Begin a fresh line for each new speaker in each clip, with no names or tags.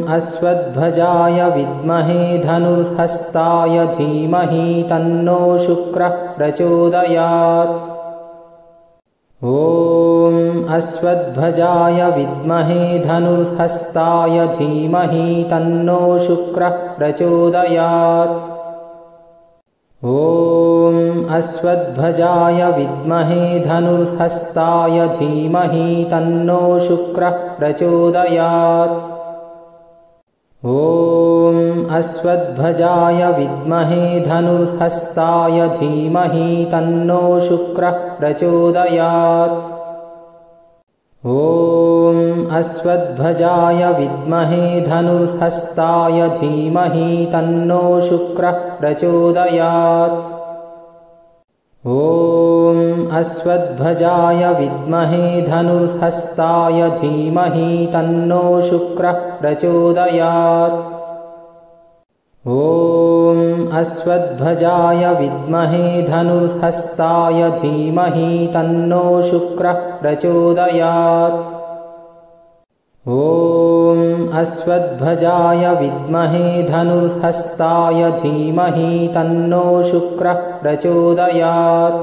अश्वध्वजाय विद्महे धनुर्हस्ताय धीमहि तन्नो शुक्रः प्रचोदयात्। ॐ अश्वध्वजाय विद्महे धनुर्हस्ताय धीमहि तन्नो शुक्रः प्रचोदयात्। ॐ अश्वध्वजाय विद्महे धनुर्हस्ताय धीमहि तन्नो शुक्रः प्रचोदयात्। ॐ अश्वध्वजाय विद्महे धनुर्हस्ताय धीमहि तन्नो शुक्रः प्रचोदयात्। ॐ अश्वध्वजाय विद्महे धनुर्हस्ताय धीमहि तन्नो शुक्रः प्रचोदयात्। ॐ अश्वध्वजाय विद्महे धनुर्हस्ताय धीमहि तन्नो शुक्रः प्रचोदयात्। ॐ अश्वध्वजाय विद्महे धनुर्हस्ताय धीमहि तन्नो शुक्रः प्रचोदयात्। ॐ अश्वध्वजाय विद्महे धनुर्हस्ताय धीमहि तन्नो शुक्रः प्रचोदयात्।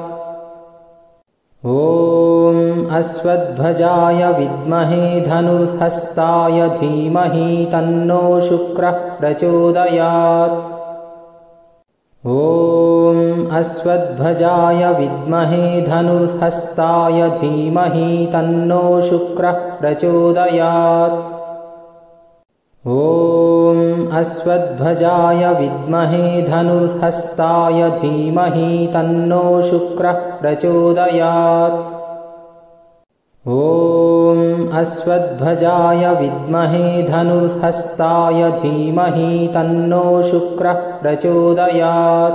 ॐ अश्वध्वजाय विद्महे धनुर्हस्ताय धीमहि तन्नो शुक्रः प्रचोदयात्। ॐ अश्वध्वजाय विद्महे धनुर्हस्ताय धीमहि तन्नो शुक्रः प्रचोदयात्। ॐ अश्वध्वजाय विद्महे धनुर्हस्ताय धीमहि तन्नो शुक्रः प्रचोदयात्। ॐ अश्वध्वजाय विद्महे धनुर्हस्ताय धीमहि तन्नो शुक्रः प्रचोदयात्।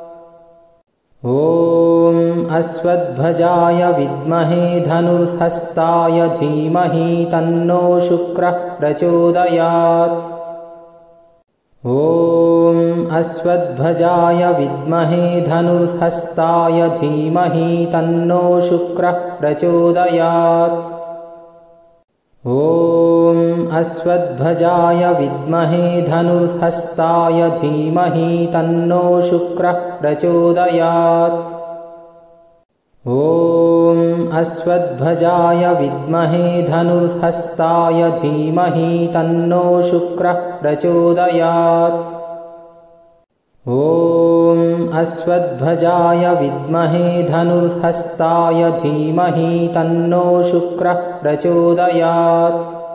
ॐ अश्वध्वजाय विद्महे धनुर्हस्ताय धीमहि तन्नो शुक्रः प्रचोदयात्। ॐ अश्वध्वजाय विद्महे धनुर्हस्ताय धीमहि तन्नो शुक्रः प्रचोदयात्। ॐ अश्वध्वजाय विद्महे धनुर्हस्ताय धीमहि तन्नो शुक्रः प्रचोदयात्। ॐ अश्वध्वजाय विद्महे धनुर्हस्ताय धीमहि तन्नो शुक्रः प्रचोदयात्। ॐ अश्वध्वजाय विद्महे धनुर्हस्ताय धीमहि तन्नो शुक्रः प्रचोदयात्।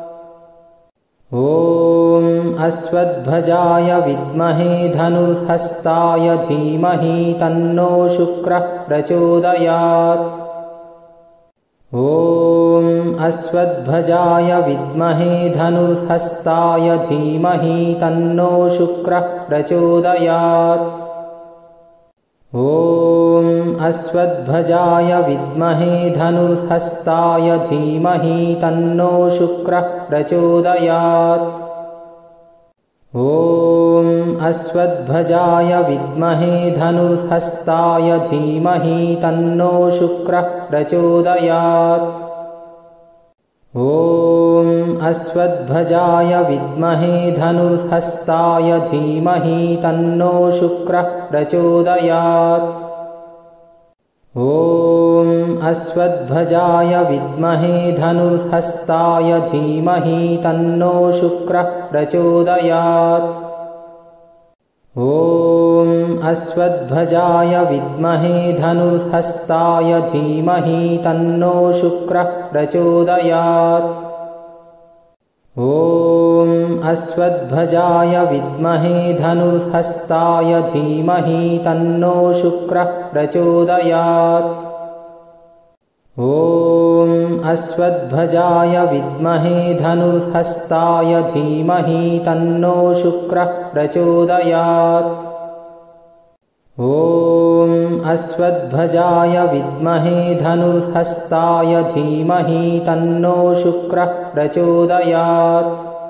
ॐ अश्वध्वजाय विद्महे धनुर्हस्ताय धीमहि तन्नो शुक्रः प्रचोदयात्। ॐ अश्वध्वजाय विद्महे धनुर्हस्ताय धीमहि तन्नो शुक्रः प्रचोदयात्। ॐ अश्वध्वजाय विद्महे धनुर्हस्ताय धीमहि तन्नो शुक्रः प्रचोदयात्। ॐ अश्वध्वजाय विद्महे धनुर्हस्ताय धीमहि तन्नो शुक्रः प्रचोदयात्। ॐ अश्वध्वजाय विद्महे धनुर्हस्ताय धीमहि तन्नो शुक्रः प्रचोदयात्। ॐ अश्वध्वजाय विद्महे धनुर्हस्ताय धीमहि तन्नो शुक्रः प्रचोदयात्। ॐ अश्वध्वजाय विद्महे धनुर्हस्ताय धीमहि तन्नो शुक्रः प्रचोदयात्। ॐ अश्वध्वजाय विद्महे धनुर्हस्ताय धीमहि तन्नो शुक्रः प्रचोदयात्। ॐ अश्वध्वजाय विद्महे धनुर्हस्ताय धीमहि तन्नो शुक्रः प्रचोदयात्। ॐ अश्वध्वजाय विद्महे धनुर्हस्ताय धीमहि तन्नो शुक्रः प्रचोदयात्।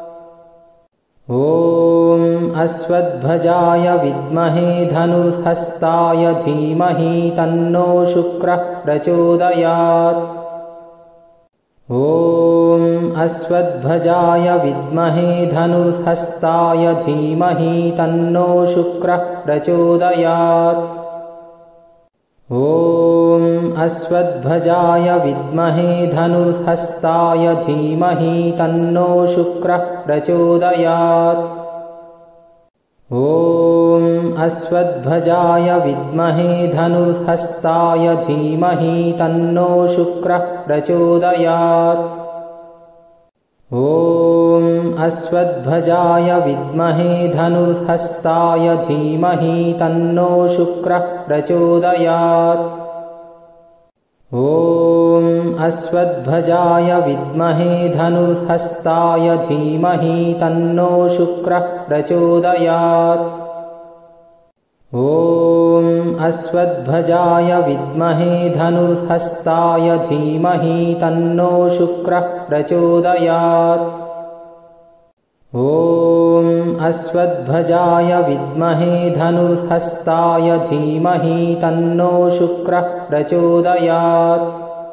ॐ अश्वध्वजाय विद्महे धनुर्हस्ताय धीमहि तन्नो शुक्रः प्रचोदयात्। ॐ अश्वत्थध्वजाय विद्महे धनुर्हस्ताय धीमहि तन्नो शुक्रः प्रचोदयात्। ॐ अश्वत्थध्वजाय विद्महे धनुर्हस्ताय धीमहि तन्नो शुक्रः प्रचोदयात्। ॐ अश्वत्थध्वजाय विद्महे धनुर्हस्ताय धीमहि तन्नो शुक्रः प्रचोदयात्। ॐ अश्वत्थध्वजाय विद्महे धनुर्हस्ताय धीमहि तन्नो शुक्रः प्रचोदयात्। ॐ अश्वत्थध्वजाय विद्महे धनुर्हस्ताय धीमहि तन्नो शुक्रः प्रचोदयात्। ॐ अश्वत्थध्वजाय विद्महे धनुर्हस्ताय धीमहि तन्नो शुक्रः प्रचोदयात्। ॐ अश्वत्थध्वजाय विद्महे धनुर्हस्ताय धीमहि तन्नो शुक्रः प्रचोदयात्।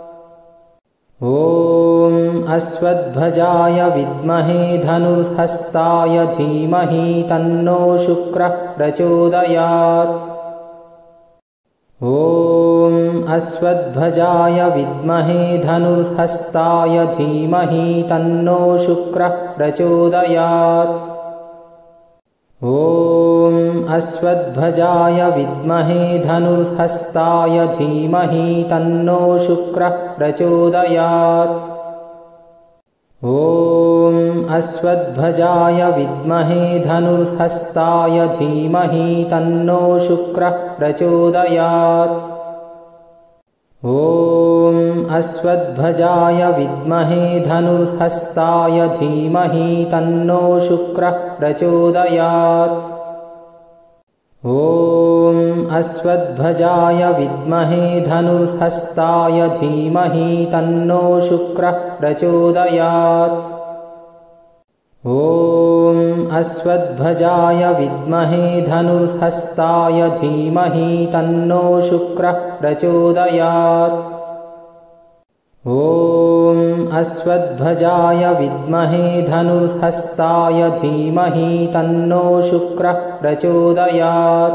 ॐ अश्वत्थध्वजाय विद्महे धनुर्हस्ताय धीमहि तन्नो शुक्रः प्रचोदयात्। ॐ अश्वत्थध्वजाय विद्महे धनुर्हस्ताय धीमहि तन्नो शुक्रः प्रचोदयात्। ॐ अश्वत्थध्वजाय विद्महे धनुर्हस्ताय धीमहि तन्नो शुक्रः प्रचोदयात्। ॐ अश्वत्थध्वजाय विद्महे धनुर्हस्ताय धीमहि तन्नो शुक्रः प्रचोदयात्। ॐ अश्वत्थध्वजाय विद्महे धनुर्हस्ताय धीमहि तन्नो शुक्रः प्रचोदयात्। ॐ अश्वत्थध्वजाय विद्महे धनुर्हस्ताय धीमहि तन्नो शुक्रः प्रचोदयात्। ॐ अश्वत्थध्वजाय विद्महे धनुर्हस्ताय धीमहि तन्नो शुक्रः प्रचोदयात्। ॐ अश्वत्थध्वजाय विद्महे धनुर्हस्ताय धीमहि तन्नो शुक्रः प्रचोदयात्।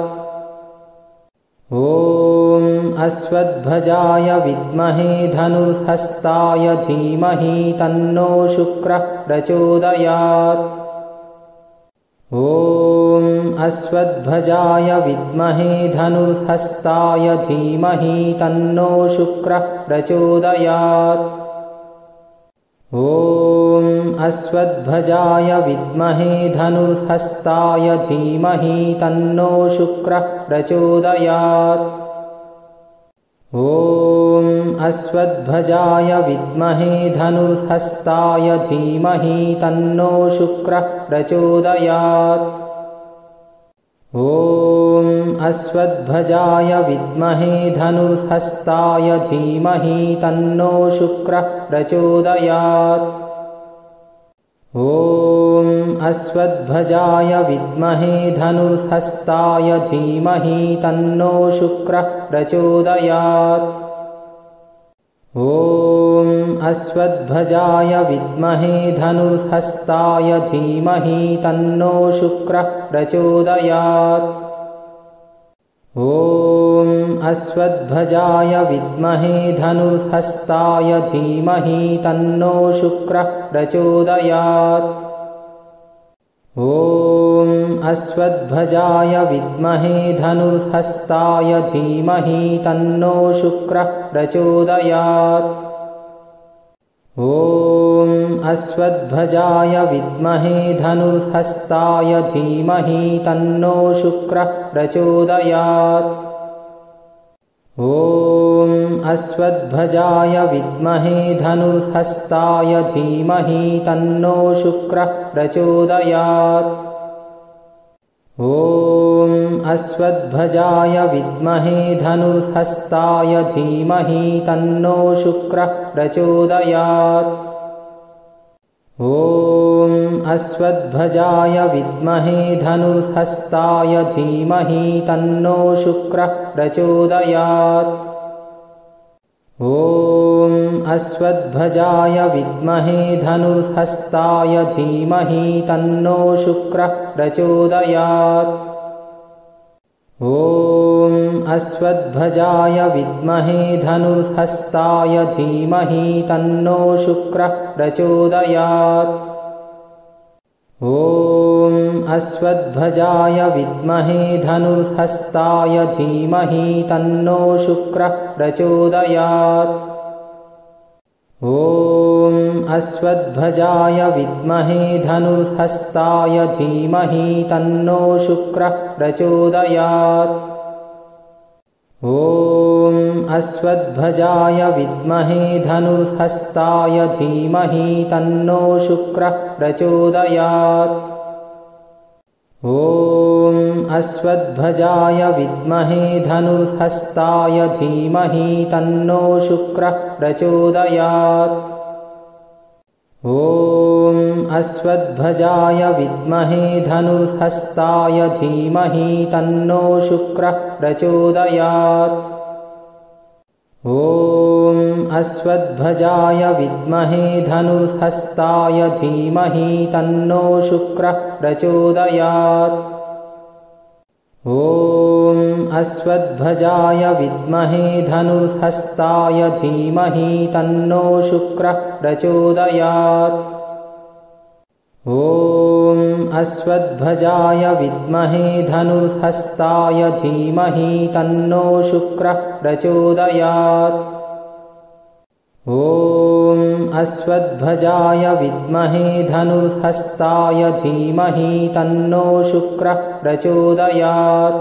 ॐ अश्वत्थध्वजाय विद्महे धनुर्हस्ताय धीमहि तन्नो शुक्रः प्रचोदयात्। ॐ अश्वत्थध्वजाय विद्महे धनुर्हस्ताय धीमहि तन्नो शुक्रः प्रचोदयात्। ॐ अश्वत्थध्वजाय विद्महे धनुर्हस्ताय धीमहि तन्नो शुक्रः प्रचोदयात्। ॐ अश्वत्थध्वजाय विद्महे धनुर्हस्ताय धीमहि तन्नो शुक्रः प्रचोदयात्। ॐ अश्वत्थध्वजाय विद्महे धनुर्हस्ताय धीमहि तन्नो शुक्रः प्रचोदयात्। ॐ अश्वत्थध्वजाय विद्महे धनुर्हस्ताय धीमहि तन्नो शुक्रः प्रचोदयात्। ॐ अश्वत्थध्वजाय विद्महे धनुर्हस्ताय धीमहि तन्नो शुक्रः प्रचोदयात्। ॐ अश्वत्थध्वजाय विद्महे धनुर्हस्ताय धीमहि तन्नो शुक्रः प्रचोदयात्। ॐ अश्वत्थध्वजाय विद्महे धनुर्हस्ताय धीमहि तन्नो शुक्रः प्रचोदयात्। ॐ अश्वत्थध्वजाय विद्महे धनुर्हस्ताय धीमहि तन्नो शुक्रः प्रचोदयात्। ॐ अश्वत्थध्वजाय विद्महे धनुर्हस्ताय धीमहि तन्नो शुक्रः प्रचोदयात्। ॐ अश्वत्थध्वजाय विद्महे धनुर्हस्ताय धीमहि तन्नो शुक्रः प्रचोदयात्। ॐ अश्वत्थध्वजाय विद्महे धनुर्हस्ताय धीमहि तन्नो शुक्रः प्रचोदयात्। ॐ अश्वध्वजाय विद्महे धनुर्हस्ताय धीमहि तन्नो शुक्रः प्रचोदयात्। ॐ अश्वध्वजाय विद्महे धनुर्हस्ताय धीमहि तन्नो शुक्रः प्रचोदयात्। ॐ अश्वध्वजाय विद्महे धनुर्हस्ताय धीमहि तन्नो शुक्रः प्रचोदयात्। ॐ अश्वध्वजाय विद्महे धनुर्हस्ताय धीमहि तन्नो शुक्रः प्रचोदयात्। ॐ अश्वध्वजाय विद्महे धनुर्हस्ताय धीमहि तन्नो शुक्रः प्रचोदयात्। ॐ अश्वध्वजाय विद्महे धनुर्हस्ताय धीमहि तन्नो शुक्रः प्रचोदयात्। ॐ अश्वध्वजाय विद्महे धनुर्हस्ताय धीमहि तन्नो शुक्रः प्रचोदयात्। ॐ अश्वध्वजाय विद्महे धनुर्हस्ताय धीमहि तन्नो शुक्रः प्रचोदयात्। ॐ अश्वध्वजाय विद्महे धनुर्हस्ताय धीमहि तन्नो शुक्रः प्रचोदयात्। ॐ अश्वध्वजाय विद्महे धनुर्हस्ताय धीमहि तन्नो शुक्रः प्रचोदयात्। ॐ अश्वध्वजाय विद्महे धनुर्हस्ताय धीमहि तन्नो शुक्रः प्रचोदयात्।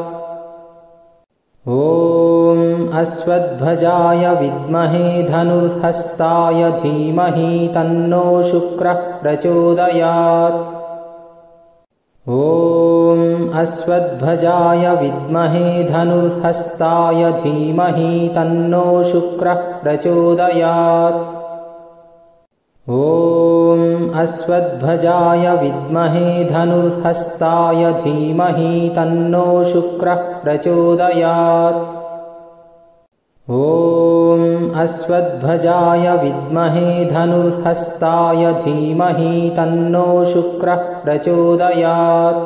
ॐ अश्वध्वजाय विद्महे धनुर्हस्ताय धीमहि तन्नो शुक्रः प्रचोदयात्। ॐ अश्वध्वजाय विद्महे धनुर्हस्ताय धीमहि तन्नो शुक्रः प्रचोदयात्। ॐ अश्वध्वजाय विद्महे धनुर्हस्ताय धीमहि तन्नो शुक्रः प्रचोदयात्। ॐ अश्वध्वजाय विद्महे धनुर्हस्ताय धीमहि तन्नो शुक्रः प्रचोदयात्।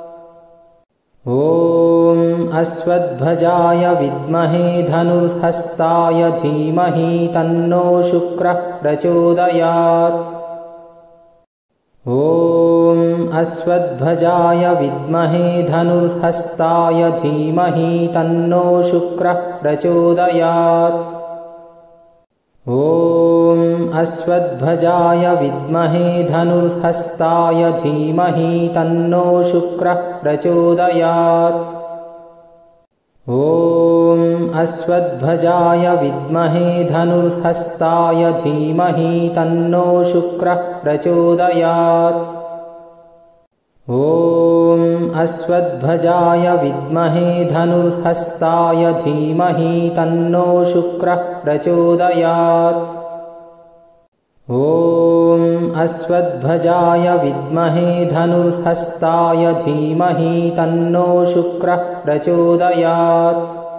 ॐ अश्वध्वजाय विद्महे धनुर्हस्ताय धीमहि तन्नो शुक्रः प्रचोदयात्। ॐ अश्वध्वजाय विद्महे धनुर्हस्ताय धीमहि तन्नो शुक्रः प्रचोदयात्। ॐ अश्वध्वजाय विद्महे धनुर्हस्ताय धीमहि तन्नो शुक्रः प्रचोदयात्। ॐ अश्वध्वजाय विद्महे धनुर्हस्ताय धीमहि तन्नो शुक्रः प्रचोदयात्। ॐ अश्वध्वजाय विद्महे धनुर्हस्ताय धीमहि तन्नो शुक्रः प्रचोदयात्। ॐ अश्वध्वजाय विद्महे धनुर्हस्ताय धीमहि तन्नो शुक्रः प्रचोदयात्।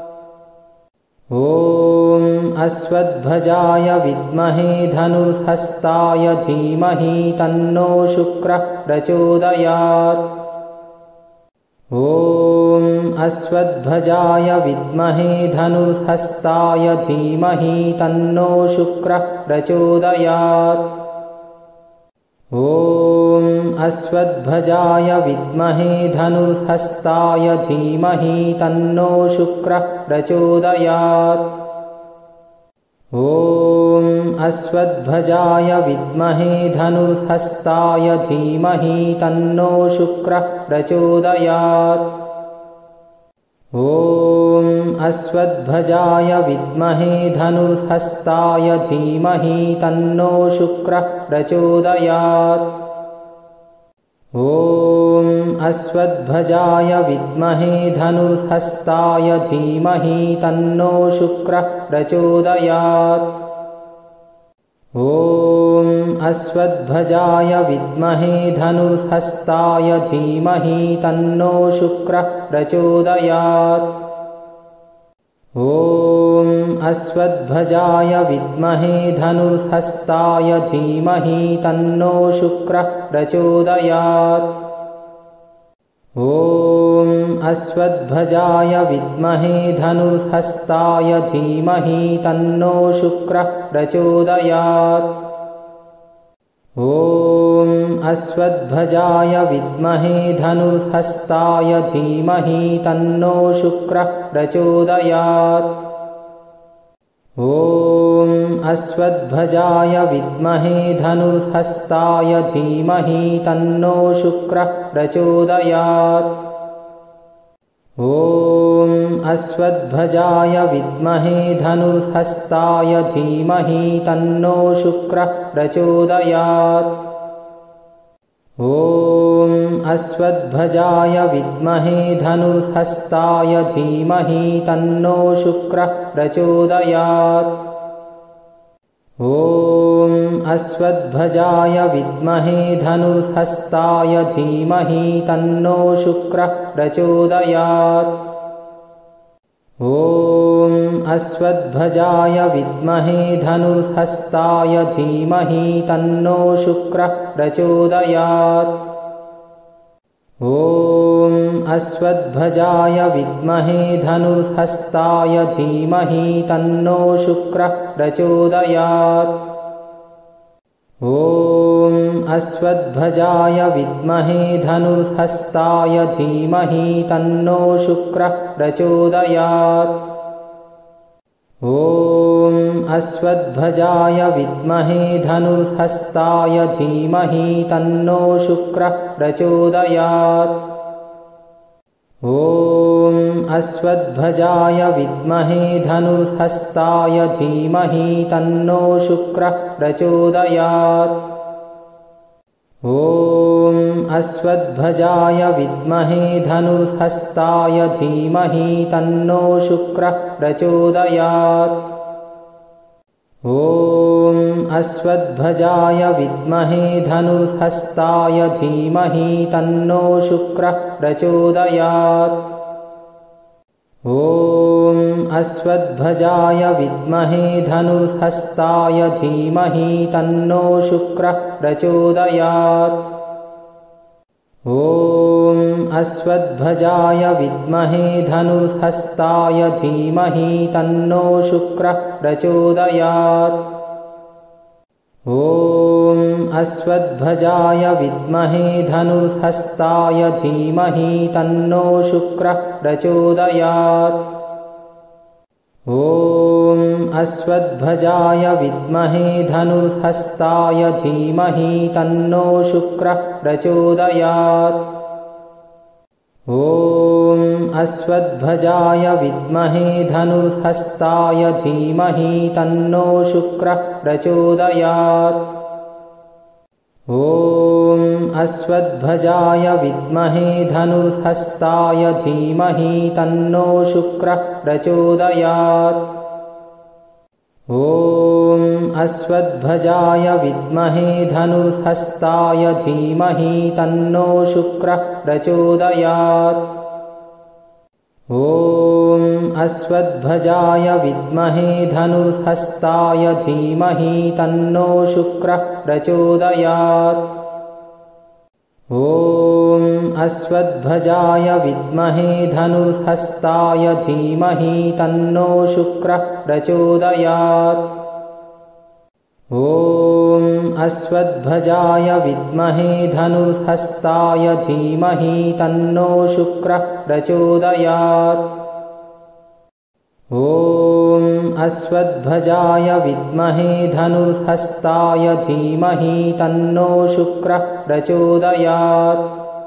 ॐ अश्वध्वजाय विद्महे धनुर्हस्ताय धीमहि तन्नो शुक्रः प्रचोदयात्। ॐ अश्वध्वजाय विद्महे धनुर्हस्ताय धीमहि तन्नो शुक्रः प्रचोदयात्। ॐ अश्वध्वजाय विद्महे धनुर्हस्ताय धीमहि तन्नो शुक्रः प्रचोदयात्। ॐ अश्वध्वजाय विद्महे धनुर्हस्ताय धीमहि तन्नो शुक्रः प्रचोदयात्। ॐ अश्वध्वजाय विद्महे धनुर्हस्ताय धीमहि तन्नो शुक्रः प्रचोदयात्। ॐ अश्वध्वजाय विद्महे धनुर्हस्ताय धीमहि तन्नो शुक्रः प्रचोदयात्। ॐ अश्वध्वजाय विद्महे धनुर्हस्ताय धीमहि तन्नो शुक्रः प्रचोदयात्। ॐ अश्वध्वजाय विद्महे धनुर्हस्ताय धीमहि तन्नो शुक्रः प्रचोदयात्। ॐ अश्वध्वजाय विद्महे धनुर्हस्ताय धीमहि तन्नो शुक्रः प्रचोदयात्। ॐ अश्वध्वजाय विद्महे धनुर्हस्ताय धीमहि तन्नो शुक्रः प्रचोदयात्। ॐ अश्वध्वजाय विद्महे धनुर्हस्ताय धीमहि तन्नो शुक्रः प्रचोदयात्। ॐ अश्वध्वजाय विद्महे धनुर्हस्ताय धीमहि तन्नो शुक्रः प्रचोदयात्। ॐ अश्वध्वजाय विद्महे धनुर्हस्ताय धीमहि तन्नो शुक्रः प्रचोदयात्। ॐ अश्वध्वजाय विद्महे धनुर्हस्ताय धीमहि तन्नो शुक्रः प्रचोदयात्। ॐ अश्वध्वजाय विद्महे धनुर्हस्ताय धीमहि तन्नो शुक्रः प्रचोदयात्। ॐ अश्वध्वजाय विद्महे धनुर्हस्ताय धीमहि तन्नो शुक्रः प्रचोदयात्। ॐ अश्वध्वजाय विद्महे धनुर्हस्ताय धीमहि तन्नो शुक्रः प्रचोदयात्। ॐ अश्वध्वजाय विद्महे धनुर्हस्ताय धीमहि तन्नो शुक्रः प्रचोदयात्। ॐ अश्वध्वजाय विद्महे धनुर्हस्ताय धीमहि तन्नो शुक्रः प्रचोदयात्। ॐ अश्वध्वजाय विद्महे धनुर्हस्ताय धीमहि तन्नो शुक्रः प्रचोदयात्। ॐ अश्वध्वजाय विद्महे धनुर्हस्ताय धीमहि तन्नो शुक्रः प्रचोदयात्। ॐ अश्वध्वजाय विद्महे धनुर्हस्ताय धीमहि तन्नो शुक्रः प्रचोदयात्। ॐ अश्वध्वजाय विद्महे धनुर्हस्ताय धीमहि तन्नो शुक्रः प्रचोदयात्। ॐ अश्वध्वजाय विद्महे धनुर्हस्ताय धीमहि तन्नो शुक्रः प्रचोदयात्। ॐ अश्वध्वजाय विद्महे धनुर्हस्ताय धीमहि तन्नो शुक्रः प्रचोदयात्। ॐ अश्वध्वजाय विद्महे धनुर्हस्ताय धीमहि तन्नो शुक्रः प्रचोदयात्। ॐ अश्वध्वजाय विद्महे धनुर्हस्ताय धीमहि तन्नो शुक्रः प्रचोदयात्। ॐ अश्वध्वजाय विद्महे धनुर्हस्ताय धीमहि तन्नो शुक्रः प्रचोदयात्। ॐ अश्वध्वजाय विद्महे धनुर्हस्ताय धीमहि तन्नो शुक्रः प्रचोदयात्। ॐ अश्वध्वजाय विद्महे धनुर्हस्ताय धीमहि तन्नो शुक्रः प्रचोदयात्। ॐ अश्वध्वजाय विद्महे धनुर्हस्ताय धीमहि तन्नो शुक्रः प्रचोदयात्। ॐ अश्वध्वजाय विद्महे धनुर्हस्ताय धीमहि तन्नो शुक्रः प्रचोदयात्।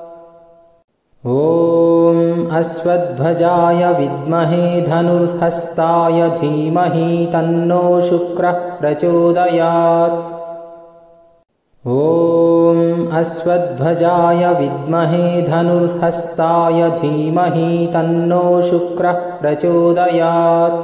ॐ अश्वध्वजाय विद्महे धनुर्हस्ताय धीमहि तन्नो शुक्रः प्रचोदयात्। ॐ अश्वध्वजाय विद्महे धनुर्हस्ताय धीमहि तन्नो शुक्रः प्रचोदयात्।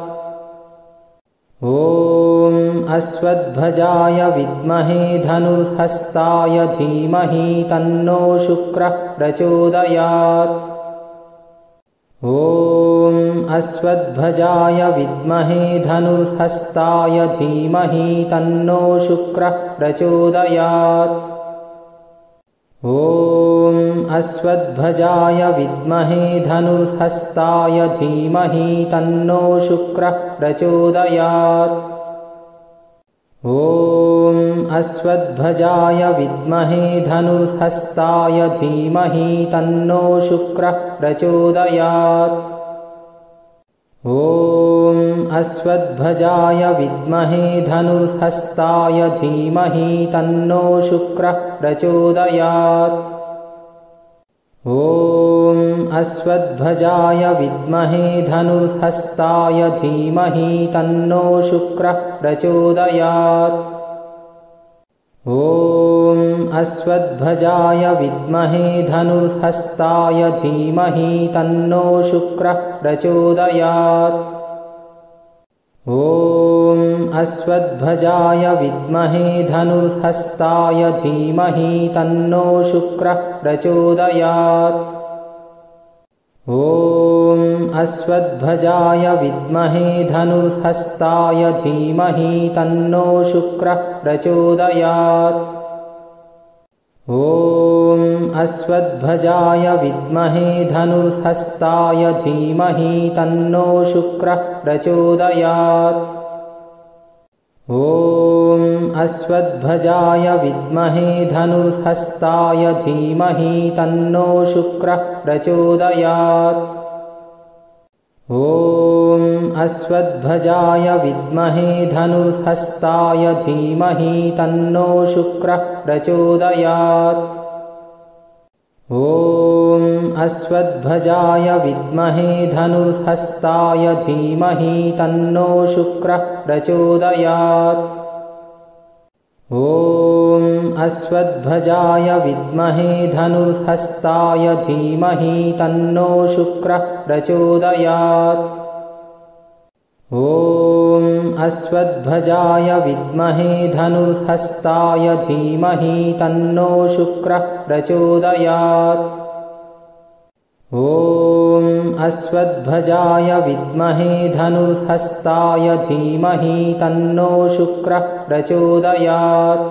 ॐ अश्वध्वजाय विद्महे धनुर्हस्ताय धीमहि तन्नो शुक्रः प्रचोदयात्। ॐ अश्वध्वजाय विद्महे धनुर्हस्ताय धीमहि तन्नो शुक्रः प्रचोदयात्। ॐ अश्वध्वजाय विद्महे धनुर्हस्ताय धीमहि तन्नो शुक्रः प्रचोदयात्। ॐ अश्वध्वजाय विद्महे धनुर्हस्ताय धीमहि तन्नो शुक्रः प्रचोदयात्। ॐ अश्वध्वजाय विद्महे धनुर्हस्ताय धीमहि तन्नो शुक्रः प्रचोदयात्। ॐ अश्वध्वजाय विद्महे धनुर्हस्ताय धीमहि तन्नो शुक्रः प्रचोदयात्। ॐ अश्वध्वजाय विद्महे धनुर्हस्ताय धीमहि तन्नो शुक्रः प्रचोदयात्। ॐ अश्वध्वजाय विद्महे धनुर्हस्ताय धीमहि तन्नो शुक्रः प्रचोदयात्। ॐ अश्वध्वजाय विद्महे धनुर्हस्ताय धीमहि तन्नो शुक्रः प्रचोदयात्। ॐ अश्वध्वजाय विद्महे धनुर्हस्ताय धीमहि तन्नो शुक्रः प्रचोदयात्। ॐ अश्वध्वजाय विद्महे धनुर्हस्ताय धीमहि तन्नो शुक्रः प्रचोदयात्। ॐ अश्वध्वजाय विद्महे धनुर्हस्ताय धीमहि तन्नो शुक्रः प्रचोदयात्। ॐ अश्वध्वजाय विद्महे धनुर्हस्ताय धीमहि तन्नो शुक्रः प्रचोदयात्। ॐ अश्वध्वजाय विद्महे धनुर्हस्ताय धीमहि तन्नो शुक्रः प्रचोदयात्। ॐ अश्वध्वजाय विद्महे धनुर्हस्ताय धीमहि तन्नो शुक्रः प्रचोदयात्। ॐ अश्वध्वजाय विद्महे धनुर्हस्ताय धीमहि तन्नो शुक्रः प्रचोदयात्।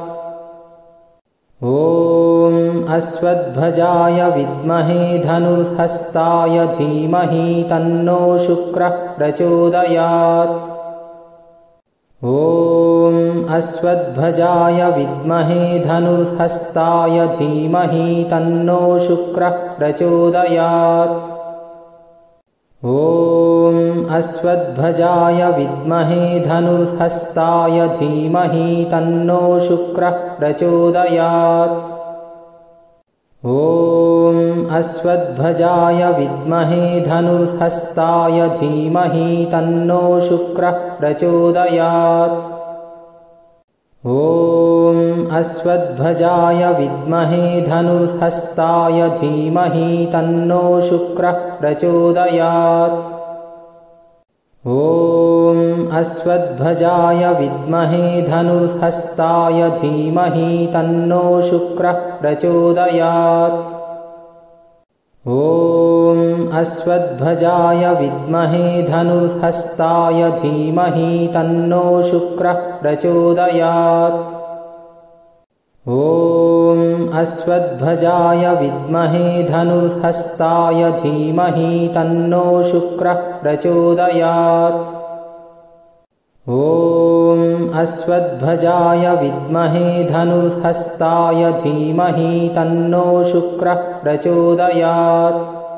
ॐ अश्वध्वजाय विद्महे धनुर्हस्ताय धीमहि तन्नो शुक्रः प्रचोदयात्। ॐ अश्वध्वजाय विद्महे धनुर्हस्ताय धीमहि तन्नो शुक्रः प्रचोदयात्। ॐ अश्वध्वजाय विद्महे धनुर्हस्ताय धीमहि तन्नो शुक्रः प्रचोदयात्। ॐ अश्वध्वजाय विद्महे धनुर्हस्ताय धीमहि तन्नो शुक्रः प्रचोदयात्। ॐ अश्वध्वजाय विद्महे धनुर्हस्ताय धीमहि तन्नो शुक्रः प्रचोदयात्। ॐ अश्वध्वजाय विद्महे धनुर्हस्ताय धीमहि तन्नो शुक्रः प्रचोदयात्। ॐ अश्वध्वजाय विद्महे धनुर्हस्ताय धीमहि तन्नो शुक्रः प्रचोदयात्। ॐ अश्वध्वजाय विद्महे धनुर्हस्ताय धीमहि तन्नो शुक्रः प्रचोदयात्। ॐ अश्वध्वजाय विद्महे धनुर्हस्ताय धीमहि तन्नो शुक्रः प्रचोदयात्।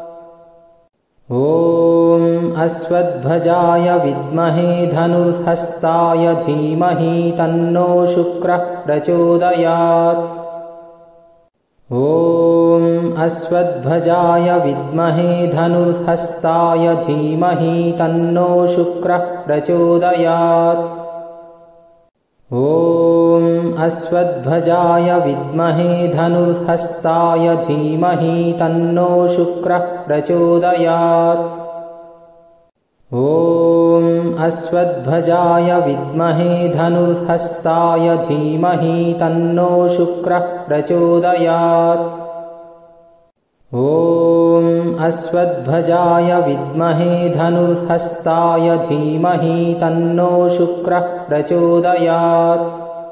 ॐ अश्वध्वजाय विद्महे धनुर्हस्ताय धीमहि तन्नो शुक्रः प्रचोदयात्। ॐ अश्वध्वजाय विद्महे धनुर्हस्ताय धीमहि तन्नो शुक्रः प्रचोदयात्। ॐ अश्वध्वजाय विद्महे धनुर्हस्ताय धीमहि तन्नो शुक्रः प्रचोदयात्। ॐ अश्वध्वजाय विद्महे धनुर्हस्ताय धीमहि तन्नो शुक्रः प्रचोदयात्। ॐ अश्वध्वजाय विद्महे धनुर्हस्ताय धीमहि तन्नो शुक्रः प्रचोदयात्।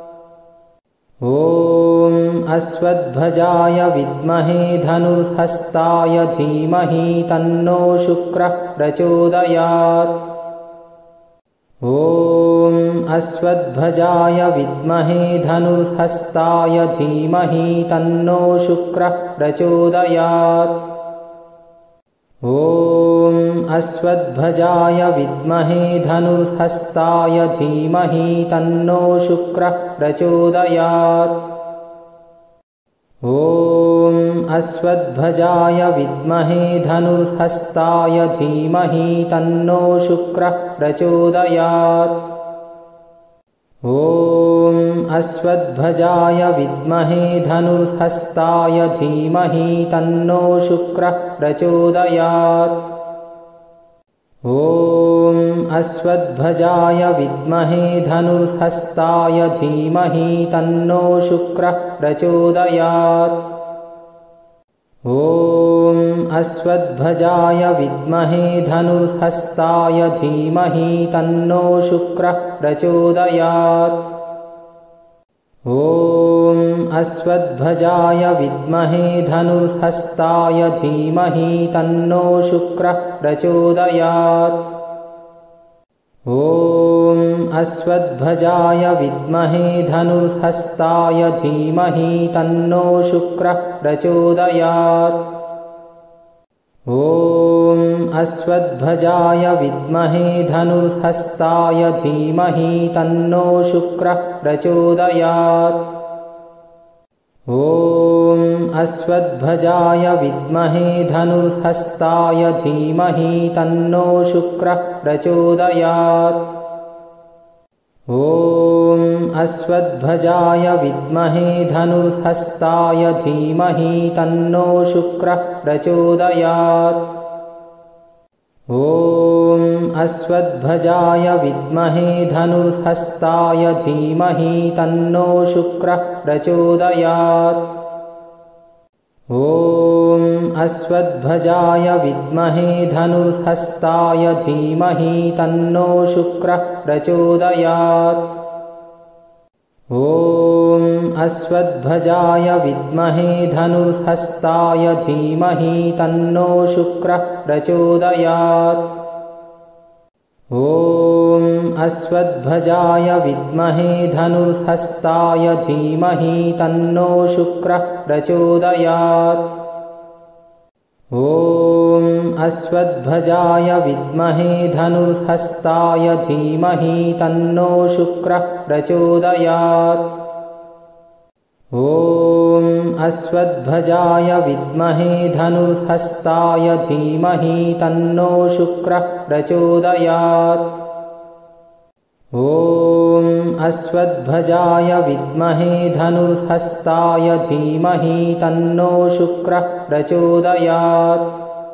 ॐ अश्वध्वजाय विद्महे धनुर्हस्ताय धीमहि तन्नो शुक्रः प्रचोदयात्। ॐ अश्वध्वजाय विद्महे धनुर्हस्ताय धीमहि तन्नो शुक्रः प्रचोदयात्। ॐ अश्वध्वजाय विद्महे धनुर्हस्ताय धीमहि तन्नो शुक्रः प्रचोदयात्। ॐ अश्वध्वजाय विद्महे धनुर्हस्ताय धीमहि तन्नो शुक्रः प्रचोदयात्। ॐ अश्वध्वजाय विद्महे धनुर्हस्ताय धीमहि तन्नो शुक्रः प्रचोदयात्। ॐ अश्वध्वजाय विद्महे धनुर्हस्ताय धीमहि तन्नो शुक्रः प्रचोदयात्। ॐ अश्वध्वजाय विद्महे धनुर्हस्ताय धीमहि तन्नो शुक्रः प्रचोदयात्। ॐ अश्वध्वजाय विद्महे धनुर्हस्ताय धीमहि तन्नो शुक्रः प्रचोदयात्। ॐ अश्वध्वजाय विद्महे धनुर्हस्ताय धीमहि तन्नो शुक्रः प्रचोदयात्। ॐ अश्वध्वजाय विद्महे धनुर्हस्ताय धीमहि तन्नो शुक्रः प्रचोदयात्। ॐ अश्वध्वजाय विद्महे धनुर्हस्ताय धीमहि तन्नो शुक्रः प्रचोदयात्। ॐ अश्वध्वजाय विद्महे धनुर्हस्ताय धीमहि तन्नो शुक्रः प्रचोदयात्। ॐ अश्वध्वजाय विद्महे धनुर्हस्ताय धीमहि तन्नो शुक्रः प्रचोदयात्। ॐ अश्वध्वजाय विद्महे धनुर्हस्ताय धीमहि तन्नो शुक्रः प्रचोदयात्। ॐ अश्वध्वजाय विद्महे धनुर्हस्ताय धीमहि तन्नो शुक्रः प्रचोदयात्। ॐ अश्वध्वजाय विद्महे धनुर्हस्ताय धीमहि तन्नो शुक्रः प्रचोदयात्। ॐ अश्वध्वजाय विद्महे धनुर्हस्ताय धीमहि तन्नो शुक्रः प्रचोदयात्। ॐ अश्वध्वजाय विद्महे धनुर्हस्ताय धीमहि तन्नो शुक्रः प्रचोदयात्। ॐ अश्वध्वजाय विद्महे धनुर्हस्ताय धीमहि तन्नो शुक्रः प्रचोदयात्।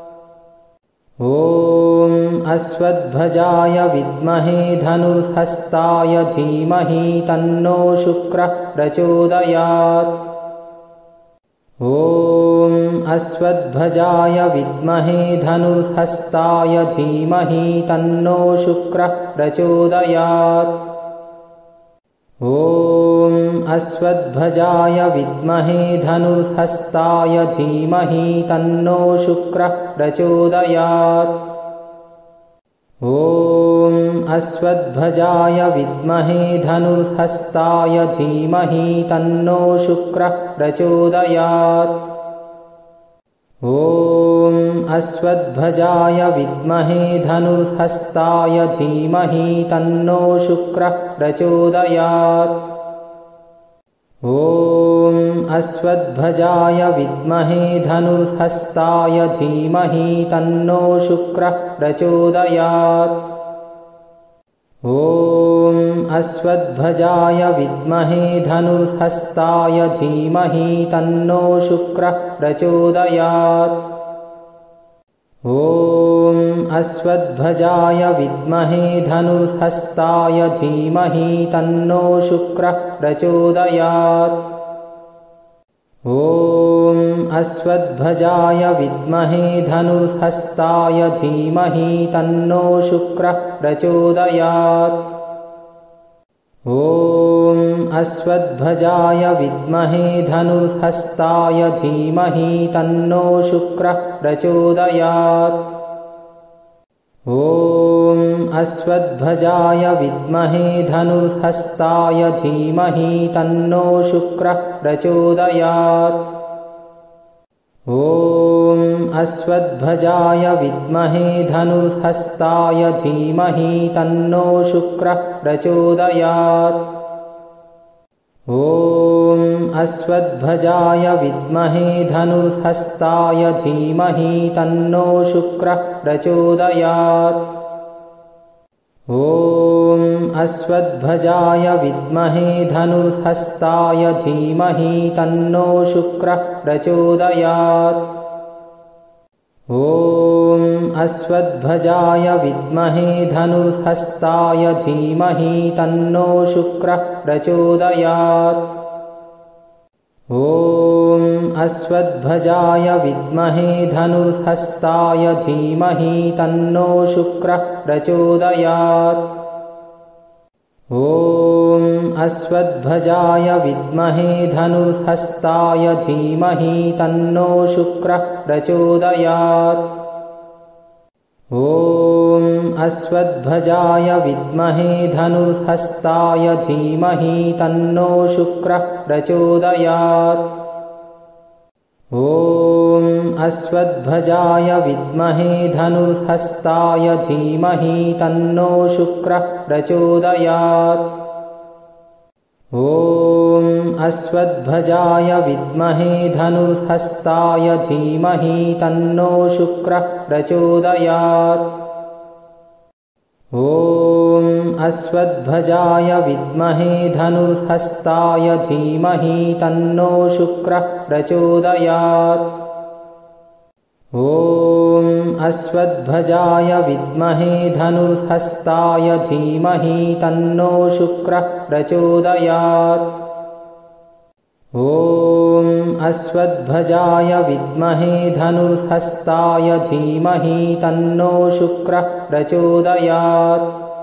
ॐ अश्वध्वजाय विद्महे धनुर्हस्ताय धीमहि तन्नो शुक्रः प्रचोदयात्। ॐ अश्वध्वजाय विद्महे धनुर्हस्ताय धीमहि तन्नो शुक्रः प्रचोदयात्। ॐ अश्वध्वजाय विद्महे धनुर्हस्ताय धीमहि तन्नो शुक्रः प्रचोदयात्। ॐ अश्वध्वजाय विद्महे धनुर्हस्ताय धीमहि तन्नो शुक्रः प्रचोदयात्। ॐ अश्वध्वजाय विद्महे धनुर्हस्ताय धीमहि तन्नो शुक्रः प्रचोदयात्। ॐ अश्वध्वजाय विद्महे धनुर्हस्ताय धीमहि तन्नो शुक्रः प्रचोदयात्। ॐ अश्वध्वजाय विद्महे धनुर्हस्ताय धीमहि तन्नो शुक्रः प्रचोदयात्। ॐ अश्वध्वजाय विद्महे धनुर्हस्ताय धीमहि तन्नो शुक्रः प्रचोदयात्। ॐ अश्वध्वजाय विद्महे धनुर्हस्ताय धीमहि तन्नो शुक्रः प्रचोदयात्। ॐ अश्वध्वजाय विद्महे धनुर्हस्ताय धीमहि तन्नो शुक्रः प्रचोदयात्। ॐ अश्वध्वजाय विद्महे धनुर्हस्ताय धीमहि तन्नो शुक्रः प्रचोदयात्। ॐ अश्वध्वजाय विद्महे धनुर्हस्ताय धीमहि तन्नो शुक्रः प्रचोदयात्। ॐ अश्वध्वजाय विद्महे धनुर्हस्ताय धीमहि तन्नो शुक्रः प्रचोदयात्। ॐ अश्वध्वजाय विद्महे धनुर्हस्ताय धीमहि तन्नो शुक्रः प्रचोदयात्। ॐ अश्वध्वजाय विद्महे धनुर्हस्ताय धीमहि तन्नो शुक्रः प्रचोदयात्। ॐ अश्वध्वजाय विद्महे धनुर्हस्ताय धीमहि तन्नो शुक्रः प्रचोदयात्। ॐ अश्वध्वजाय विद्महे धनुर्हस्ताय धीमहि तन्नो शुक्रः प्रचोदयात्। ॐ अश्वध्वजाय विद्महे धनुर्हस्ताय धीमहि तन्नो शुक्रः प्रचोदयात्। ॐ अश्वध्वजाय विद्महे धनुर्हस्ताय धीमहि तन्नो शुक्रः प्रचोदयात्। ॐ अश्वध्वजाय विद्महे धनुर्हस्ताय धीमहि तन्नो शुक्रः प्रचोदयात्। ॐ अश्वध्वजाय विद्महे धनुर्हस्ताय धीमहि तन्नो शुक्रः प्रचोदयात्। ॐ अश्वध्वजाय विद्महे धनुर्हस्ताय धीमहि तन्नो शुक्रः प्रचोदयात्। ॐ अश्वध्वजाय विद्महे धनुर्हस्ताय धीमहि तन्नो शुक्रः प्रचोदयात्।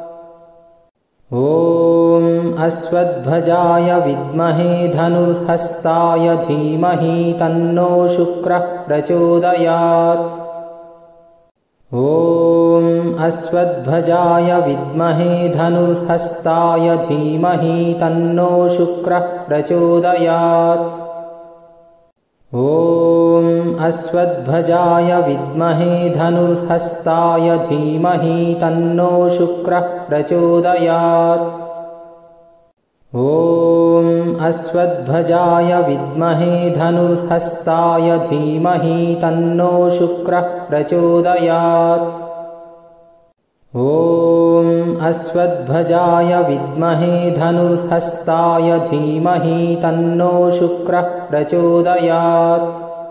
ॐ अश्वध्वजाय विद्महे धनुर्हस्ताय धीमहि तन्नो शुक्रः प्रचोदयात्। ॐ अश्वध्वजाय विद्महे धनुर्हस्ताय धीमहि तन्नो शुक्रः प्रचोदयात्। ॐ अश्वध्वजाय विद्महे धनुर्हस्ताय धीमहि तन्नो शुक्रः प्रचोदयात्। ॐ अश्वध्वजाय विद्महे धनुर्हस्ताय धीमहि तन्नो शुक्रः प्रचोदयात्। ॐ अश्वध्वजाय विद्महे धनुर्हस्ताय धीमहि तन्नो शुक्रः प्रचोदयात्।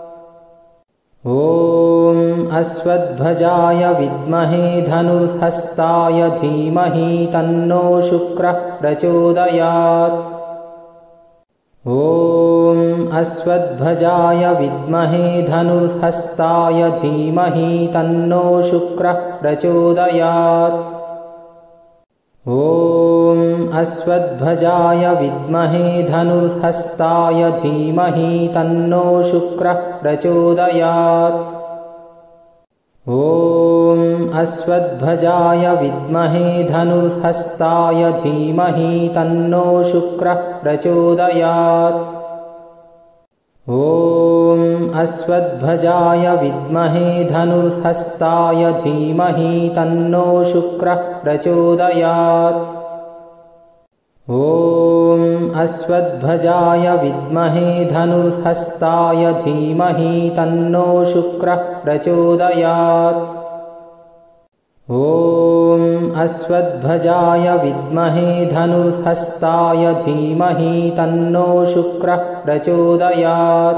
ॐ अश्वध्वजाय विद्महे धनुर्हस्ताय धीमहि तन्नो शुक्रः प्रचोदयात्। ॐ अश्वध्वजाय विद्महे धनुर्हस्ताय धीमहि तन्नो शुक्रः प्रचोदयात्। ॐ अश्वध्वजाय विद्महे धनुर्हस्ताय धीमहि तन्नो शुक्रः प्रचोदयात्। ॐ अश्वध्वजाय विद्महे धनुर्हस्ताय धीमहि तन्नो शुक्रः प्रचोदयात्। ॐ अश्वध्वजाय विद्महे धनुर्हस्ताय धीमहि तन्नो शुक्रः प्रचोदयात्। ॐ अश्वध्वजाय विद्महे धनुर्हस्ताय धीमहि तन्नो शुक्रः प्रचोदयात्। ॐ अश्वध्वजाय विद्महे धनुर्हस्ताय धीमहि तन्नो शुक्रः प्रचोदयात्।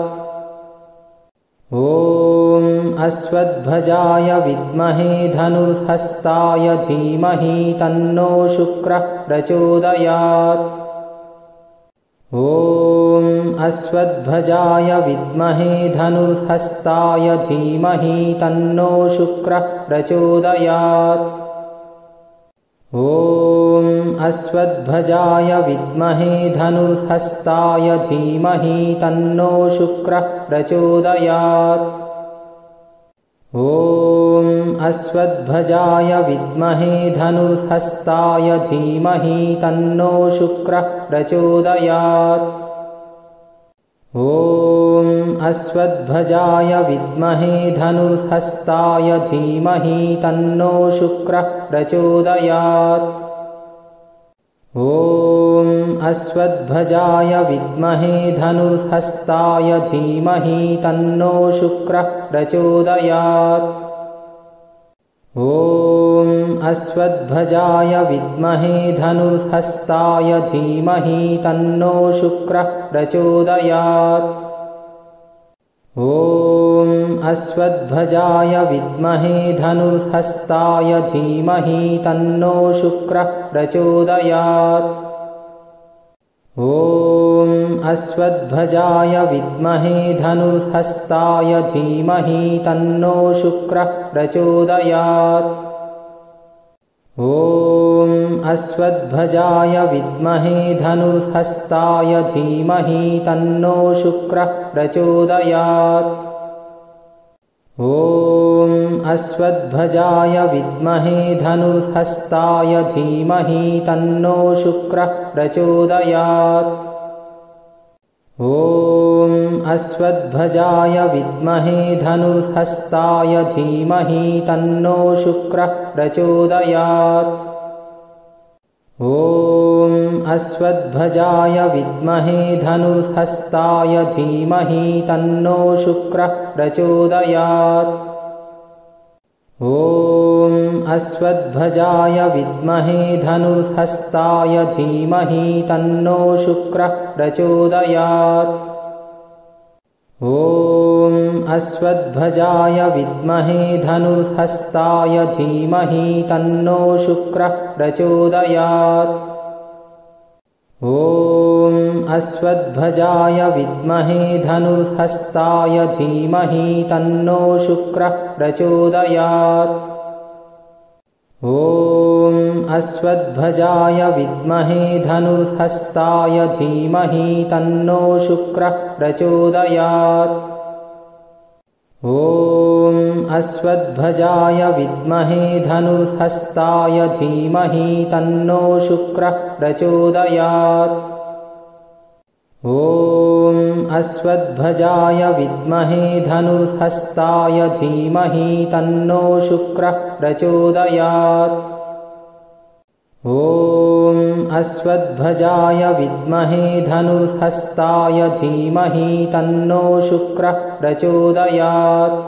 ॐ अश्वध्वजाय विद्महे धनुर्हस्ताय धीमहि तन्नो शुक्रः प्रचोदयात्। ॐ अश्वत्थध्वजाय विद्महे धनुर्हस्ताय धीमहि तन्नो शुक्रः प्रचोदयात्। ॐ अश्वत्थध्वजाय विद्महे धनुर्हस्ताय धीमहि तन्नो शुक्रः प्रचोदयात्। ॐ अश्वत्थध्वजाय विद्महे धनुर्हस्ताय धीमहि तन्नो शुक्रः प्रचोदयात्। ॐ अश्वत्थध्वजाय विद्महे धनुर्हस्ताय धीमहि तन्नो शुक्रः प्रचोदयात्। ॐ अश्वत्थध्वजाय विद्महे धनुर्हस्ताय धीमहि तन्नो शुक्रः प्रचोदयात्। ॐ अश्वत्थध्वजाय विद्महे धनुर्हस्ताय धीमहि तन्नो शुक्रः प्रचोदयात्। ॐ अश्वत्थध्वजाय विद्महे धनुर्हस्ताय धीमहि तन्नो शुक्रः प्रचोदयात्। ॐ अश्वत्थध्वजाय विद्महे धनुर्हस्ताय धीमहि तन्नो शुक्रः प्रचोदयात्। ॐ अश्वत्थध्वजाय विद्महे धनुर्हस्ताय धीमहि तन्नो शुक्रः प्रचोदयात्। ॐ अश्वत्थध्वजाय विद्महे धनुर्हस्ताय धीमहि तन्नो शुक्रः प्रचोदयात्। ॐ अश्वत्थध्वजाय विद्महे धनुर्हस्ताय धीमहि तन्नो शुक्रः प्रचोदयात्। ॐ अश्वत्थध्वजाय विद्महे धनुर्हस्ताय धीमहि तन्नो शुक्रः प्रचोदयात्। ॐ अश्वत्थध्वजाय विद्महे धनुर्हस्ताय धीमहि तन्नो शुक्रः प्रचोदयात्। ॐ अश्वत्थध्वजाय विद्महे धनुर्हस्ताय धीमहि तन्नो शुक्रः प्रचोदयात्। ॐ अश्वत्थध्वजाय विद्महे धनुर्हस्ताय धीमहि तन्नो शुक्रः प्रचोदयात्। ॐ अश्वत्थध्वजाय विद्महे धनुर्हस्ताय धीमहि तन्नो शुक्रः प्रचोदयात्। ॐ अश्वत्थध्वजाय विद्महे धनुर्हस्ताय धीमहि तन्नो शुक्रः प्रचोदयात्। ॐ अश्वत्थध्वजाय विद्महे धनुर्हस्ताय धीमहि तन्नो शुक्रः प्रचोदयात्। ॐ अश्वत्थध्वजाय विद्महे धनुर्हस्ताय धीमहि तन्नो शुक्रः प्रचोदयात्।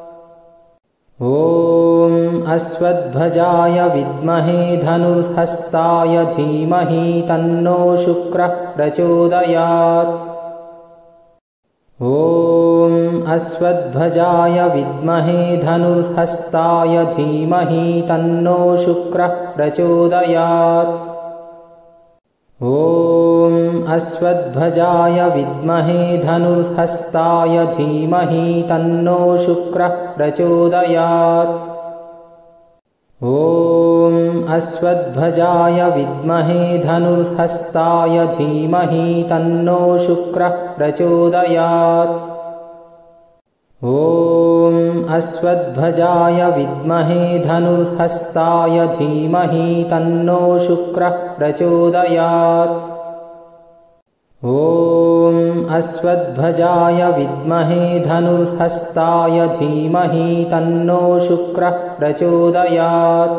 ॐ अश्वत्थध्वजाय विद्महे धनुर्हस्ताय धीमहि तन्नो शुक्रः प्रचोदयात्। ॐ अश्वत्थध्वजाय विद्महे धनुर्हस्ताय धीमहि तन्नो शुक्रः प्रचोदयात्। ॐ अश्वत्थध्वजाय विद्महे धनुर्हस्ताय धीमहि तन्नो शुक्रः प्रचोदयात्। ॐ अश्वत्थध्वजाय विद्महे धनुर्हस्ताय धीमहि तन्नो शुक्रः प्रचोदयात्। ॐ अश्वत्थध्वजाय विद्महे धनुर्हस्ताय धीमहि तन्नो शुक्रः प्रचोदयात्। ॐ अश्वत्थध्वजाय विद्महे धनुर्हस्ताय धीमहि तन्नो शुक्रः प्रचोदयात्।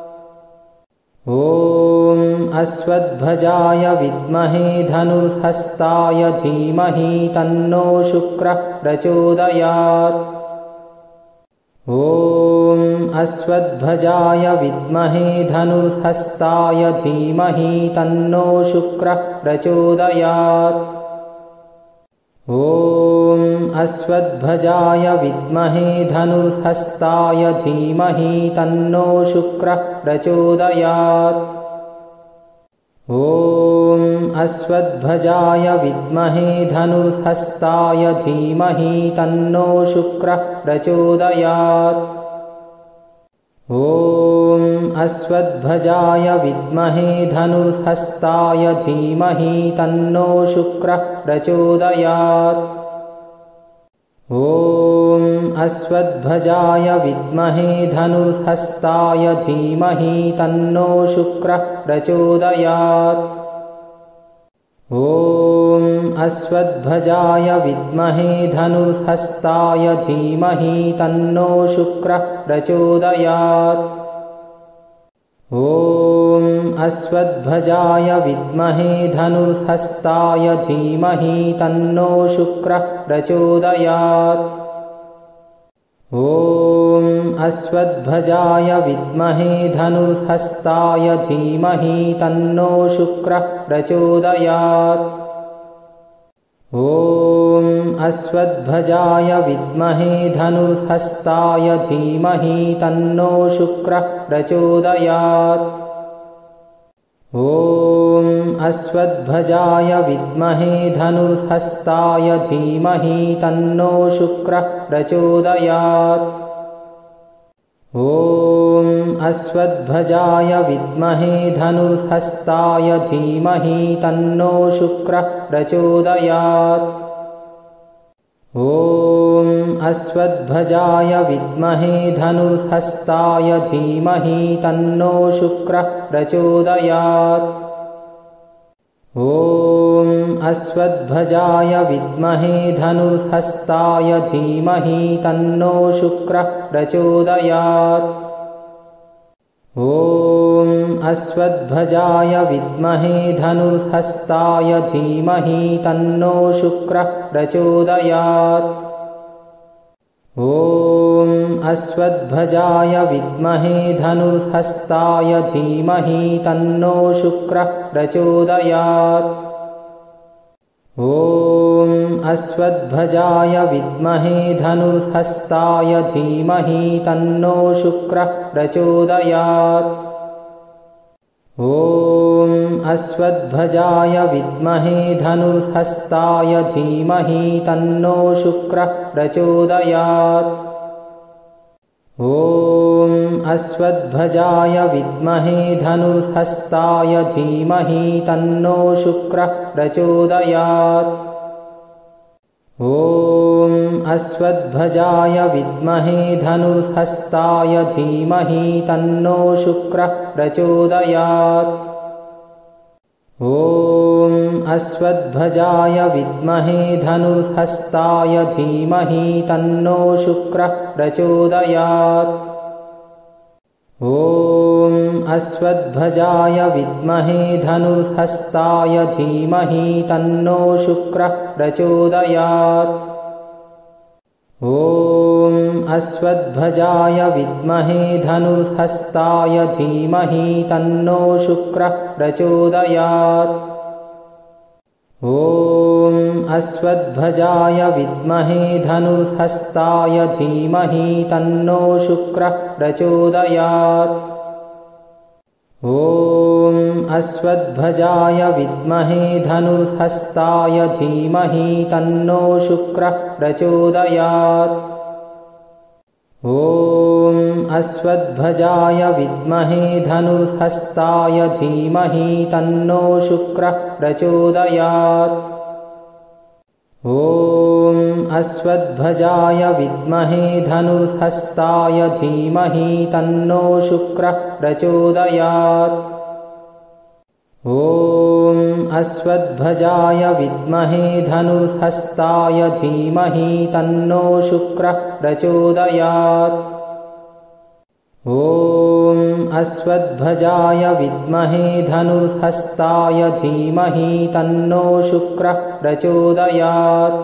ॐ अश्वत्थध्वजाय विद्महे धनुर्हस्ताय धीमहि तन्नो शुक्रः प्रचोदयात्। ॐ अश्वत्थध्वजाय विद्महे धनुर्हस्ताय धीमहि तन्नो शुक्रः प्रचोदयात्। ॐ अश्वत्थध्वजाय विद्महे धनुर्हस्ताय धीमहि तन्नो शुक्रः प्रचोदयात्। ॐ अश्वत्थध्वजाय विद्महे धनुर्हस्ताय धीमहि तन्नो शुक्रः प्रचोदयात्। ॐ अश्वत्थध्वजाय विद्महे धनुर्हस्ताय धीमहि तन्नो शुक्रः प्रचोदयात्। ॐ अश्वत्थध्वजाय विद्महे धनुर्हस्ताय धीमहि तन्नो शुक्रः प्रचोदयात्। ॐ अश्वत्थध्वजाय विद्महे धनुर्हस्ताय धीमहि तन्नो शुक्रः प्रचोदयात्। ॐ अश्वत्थध्वजाय विद्महे धनुर्हस्ताय धीमहि तन्नो शुक्रः प्रचोदयात्। ॐ अश्वत्थध्वजाय विद्महे धनुर्हस्ताय धीमहि तन्नो शुक्रः प्रचोदयात्। ॐ अश्वत्थध्वजाय विद्महे धनुर्हस्ताय धीमहि तन्नो शुक्रः प्रचोदयात्। ॐ अश्वत्थध्वजाय विद्महे धनुर्हस्ताय धीमहि तन्नो शुक्रः प्रचोदयात्। ॐ अश्वत्थध्वजाय विद्महे धनुर्हस्ताय धीमहि तन्नो शुक्रः प्रचोदयात्। ॐ अश्वत्थध्वजाय विद्महे धनुर्हस्ताय धीमहि तन्नो शुक्रः प्रचोदयात्। ॐ अश्वत्थध्वजाय विद्महे धनुर्हस्ताय धीमहि तन्नो शुक्रः प्रचोदयात्। ॐ अश्वत्थध्वजाय विद्महे धनुर्हस्ताय धीमहि तन्नो शुक्रः प्रचोदयात्। ॐ अश्वत्थध्वजाय विद्महे धनुर्हस्ताय धीमहि तन्नो शुक्रः प्रचोदयात्। ॐ अश्वत्थध्वजाय विद्महे धनुर्हस्ताय धीमहि तन्नो शुक्रः प्रचोदयात्। ॐ अश्वत्थध्वजाय विद्महे धनुर्हस्ताय धीमहि तन्नो शुक्रः प्रचोदयात्। ॐ अश्वत्थध्वजाय विद्महे धनुर्हस्ताय धीमहि तन्नो शुक्रः प्रचोदयात्। ॐ अश्वत्थध्वजाय विद्महे धनुर्हस्ताय धीमहि तन्नो शुक्रः प्रचोदयात्। ॐ अश्वत्थध्वजाय विद्महे धनुर्हस्ताय धीमहि तन्नो शुक्रः प्रचोदयात्। ॐ अश्वत्थध्वजाय विद्महे धनुर्हस्ताय धीमहि तन्नो शुक्रः प्रचोदयात्। ॐ अश्वत्थध्वजाय विद्महे धनुर्हस्ताय धीमहि तन्नो शुक्रः प्रचोदयात्। ॐ अश्वत्थध्वजाय विद्महे धनुर्हस्ताय धीमहि तन्नो शुक्रः प्रचोदयात्। ॐ अश्वत्थध्वजाय विद्महे धनुर्हस्ताय धीमहि तन्नो शुक्रः प्रचोदयात्। ॐ अश्वत्थध्वजाय विद्महे धनुर्हस्ताय धीमहि तन्नो शुक्रः प्रचोदयात्। ॐ अश्वत्थध्वजाय विद्महे धनुर्हस्ताय धीमहि तन्नो शुक्रः प्रचोदयात्। ॐ अश्वत्थध्वजाय विद्महे धनुर्हस्ताय धीमहि तन्नो शुक्रः प्रचोदयात्। ॐ अश्वत्थध्वजाय विद्महे धनुर्हस्ताय धीमहि तन्नो शुक्रः प्रचोदयात्।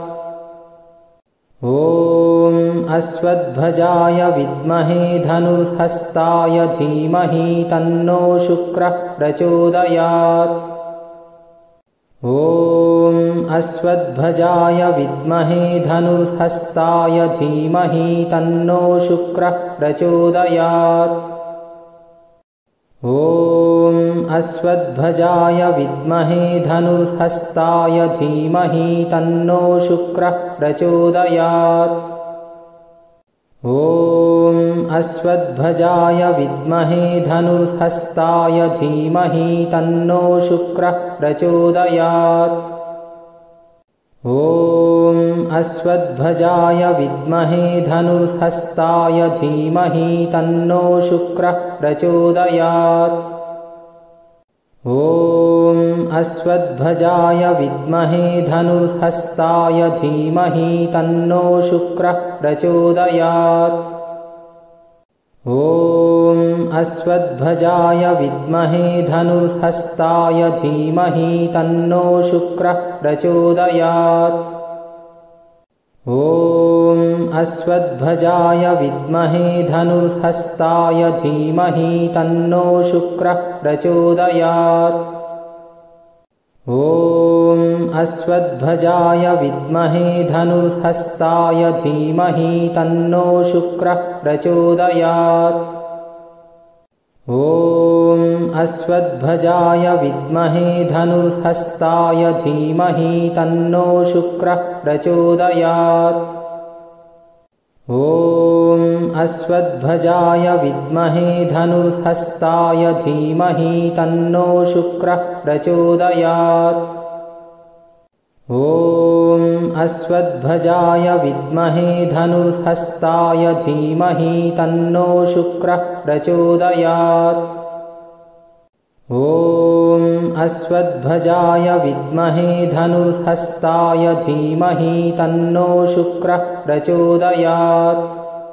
ॐ अश्वत्थध्वजाय विद्महे धनुर्हस्ताय धीमहि तन्नो शुक्रः प्रचोदयात्। ॐ अश्वत्थध्वजाय विद्महे धनुर्हस्ताय धीमहि तन्नो शुक्रः प्रचोदयात्। ॐ अश्वत्थध्वजाय विद्महे धनुर्हस्ताय धीमहि तन्नो शुक्रः प्रचोदयात्। ॐ अश्वत्थध्वजाय विद्महे धनुर्हस्ताय धीमहि तन्नो शुक्रः प्रचोदयात्। ॐ अश्वत्थध्वजाय विद्महे धनुर्हस्ताय धीमहि तन्नो शुक्रः प्रचोदयात्। ॐ अश्वत्थध्वजाय विद्महे धनुर्हस्ताय धीमहि तन्नो शुक्रः प्रचोदयात्। ॐ अश्वत्थध्वजाय विद्महे धनुर्हस्ताय धीमहि तन्नो शुक्रः प्रचोदयात्। ॐ अश्वत्थध्वजाय विद्महे धनुर्हस्ताय धीमहि तन्नो शुक्रः प्रचोदयात्। ॐ अश्वत्थध्वजाय विद्महे धनुर्हस्ताय धीमहि तन्नो शुक्रः प्रचोदयात्। ॐ अश्वत्थध्वजाय विद्महे धनुर्हस्ताय धीमहि तन्नो शुक्रः प्रचोदयात्। ॐ अश्वत्थध्वजाय विद्महे धनुर्हस्ताय धीमहि तन्नो शुक्रः प्रचोदयात्। ॐ अश्वत्थध्वजाय विद्महे धनुर्हस्ताय धीमहि तन्नो शुक्रः प्रचोदयात्। ॐ अश्वत्थध्वजाय विद्महे धनुर्हस्ताय धीमहि तन्नो शुक्रः प्रचोदयात्।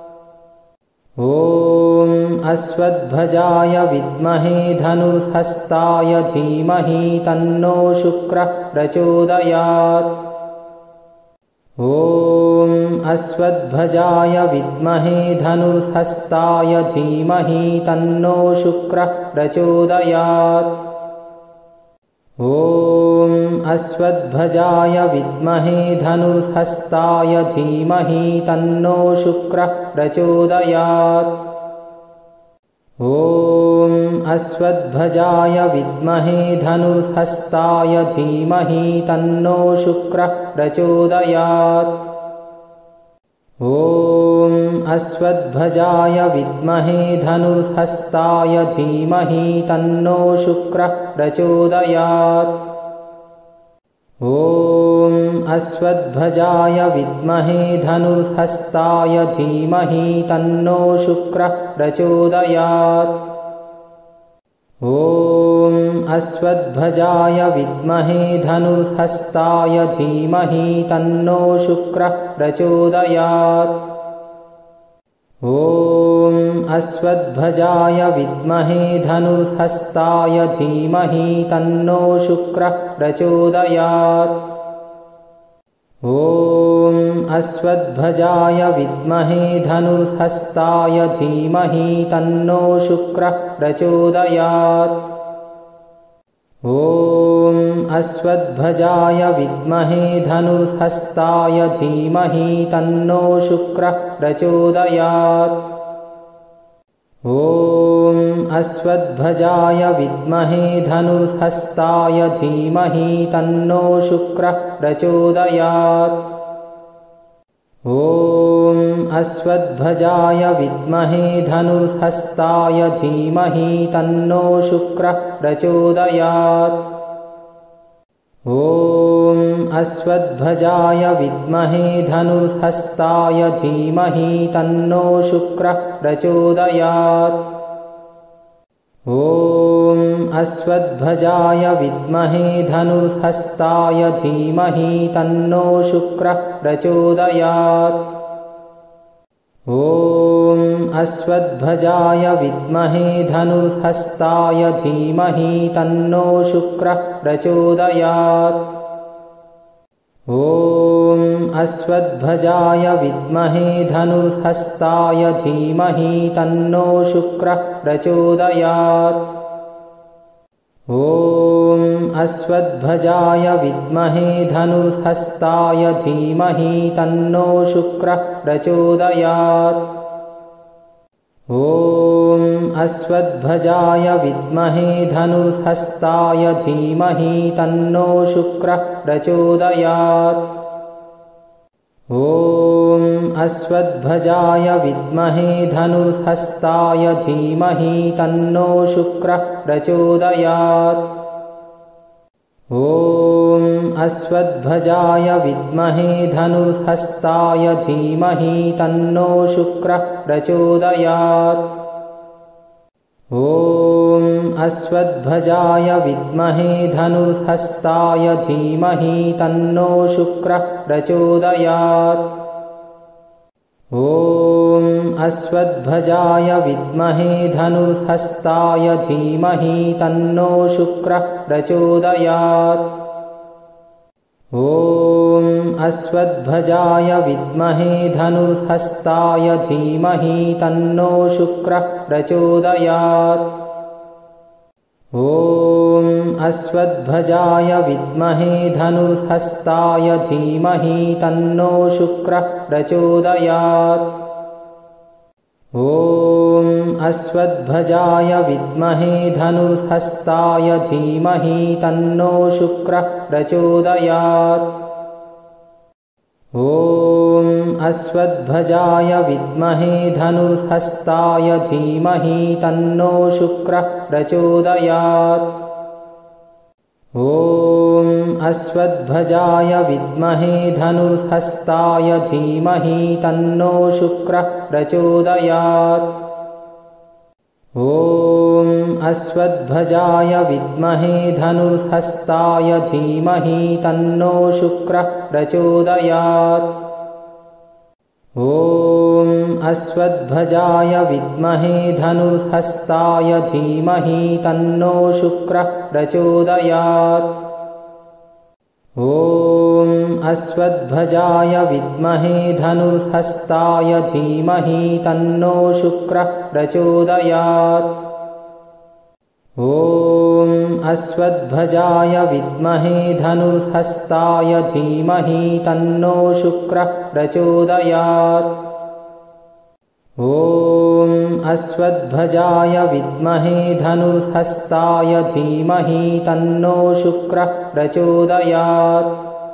ॐ अश्वत्थध्वजाय विद्महे धनुर्हस्ताय धीमहि तन्नो शुक्रः प्रचोदयात्। ॐ अश्वत्थध्वजाय विद्महे धनुर्हस्ताय धीमहि तन्नो शुक्रः प्रचोदयात्। ॐ अश्वत्थध्वजाय विद्महे धनुर्हस्ताय धीमहि तन्नो शुक्रः प्रचोदयात्। ॐ अश्वत्थध्वजाय विद्महे धनुर्हस्ताय धीमहि तन्नो शुक्रः प्रचोदयात्। ॐ अश्वत्थध्वजाय विद्महे धनुर्हस्ताय धीमहि तन्नो शुक्रः प्रचोदयात्। ॐ अश्वत्थध्वजाय विद्महे धनुर्हस्ताय धीमहि तन्नो शुक्रः प्रचोदयात्। ॐ अश्वत्थध्वजाय विद्महे धनुर्हस्ताय धीमहि तन्नो शुक्रः प्रचोदयात्। ॐ अश्वत्थध्वजाय विद्महे धनुर्हस्ताय धीमहि तन्नो शुक्रः प्रचोदयात्। ॐ अश्वत्थध्वजाय विद्महे धनुर्हस्ताय धीमहि तन्नो शुक्रः प्रचोदयात्। ॐ अश्वत्थध्वजाय विद्महे धनुर्हस्ताय धीमहि तन्नो शुक्रः प्रचोदयात्। ॐ अश्वत्थध्वजाय विद्महे धनुर्हस्ताय धीमहि तन्नो शुक्रः प्रचोदयात्। ॐ अश्वत्थध्वजाय विद्महे धनुर्हस्ताय धीमहि तन्नो शुक्रः प्रचोदयात्। ॐ अश्वत्थध्वजाय विद्महे धनुर्हस्ताय धीमहि तन्नो शुक्रः प्रचोदयात्। ॐ अश्वत्थध्वजाय विद्महे धनुर्हस्ताय धीमहि तन्नो शुक्रः प्रचोदयात्। ॐ अश्वत्थध्वजाय विद्महे धनुर्हस्ताय धीमहि तन्नो शुक्रः प्रचोदयात्। ॐ अश्वत्थध्वजाय विद्महे धनुर्हस्ताय धीमहि तन्नो शुक्रः प्रचोदयात्। ॐ अश्वत्थध्वजाय विद्महे धनुर्हस्ताय धीमहि तन्नो शुक्रः प्रचोदयात्। ॐ अश्वध्वजाय विद्महे धनुर्हस्ताय धीमहि तन्नो शुक्रः प्रचोदयात्। ॐ अश्वध्वजाय विद्महे धनुर्हस्ताय धीमहि तन्नो शुक्रः प्रचोदयात्। ॐ अश्वध्वजाय विद्महे धनुर्हस्ताय धीमहि तन्नो शुक्रः प्रचोदयात्। ॐ अश्वध्वजाय विद्महे धनुर्हस्ताय धीमहि तन्नो शुक्रः प्रचोदयात्। ॐ अश्वध्वजाय विद्महे धनुर्हस्ताय धीमहि तन्नो शुक्रः प्रचोदयात्। ॐ अश्वध्वजाय विद्महे धनुर्हस्ताय धीमहि तन्नो शुक्रः प्रचोदयात्। ॐ अश्वध्वजाय विद्महे धनुर्हस्ताय धीमहि तन्नो शुक्रः प्रचोदयात्। ॐ अश्वध्वजाय विद्महे धनुर्हस्ताय धीमहि तन्नो शुक्रः प्रचोदयात्। ॐ अश्वध्वजाय विद्महे धनुर्हस्ताय धीमहि तन्नो शुक्रः प्रचोदयात्। ॐ अश्वध्वजाय विद्महे धनुर्हस्ताय धीमहि तन्नो शुक्रः प्रचोदयात्। ॐ अश्वध्वजाय विद्महे धनुर्हस्ताय धीमहि तन्नो शुक्रः प्रचोदयात्। ॐ अश्वध्वजाय विद्महे धनुर्हस्ताय धीमहि तन्नो शुक्रः प्रचोदयात्। ॐ अश्वध्वजाय विद्महे धनुर्हस्ताय धीमहि तन्नो शुक्रः प्रचोदयात्। ॐ अश्वध्वजाय विद्महे धनुर्हस्ताय धीमहि तन्नो शुक्रः प्रचोदयात्। ॐ अश्वध्वजाय विद्महे धनुर्हस्ताय धीमहि तन्नो शुक्रः प्रचोदयात्।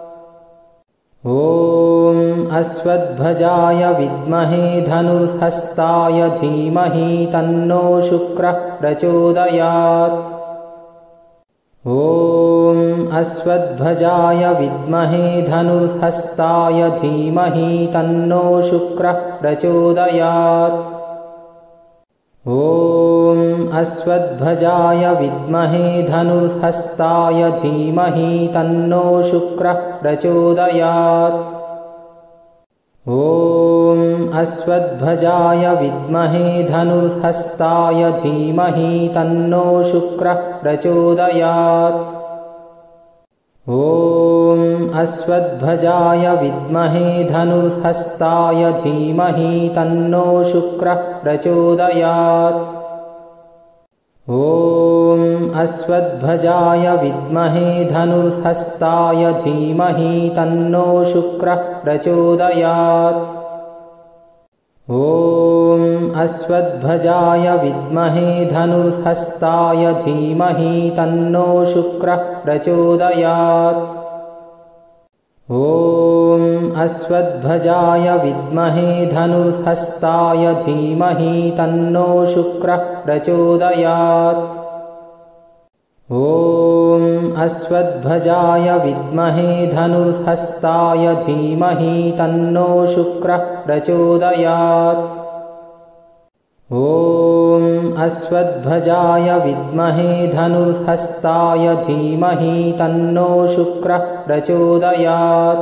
ॐ अश्वध्वजाय विद्महे धनुर्हस्ताय धीमहि तन्नो शुक्रः प्रचोदयात्। ॐ अश्वध्वजाय विद्महे धनुर्हस्ताय धीमहि तन्नो शुक्रः प्रचोदयात्। ॐ अश्वध्वजाय विद्महे धनुर्हस्ताय धीमहि तन्नो शुक्रः प्रचोदयात्। ॐ अश्वध्वजाय विद्महे धनुर्हस्ताय धीमहि तन्नो शुक्रः प्रचोदयात्। ॐ अश्वध्वजाय विद्महे धनुर्हस्ताय धीमहि तन्नो शुक्रः प्रचोदयात्। ॐ अश्वध्वजाय विद्महे धनुर्हस्ताय धीमहि तन्नो शुक्रः प्रचोदयात्। ॐ अश्वध्वजाय विद्महे धनुर्हस्ताय धीमहि तन्नो शुक्रः प्रचोदयात्। ॐ अश्वध्वजाय विद्महे धनुर्हस्ताय धीमहि तन्नो शुक्रः प्रचोदयात्। ॐ अश्वध्वजाय विद्महे धनुर्हस्ताय धीमहि तन्नो शुक्रः प्रचोदयात्। ॐ अश्वध्वजाय विद्महे धनुर्हस्ताय धीमहि तन्नो शुक्रः प्रचोदयात्।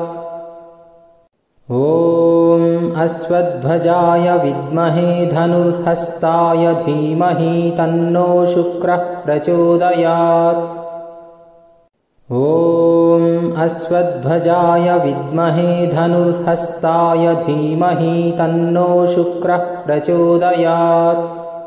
ॐ अश्वध्वजाय विद्महे धनुर्हस्ताय धीमहि तन्नो शुक्रः प्रचोदयात्। ॐ अश्वध्वजाय विद्महे धनुर्हस्ताय धीमहि तन्नो शुक्रः प्रचोदयात्।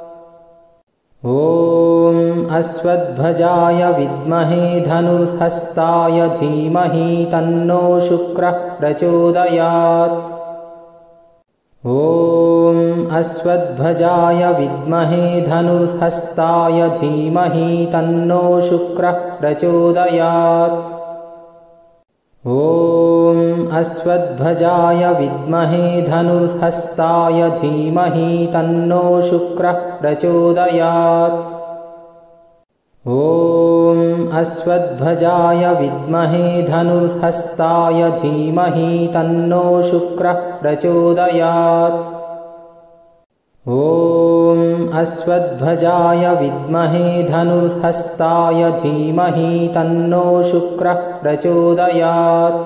ॐ अश्वध्वजाय विद्महे धनुर्हस्ताय धीमहि तन्नो शुक्रः प्रचोदयात्। ॐ अश्वध्वजाय विद्महे धनुर्हस्ताय धीमहि तन्नो शुक्रः प्रचोदयात्। ॐ अश्वध्वजाय विद्महे धनुर्हस्ताय धीमहि तन्नो शुक्रः प्रचोदयात्। ॐ अश्वध्वजाय विद्महे धनुर्हस्ताय धीमहि तन्नो शुक्रः प्रचोदयात्। ॐ अश्वध्वजाय विद्महे धनुर्हस्ताय धीमहि तन्नो शुक्रः प्रचोदयात्।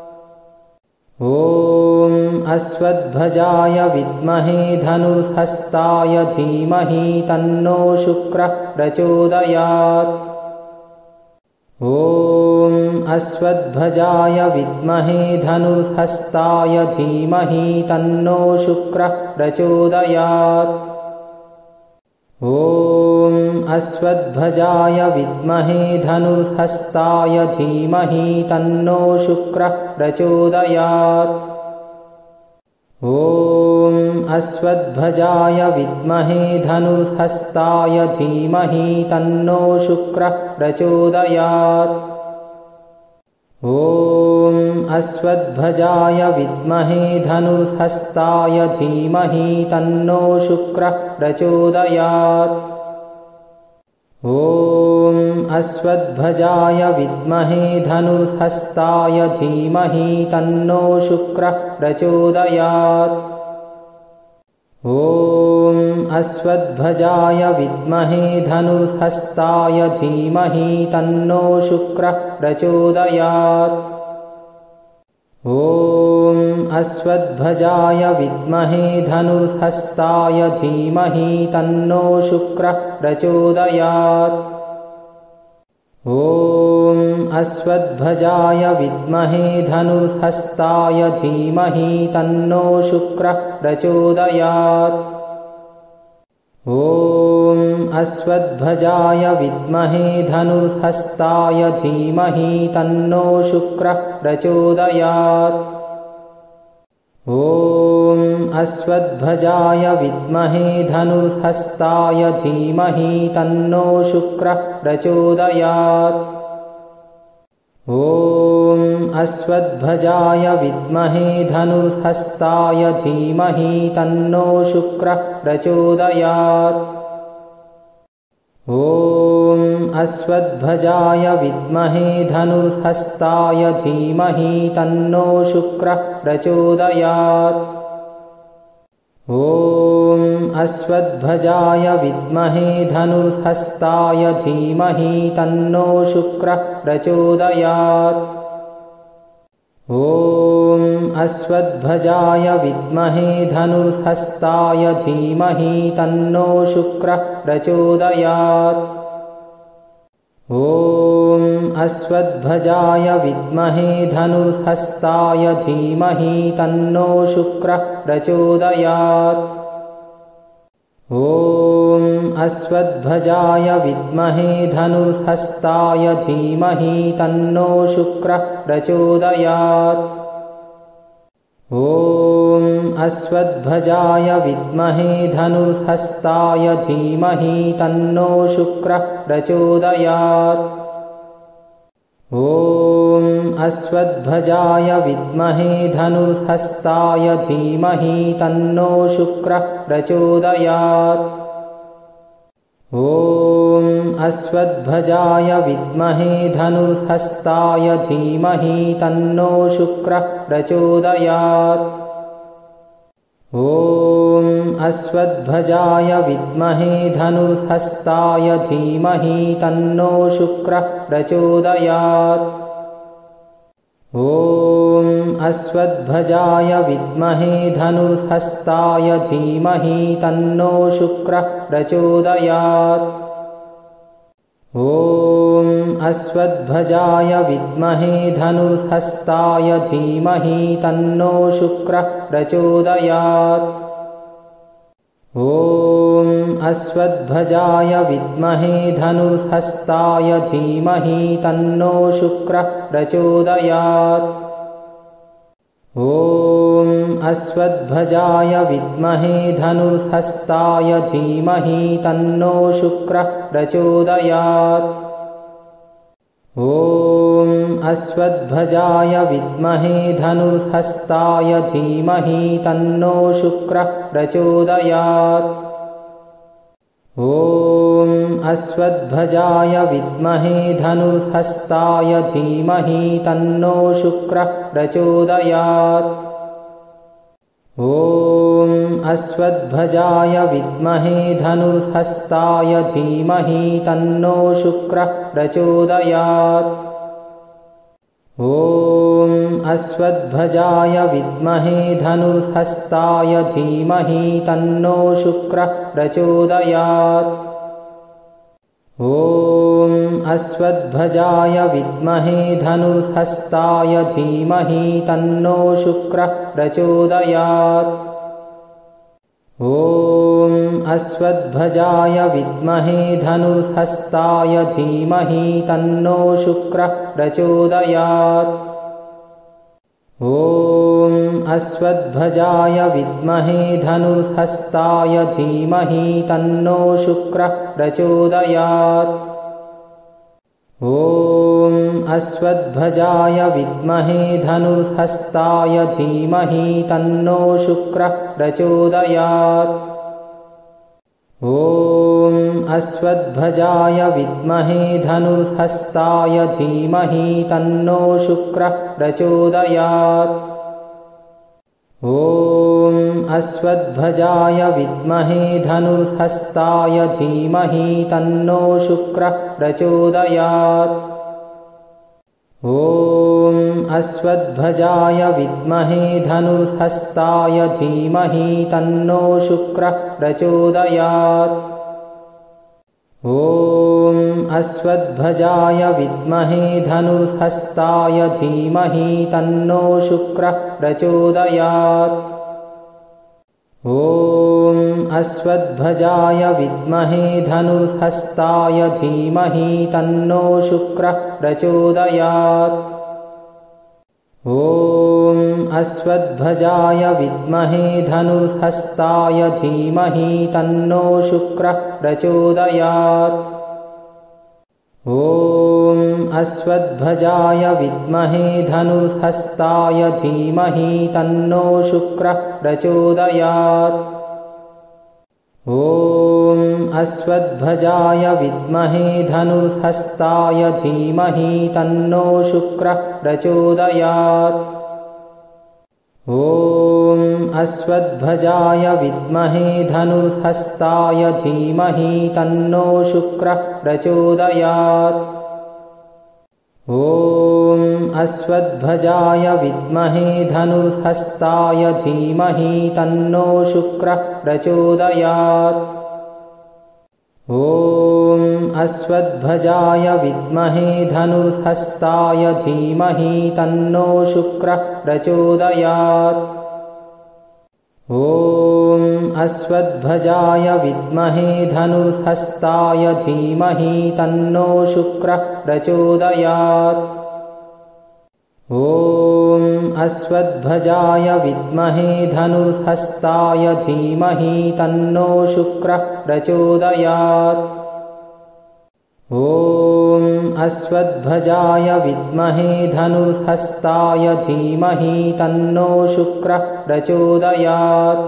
ॐ अश्वध्वजाय विद्महे धनुर्हस्ताय धीमहि तन्नो शुक्रः प्रचोदयात्। ॐ अश्वध्वजाय विद्महे धनुर्हस्ताय धीमहि तन्नो शुक्रः प्रचोदयात्। ॐ अश्वध्वजाय विद्महे धनुर्हस्ताय धीमहि तन्नो शुक्रः प्रचोदयात्। ॐ अश्वध्वजाय विद्महे धनुर्हस्ताय धीमहि तन्नो शुक्रः प्रचोदयात्। ॐ अश्वध्वजाय विद्महे धनुर्हस्ताय धीमहि तन्नो शुक्रः प्रचोदयात्। ॐ अश्वध्वजाय विद्महे धनुर्हस्ताय धीमहि तन्नो शुक्रः प्रचोदयात्। ॐ अश्वध्वजाय विद्महे धनुर्हस्ताय धीमहि तन्नो शुक्रः प्रचोदयात्। ॐ अश्वध्वजाय विद्महे धनुर्हस्ताय धीमहि तन्नो शुक्रः प्रचोदयात्। ॐ अश्वध्वजाय विद्महे धनुर्हस्ताय धीमहि तन्नो शुक्रः प्रचोदयात्। ॐ अश्वध्वजाय विद्महे धनुर्हस्ताय धीमहि तन्नो शुक्रः प्रचोदयात्। ॐ अश्वध्वजाय विद्महे धनुर्हस्ताय धीमहि तन्नो शुक्रः प्रचोदयात्। ॐ अश्वध्वजाय विद्महे धनुर्हस्ताय धीमहि तन्नो शुक्रः प्रचोदयात्। ॐ अश्वध्वजाय विद्महे धनुर्हस्ताय धीमहि तन्नो शुक्रः प्रचोदयात्। ॐ अश्वध्वजाय विद्महे धनुर्हस्ताय धीमहि तन्नो शुक्रः प्रचोदयात्। ॐ अश्वध्वजाय विद्महे धनुर्हस्ताय धीमहि तन्नो शुक्रः प्रचोदयात्। ॐ अश्वध्वजाय विद्महे धनुर्हस्ताय धीमहि तन्नो शुक्रः प्रचोदयात्। ॐ अश्वध्वजाय विद्महे धनुर्हस्ताय धीमहि तन्नो शुक्रः प्रचोदयात्। ॐ अश्वध्वजाय विद्महे धनुर्हस्ताय धीमहि तन्नो शुक्रः प्रचोदयात्। ॐ अश्वध्वजाय विद्महे धनुर्हस्ताय धीमहि तन्नो शुक्रः प्रचोदयात्। ॐ अश्वध्वजाय विद्महे धनुर्हस्ताय धीमहि तन्नो शुक्रः प्रचोदयात्। ॐ अश्वध्वजाय विद्महे धनुर्हस्ताय धीमहि तन्नो शुक्रः प्रचोदयात्। ॐ अश्वध्वजाय विद्महे धनुर्हस्ताय धीमहि तन्नो शुक्रः प्रचोदयात्। ॐ अश्वध्वजाय विद्महे धनुर्हस्ताय धीमहि तन्नो शुक्रः प्रचोदयात्। ॐ अश्वध्वजाय विद्महे धनुर्हस्ताय धीमहि तन्नो शुक्रः प्रचोदयात्। ॐ अश्वध्वजाय विद्महे धनुर्हस्ताय धीमहि तन्नो शुक्रः प्रचोदयात्। ॐ अश्वध्वजाय विद्महे धनुर्हस्ताय धीमहि तन्नो शुक्रः प्रचोदयात्। ॐ अश्वध्वजाय विद्महे धनुर्हस्ताय धीमहि तन्नो शुक्रः प्रचोदयात्। ॐ अश्वध्वजाय विद्महे धनुर्हस्ताय धीमहि तन्नो शुक्रः प्रचोदयात्। ॐ अश्वध्वजाय विद्महे धनुर्हस्ताय धीमहि तन्नो शुक्रः प्रचोदयात्। ॐ अश्वध्वजाय विद्महे धनुर्हस्ताय धीमहि तन्नो शुक्रः प्रचोदयात्। ॐ अश्वध्वजाय विद्महे धनुर्हस्ताय धीमहि तन्नो शुक्रः प्रचोदयात्। ॐ अश्वध्वजाय विद्महे धनुर्हस्ताय धीमहि तन्नो शुक्रः प्रचोदयात्। ॐ अश्वध्वजाय विद्महे धनुर्हस्ताय धीमहि तन्नो शुक्रः प्रचोदयात्। ॐ अश्वध्वजाय विद्महे धनुर्हस्ताय धीमहि तन्नो शुक्रः प्रचोदयात्। ॐ अश्वध्वजाय विद्महे धनुर्हस्ताय धीमहि तन्नो शुक्रः प्रचोदयात्। ॐ अश्वध्वजाय विद्महे धनुर्हस्ताय धीमहि तन्नो शुक्रः प्रचोदयात्। ॐ अश्वध्वजाय विद्महे धनुर्हस्ताय धीमहि तन्नो शुक्रः प्रचोदयात्। ॐ अश्वध्वजाय विद्महे धनुर्हस्ताय धीमहि तन्नो शुक्रः प्रचोदयात्। ॐ अश्वध्वजाय विद्महे धनुर्हस्ताय धीमहि तन्नो शुक्रः प्रचोदयात्। ॐ अश्वध्वजाय विद्महे धनुर्हस्ताय धीमहि तन्नो शुक्रः प्रचोदयात्। ॐ अश्वध्वजाय विद्महे धनुर्हस्ताय धीमहि तन्नो शुक्रः प्रचोदयात्। ॐ अश्वध्वजाय विद्महे धनुर्हस्ताय धीमहि तन्नो शुक्रः प्रचोदयात्। ॐ अश्वध्वजाय विद्महे धनुर्हस्ताय धीमहि तन्नो शुक्रः प्रचोदयात्। ॐ अश्वध्वजाय विद्महे धनुर्हस्ताय धीमहि तन्नो शुक्रः प्रचोदयात्। ॐ अश्वध्वजाय विद्महे धनुर्हस्ताय धीमहि तन्नो शुक्रः प्रचोदयात्। ॐ अश्वध्वजाय विद्महे धनुर्हस्ताय धीमहि तन्नो शुक्रः प्रचोदयात्। ॐ अश्वध्वजाय विद्महे धनुर्हस्ताय धीमहि तन्नो शुक्रः प्रचोदयात्।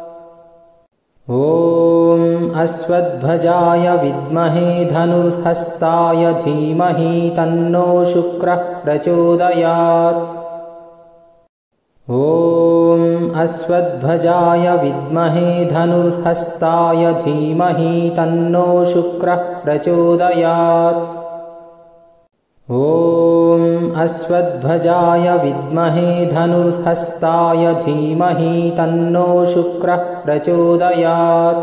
ॐ अश्वध्वजाय विद्महे धनुर्हस्ताय धीमहि तन्नो शुक्रः प्रचोदयात्। ॐ अश्वध्वजाय विद्महे धनुर्हस्ताय धीमहि तन्नो शुक्रः प्रचोदयात्। ॐ अश्वध्वजाय विद्महे धनुर्हस्ताय धीमहि तन्नो शुक्रः प्रचोदयात्।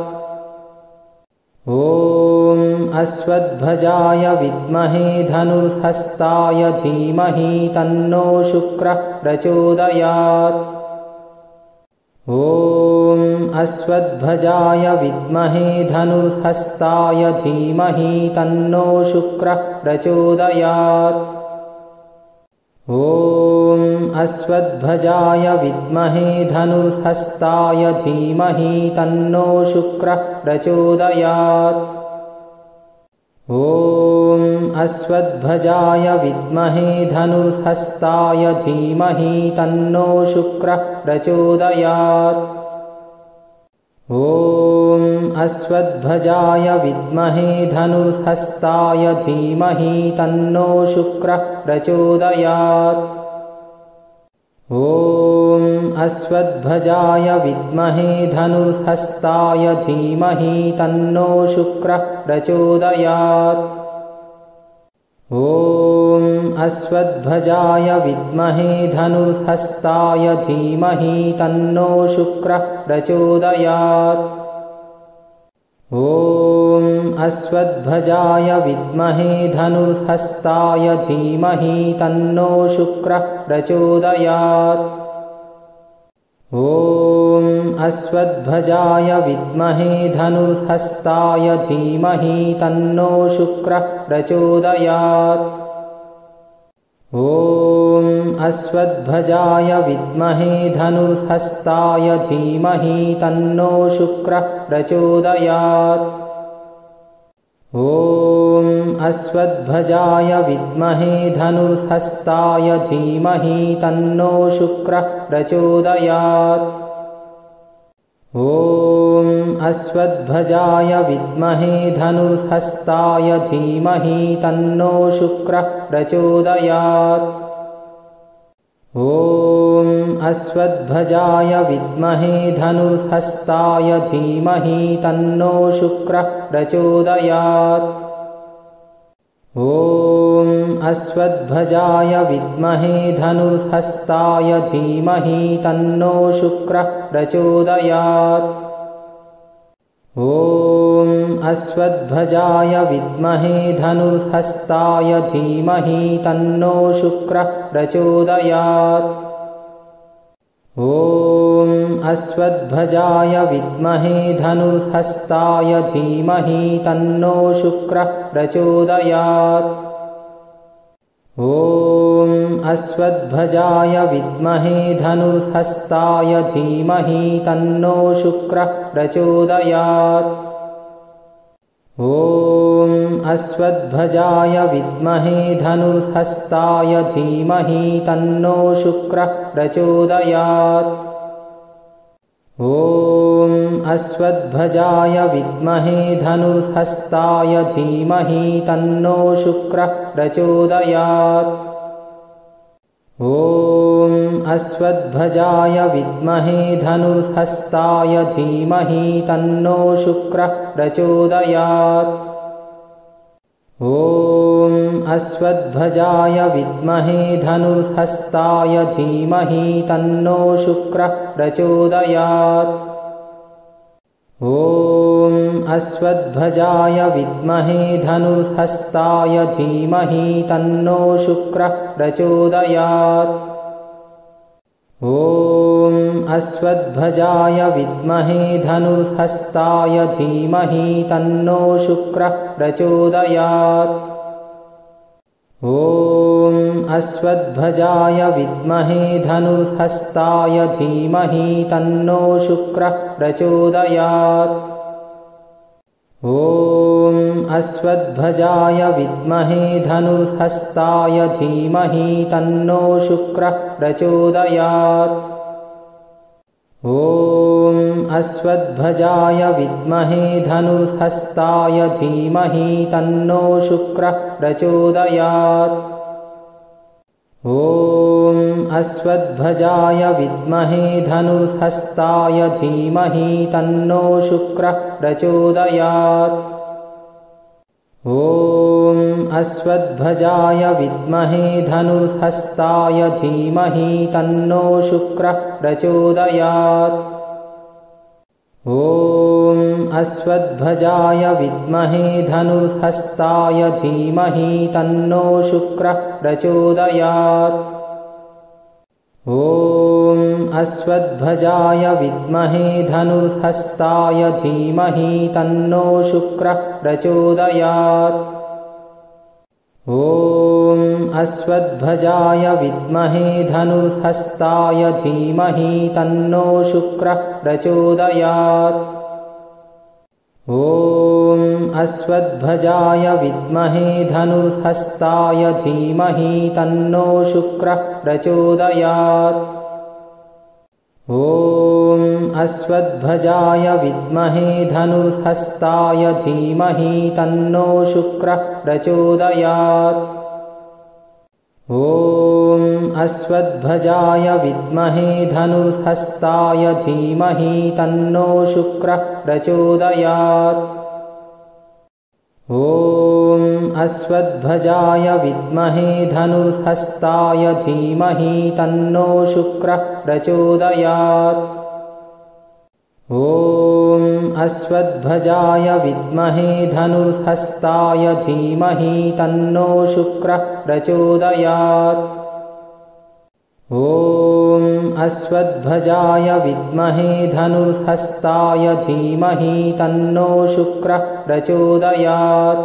ॐ अश्वध्वजाय विद्महे धनुर्हस्ताय धीमहि तन्नो शुक्रः प्रचोदयात्। ॐ अश्वध्वजाय विद्महे धनुर्हस्ताय धीमहि तन्नो शुक्रः प्रचोदयात्। ॐ अश्वत्थध्वजाय विद्महे धनुर्हस्ताय धीमहि तन्नो शुक्रः प्रचोदयात्। ॐ अश्वत्थध्वजाय विद्महे धनुर्हस्ताय धीमहि तन्नो शुक्रः प्रचोदयात्। ॐ अश्वत्थध्वजाय विद्महे धनुर्हस्ताय धीमहि तन्नो शुक्रः प्रचोदयात्। ॐ अश्वत्थध्वजाय विद्महे धनुर्हस्ताय धीमहि तन्नो शुक्रः प्रचोदयात्। ॐ अश्वत्थध्वजाय विद्महे धनुर्हस्ताय धीमहि तन्नो शुक्रः प्रचोदयात्। ॐ अश्वत्थध्वजाय विद्महे धनुर्हस्ताय धीमहि तन्नो शुक्रः प्रचोदयात्। ॐ अश्वत्थध्वजाय विद्महे धनुर्हस्ताय धीमहि तन्नो शुक्रः प्रचोदयात्। ॐ अश्वत्थध्वजाय विद्महे धनुर्हस्ताय धीमहि तन्नो शुक्रः प्रचोदयात्। ॐ अश्वत्थध्वजाय विद्महे धनुर्हस्ताय धीमहि तन्नो शुक्रः प्रचोदयात्। ॐ अश्वत्थध्वजाय विद्महे धनुर्हस्ताय धीमहि तन्नो शुक्रः प्रचोदयात्। ॐ अश्वत्थध्वजाय विद्महे धनुर्हस्ताय धीमहि तन्नो शुक्रः प्रचोदयात्। ॐ अश्वत्थध्वजाय विद्महे धनुर्हस्ताय धीमहि तन्नो शुक्रः प्रचोदयात्। ॐ अश्वत्थध्वजाय विद्महे धनुर्हस्ताय धीमहि तन्नो शुक्रः प्रचोदयात्। ॐ अश्वत्थध्वजाय विद्महे धनुर्हस्ताय धीमहि तन्नो शुक्रः प्रचोदयात्। ॐ अश्वत्थध्वजाय विद्महे धनुर्हस्ताय धीमहि तन्नो शुक्रः प्रचोदयात्। ॐ अश्वत्थध्वजाय विद्महे धनुर्हस्ताय धीमहि तन्नो शुक्रः प्रचोदयात्। ॐ अश्वत्थध्वजाय विद्महे धनुर्हस्ताय धीमहि तन्नो शुक्रः प्रचोदयात्। ॐ अश्वत्थध्वजाय विद्महे धनुर्हस्ताय धीमहि तन्नो शुक्रः प्रचोदयात्। ॐ अश्वत्थध्वजाय विद्महे धनुर्हस्ताय धीमहि तन्नो शुक्रः प्रचोदयात्। ॐ अश्वत्थध्वजाय विद्महे धनुर्हस्ताय धीमहि तन्नो शुक्रः प्रचोदयात्। ॐ अश्वत्थध्वजाय विद्महे धनुर्हस्ताय धीमहि तन्नो शुक्रः प्रचोदयात्। ॐ अश्वत्थध्वजाय विद्महे धनुर्हस्ताय धीमहि तन्नो शुक्रः प्रचोदयात्। ॐ अश्वत्थध्वजाय विद्महे धनुर्हस्ताय धीमहि तन्नो शुक्रः प्रचोदयात्। ॐ अश्वत्थध्वजाय विद्महे धनुर्हस्ताय धीमहि तन्नो शुक्रः प्रचोदयात्। ॐ अश्वत्थध्वजाय विद्महे धनुर्हस्ताय धीमहि तन्नो शुक्रः प्रचोदयात्। ॐ अश्वत्थध्वजाय विद्महे धनुर्हस्ताय धीमहि तन्नो शुक्रः प्रचोदयात्। ॐ अश्वत्थध्वजाय विद्महे धनुर्हस्ताय धीमहि तन्नो शुक्रः प्रचोदयात्। ॐ अश्वत्थध्वजाय विद्महे धनुर्हस्ताय धीमहि तन्नो शुक्रः प्रचोदयात्। ॐ अश्वत्थध्वजाय विद्महे धनुर्हस्ताय धीमहि तन्नो शुक्रः प्रचोदयात्। ॐ अश्वत्थध्वजाय विद्महे धनुर्हस्ताय धीमहि तन्नो शुक्रः प्रचोदयात्। ॐ अश्वत्थध्वजाय विद्महे धनुर्हस्ताय धीमहि तन्नो शुक्रः प्रचोदयात्। ॐ अश्वत्थध्वजाय विद्महे धनुर्हस्ताय धीमहि तन्नो शुक्रः प्रचोदयात्। ॐ अश्वत्थध्वजाय विद्महे धनुर्हस्ताय धीमहि तन्नो शुक्रः प्रचोदयात्। ॐ अश्वत्थध्वजाय विद्महे धनुर्हस्ताय धीमहि तन्नो शुक्रः प्रचोदयात्। ॐ अश्वत्थध्वजाय विद्महे धनुर्हस्ताय धीमहि तन्नो शुक्रः प्रचोदयात्।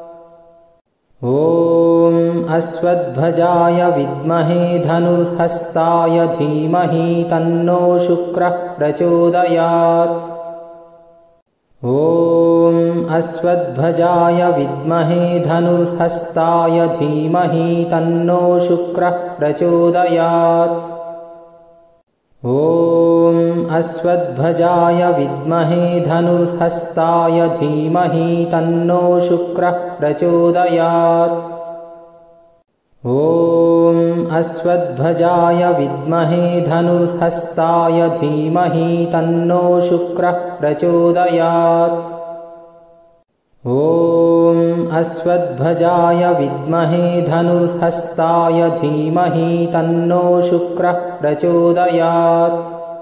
ॐ अश्वत्थध्वजाय विद्महे धनुर्हस्ताय धीमहि तन्नो शुक्रः प्रचोदयात्। ॐ अश्वत्थध्वजाय विद्महे धनुर्हस्ताय धीमहि तन्नो शुक्रः प्रचोदयात्। ॐ अश्वत्थध्वजाय विद्महे धनुर्हस्ताय धीमहि तन्नो शुक्रः प्रचोदयात्। ॐ अश्वत्थध्वजाय विद्महे धनुर्हस्ताय धीमहि तन्नो शुक्रः प्रचोदयात्। ॐ अश्वत्थध्वजाय विद्महे धनुर्हस्ताय धीमहि तन्नो शुक्रः प्रचोदयात्।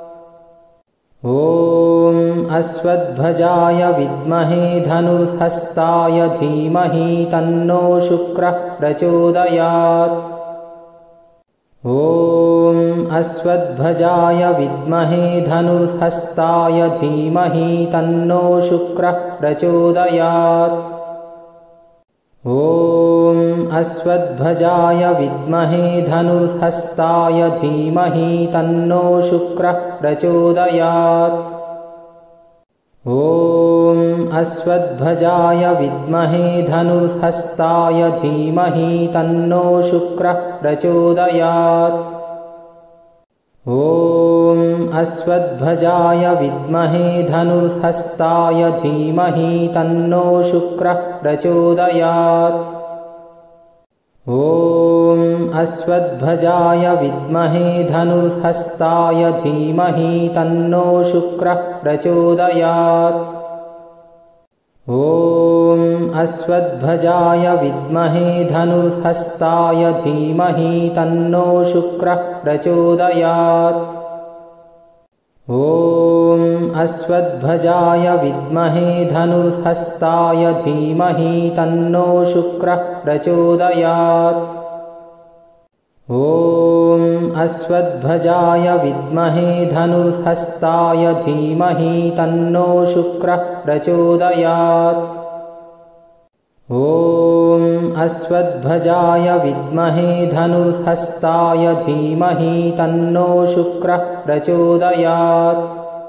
ॐ अश्वत्थध्वजाय विद्महे धनुर्हस्ताय धीमहि तन्नो शुक्रः प्रचोदयात्। ॐ अश्वत्थध्वजाय विद्महे धनुर्हस्ताय धीमहि तन्नो शुक्रः प्रचोदयात्। ॐ अश्वत्थध्वजाय विद्महे धनुर्हस्ताय धीमहि तन्नो शुक्रः प्रचोदयात्। ॐ अश्वत्थध्वजाय विद्महे धनुर्हस्ताय धीमहि तन्नो शुक्रः प्रचोदयात्। ॐ अश्वत्थध्वजाय विद्महे धनुर्हस्ताय धीमहि तन्नो शुक्रः प्रचोदयात्। ॐ अश्वत्थध्वजाय विद्महे धनुर्हस्ताय धीमहि तन्नो शुक्रः प्रचोदयात्। ॐ अश्वत्थध्वजाय विद्महे धनुर्हस्ताय धीमहि तन्नो शुक्रः प्रचोदयात्। ॐ अश्वत्थध्वजाय विद्महे धनुर्हस्ताय धीमहि तन्नो शुक्रः प्रचोदयात्। ॐ अश्वत्थध्वजाय विद्महे धनुर्हस्ताय धीमहि तन्नो शुक्रः प्रचोदयात्। ॐ अश्वत्थध्वजाय विद्महे धनुर्हस्ताय धीमहि तन्नो शुक्रः प्रचोदयात्।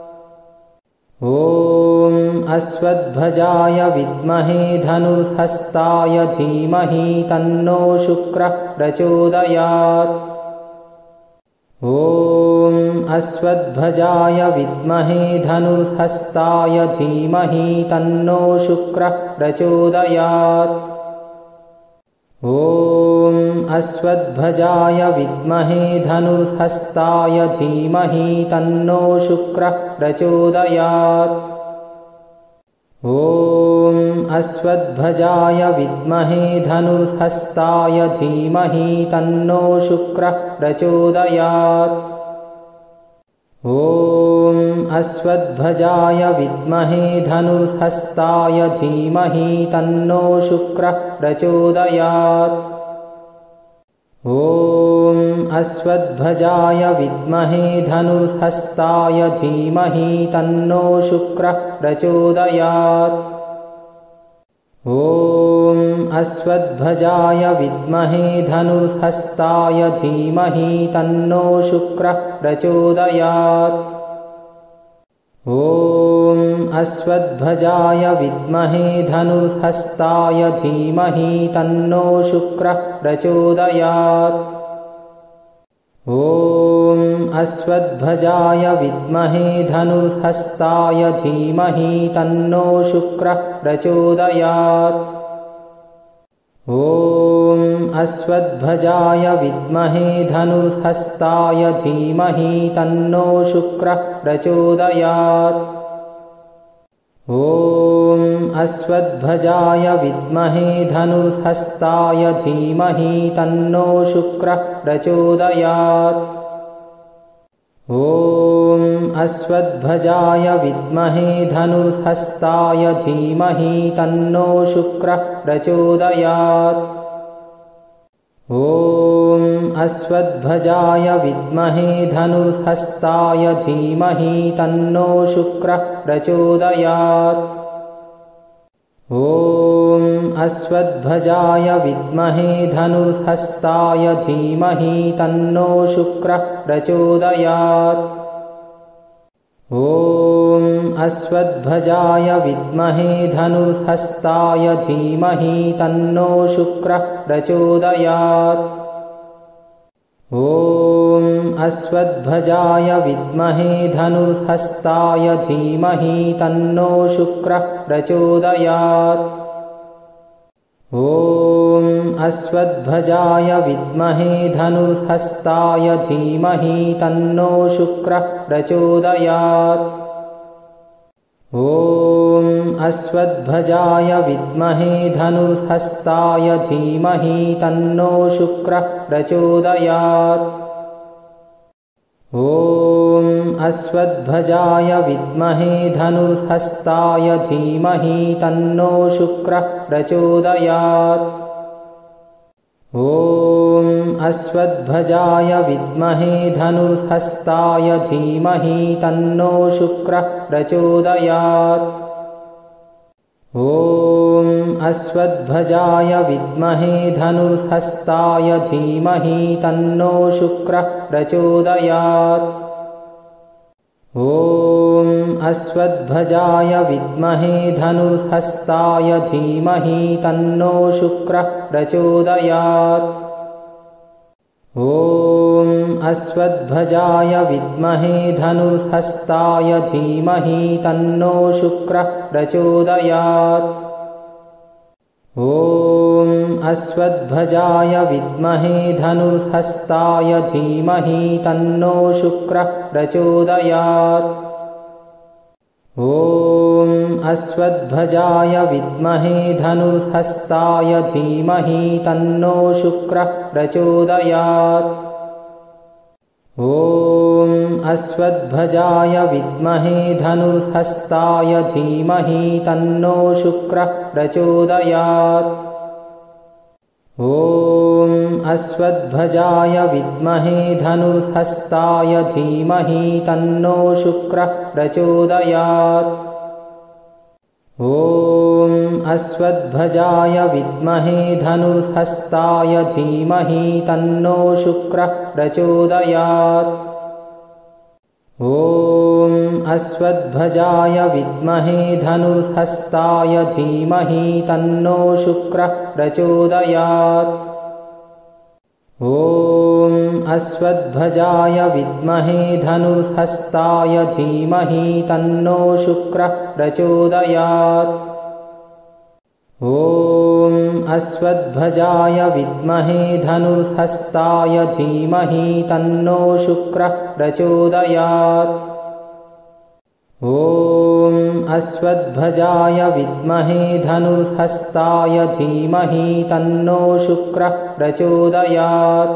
ॐ अश्वत्थध्वजाय विद्महे धनुर्हस्ताय धीमहि तन्नो शुक्रः प्रचोदयात्। ॐ अश्वत्थध्वजाय विद्महे धनुर्हस्ताय धीमहि तन्नो शुक्रः प्रचोदयात्। ॐ अश्वत्थध्वजाय विद्महे धनुर्हस्ताय धीमहि तन्नो शुक्रः प्रचोदयात्। ॐ अश्वत्थध्वजाय विद्महे धनुर्हस्ताय धीमहि तन्नो शुक्रः प्रचोदयात्। ॐ अश्वत्थध्वजाय विद्महे धनुर्हस्ताय धीमहि तन्नो शुक्रः प्रचोदयात्। ॐ अश्वत्थध्वजाय विद्महे धनुर्हस्ताय धीमहि तन्नो शुक्रः प्रचोदयात्। ॐ अश्वत्थध्वजाय विद्महे धनुर्हस्ताय धीमहि तन्नो शुक्रः प्रचोदयात्। ॐ अश्वत्थध्वजाय विद्महे धनुर्हस्ताय धीमहि तन्नो शुक्रः प्रचोदयात्। ॐ अश्वत्थध्वजाय विद्महे धनुर्हस्ताय धीमहि तन्नो शुक्रः प्रचोदयात्। ॐ अश्वत्थध्वजाय विद्महे धनुर्हस्ताय धीमहि तन्नो शुक्रः प्रचोदयात्। ॐ अश्वत्थध्वजाय विद्महे धनुर्हस्ताय धीमहि तन्नो शुक्रः प्रचोदयात्। ॐ अश्वत्थध्वजाय विद्महे धनुर्हस्ताय धीमहि तन्नो शुक्रः प्रचोदयात्। ॐ अश्वत्थध्वजाय विद्महे धनुर्हस्ताय धीमहि तन्नो शुक्रः प्रचोदयात्। ॐ अश्वत्थध्वजाय विद्महे धनुर्हस्ताय धीमहि तन्नो शुक्रः प्रचोदयात्। ॐ अश्वत्थध्वजाय विद्महे धनुर्हस्ताय धीमहि तन्नो शुक्रः प्रचोदयात्। ॐ अश्वत्थध्वजाय विद्महे धनुर्हस्ताय धीमहि तन्नो शुक्रः प्रचोदयात्। ॐ अश्वत्थध्वजाय विद्महे धनुर्हस्ताय धीमहि तन्नो शुक्रः प्रचोदयात्। ॐ अश्वत्थध्वजाय विद्महे धनुर्हस्ताय धीमहि तन्नो शुक्रः प्रचोदयात्। ॐ अश्वत्थध्वजाय विद्महे धनुर्हस्ताय धीमहि तन्नो शुक्रः प्रचोदयात्। ॐ अश्वत्थध्वजाय विद्महे धनुर्हस्ताय धीमहि तन्नो शुक्रः प्रचोदयात्। ॐ अश्वत्थध्वजाय विद्महे धनुर्हस्ताय धीमहि तन्नो शुक्रः प्रचोदयात्। ॐ अश्वत्थध्वजाय विद्महे धनुर्हस्ताय धीमहि तन्नो शुक्रः प्रचोदयात्। ॐ अश्वत्थध्वजाय विद्महे धनुर्हस्ताय धीमहि तन्नो शुक्रः प्रचोदयात्। ॐ अश्वत्थध्वजाय विद्महे धनुर्हस्ताय धीमहि तन्नो शुक्रः प्रचोदयात्। ॐ अश्वत्थध्वजाय विद्महे धनुर्हस्ताय धीमहि तन्नो शुक्रः प्रचोदयात्। ॐ अश्वत्थध्वजाय विद्महे धनुर्हस्ताय धीमहि तन्नो शुक्रः प्रचोदयात्। ॐ अश्वत्थध्वजाय विद्महे धनुर्हस्ताय धीमहि तन्नो शुक्रः प्रचोदयात्। ॐ अश्वत्थध्वजाय विद्महे धनुर्हस्ताय धीमहि तन्नो शुक्रः प्रचोदयात्। ॐ अश्वत्थध्वजाय विद्महे धनुर्हस्ताय धीमहि तन्नो शुक्रः प्रचोदयात्। ॐ अश्वत्थध्वजाय विद्महे धनुर्हस्ताय धीमहि तन्नो शुक्रः प्रचोदयात्। ॐ अश्वत्थध्वजाय विद्महे धनुर्हस्ताय धीमहि तन्नो शुक्रः प्रचोदयात्। ॐ अश्वत्थध्वजाय विद्महे धनुर्हस्ताय धीमहि तन्नो शुक्रः प्रचोदयात्।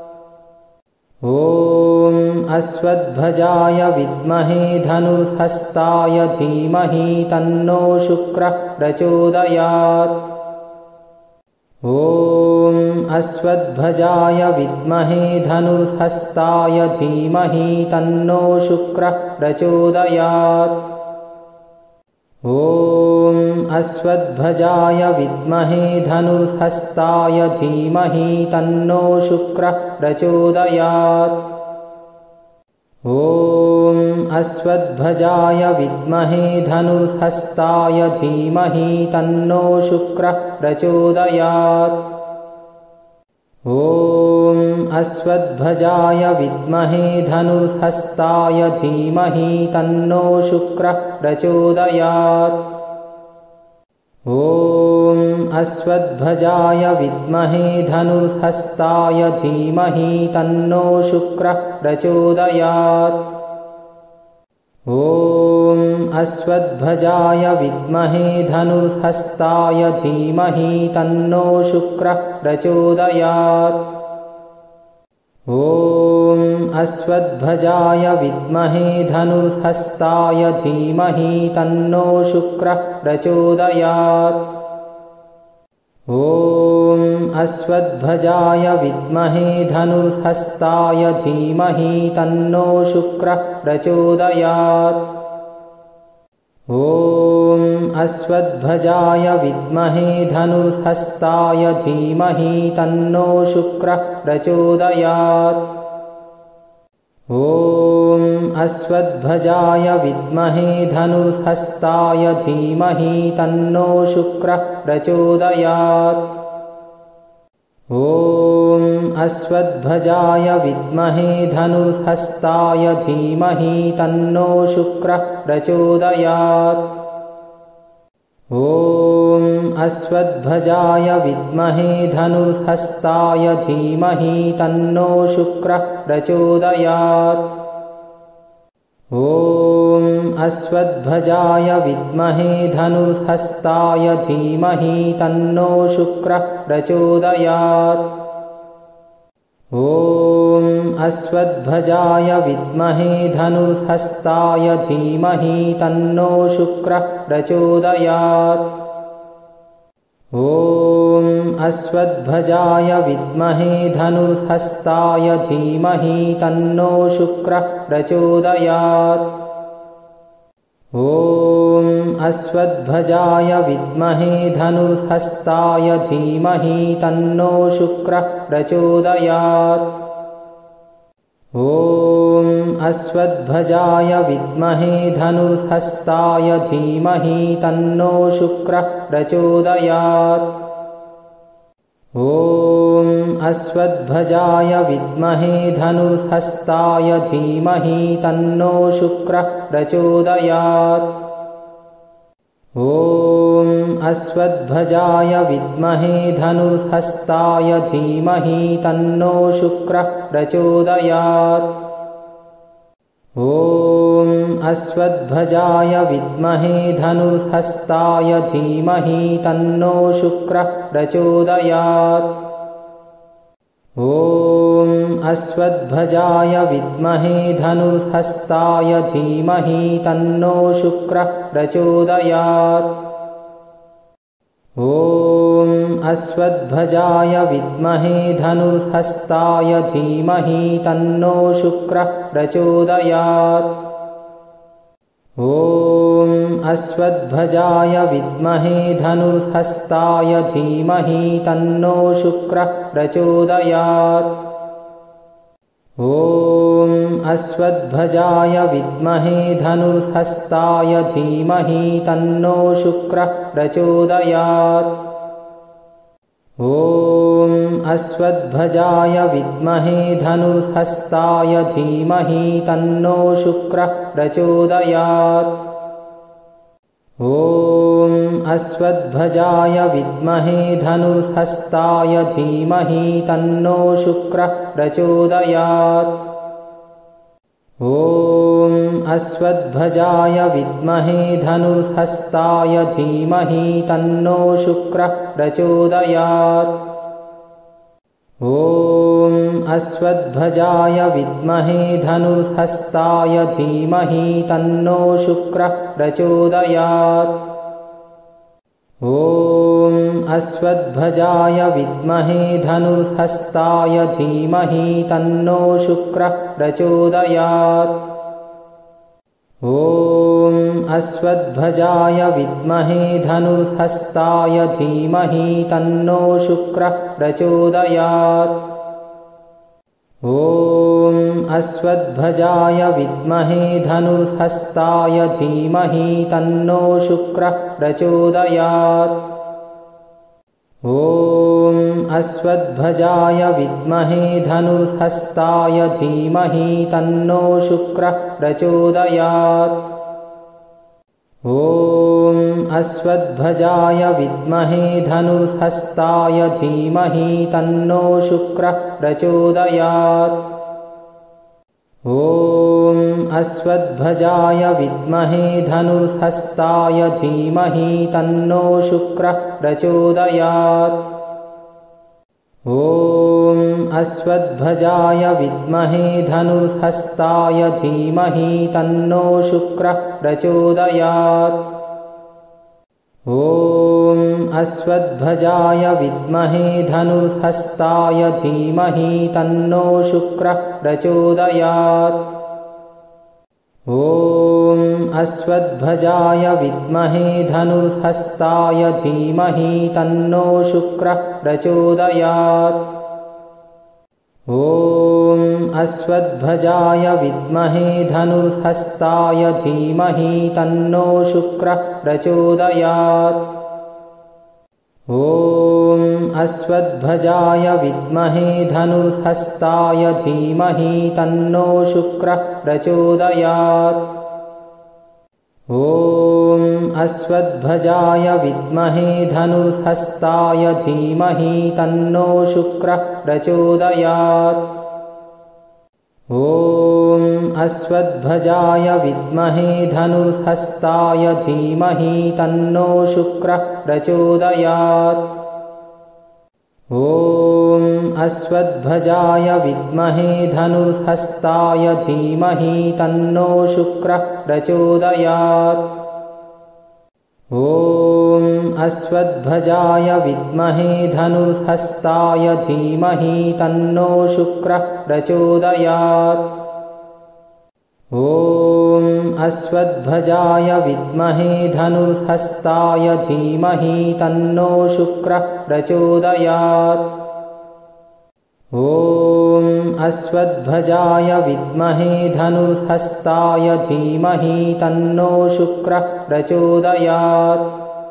ॐ अश्वत्थध्वजाय विद्महे धनुर्हस्ताय धीमहि तन्नो शुक्रः प्रचोदयात्। ॐ अश्वत्थध्वजाय विद्महे धनुर्हस्ताय धीमहि तन्नो शुक्रः प्रचोदयात्। ॐ अश्वध्वजाय विद्महे धनुर्हस्ताय धीमहि तन्नो शुक्रः प्रचोदयात्। ॐ अश्वध्वजाय विद्महे धनुर्हस्ताय धीमहि तन्नो शुक्रः प्रचोदयात्। ॐ अश्वध्वजाय विद्महे धनुर्हस्ताय धीमहि तन्नो शुक्रः प्रचोदयात्। ॐ अश्वध्वजाय विद्महे धनुर्हस्ताय धीमहि तन्नो शुक्रः प्रचोदयात्। ॐ अश्वध्वजाय विद्महे धनुर्हस्ताय धीमहि तन्नो शुक्रः प्रचोदयात्। ॐ अश्वध्वजाय विद्महे धनुर्हस्ताय धीमहि तन्नो शुक्रः प्रचोदयात्। ॐ अश्वध्वजाय विद्महे धनुर्हस्ताय धीमहि तन्नो शुक्रः प्रचोदयात्। ॐ अश्वध्वजाय विद्महे धनुर्हस्ताय धीमहि तन्नो शुक्रः प्रचोदयात्। ॐ अश्वध्वजाय विद्महे धनुर्हस्ताय धीमहि तन्नो शुक्रः प्रचोदयात्। ॐ अश्वध्वजाय विद्महे धनुर्हस्ताय धीमहि तन्नो शुक्रः प्रचोदयात्। ॐ अश्वध्वजाय विद्महे धनुर्हस्ताय धीमहि तन्नो शुक्रः प्रचोदयात्। ॐ अश्वध्वजाय विद्महे धनुर्हस्ताय धीमहि तन्नो शुक्रः प्रचोदयात्। ॐ अश्वध्वजाय विद्महे धनुर्हस्ताय धीमहि तन्नो शुक्रः प्रचोदयात्। ॐ अश्वध्वजाय विद्महे धनुर्हस्ताय धीमहि तन्नो शुक्रः प्रचोदयात्। ॐ अश्वध्वजाय विद्महे धनुर्हस्ताय धीमहि तन्नो शुक्रः प्रचोदयात्। ॐ अश्वध्वजाय विद्महे धनुर्हस्ताय धीमहि तन्नो शुक्रः प्रचोदयात्। ॐ अश्वध्वजाय विद्महे धनुर्हस्ताय धीमहि तन्नो शुक्रः प्रचोदयात्। ॐ अश्वध्वजाय विद्महे धनुर्हस्ताय धीमहि तन्नो शुक्रः प्रचोदयात्। ॐ अश्वध्वजाय विद्महे धनुर्हस्ताय धीमहि तन्नो शुक्रः प्रचोदयात्। ॐ अश्वध्वजाय विद्महे धनुर्हस्ताय धीमहि तन्नो शुक्रः प्रचोदयात्। ॐ अश्वध्वजाय विद्महे धनुर्हस्ताय धीमहि तन्नो शुक्रः प्रचोदयात्। ॐ अश्वध्वजाय विद्महे धनुर्हस्ताय धीमहि तन्नो शुक्रः प्रचोदयात्। ॐ अश्वध्वजाय विद्महे धनुर्हस्ताय धीमहि तन्नो शुक्रः प्रचोदयात्। ॐ अश्वध्वजाय विद्महे धनुर्हस्ताय धीमहि तन्नो शुक्रः प्रचोदयात्। ॐ अश्वध्वजाय विद्महे धनुर्हस्ताय धीमहि तन्नो शुक्रः प्रचोदयात्। ॐ अश्वध्वजाय विद्महे धनुर्हस्ताय धीमहि तन्नो शुक्रः प्रचोदयात्। ॐ अश्वध्वजाय विद्महे धनुर्हस्ताय धीमहि तन्नो शुक्रः प्रचोदयात्। ॐ अश्वध्वजाय विद्महे धनुर्हस्ताय धीमहि तन्नो शुक्रः प्रचोदयात्। ॐ अश्वध्वजाय विद्महे धनुर्हस्ताय धीमहि तन्नो शुक्रः प्रचोदयात्। ॐ अश्वध्वजाय विद्महे धनुर्हस्ताय धीमहि तन्नो शुक्रः प्रचोदयात्। ॐ अश्वध्वजाय विद्महे धनुर्हस्ताय धीमहि तन्नो शुक्रः प्रचोदयात्। ॐ अश्वध्वजाय विद्महे धनुर्हस्ताय धीमहि तन्नो शुक्रः प्रचोदयात्। ॐ अश्वध्वजाय विद्महे धनुर्हस्ताय धीमहि तन्नो शुक्रः प्रचोदयात्। ॐ अश्वध्वजाय विद्महे धनुर्हस्ताय धीमहि तन्नो शुक्रः प्रचोदयात्। ॐ अश्वध्वजाय विद्महे धनुर्हस्ताय धीमहि तन्नो शुक्रः प्रचोदयात्। ॐ अश्वध्वजाय विद्महे धनुर्हस्ताय धीमहि तन्नो शुक्रः प्रचोदयात्। ॐ अश्वध्वजाय विद्महे धनुर्हस्ताय धीमहि तन्नो शुक्रः प्रचोदयात्। ॐ अश्वध्वजाय विद्महे धनुर्हस्ताय धीमहि तन्नो शुक्रः प्रचोदयात्। ॐ अश्वध्वजाय विद्महे धनुर्हस्ताय धीमहि तन्नो शुक्रः प्रचोदयात्। ॐ अश्वध्वजाय विद्महे धनुर्हस्ताय धीमहि तन्नो शुक्रः प्रचोदयात्। ॐ अश्वध्वजाय विद्महे धनुर्हस्ताय धीमहि तन्नो शुक्रः प्रचोदयात्। ॐ अश्वध्वजाय विद्महे धनुर्हस्ताय धीमहि तन्नो शुक्रः प्रचोदयात्। ॐ अश्वध्वजाय विद्महे धनुर्हस्ताय धीमहि तन्नो शुक्रः प्रचोदयात्। ॐ अश्वध्वजाय विद्महे धनुर्हस्ताय धीमहि तन्नो शुक्रः प्रचोदयात्।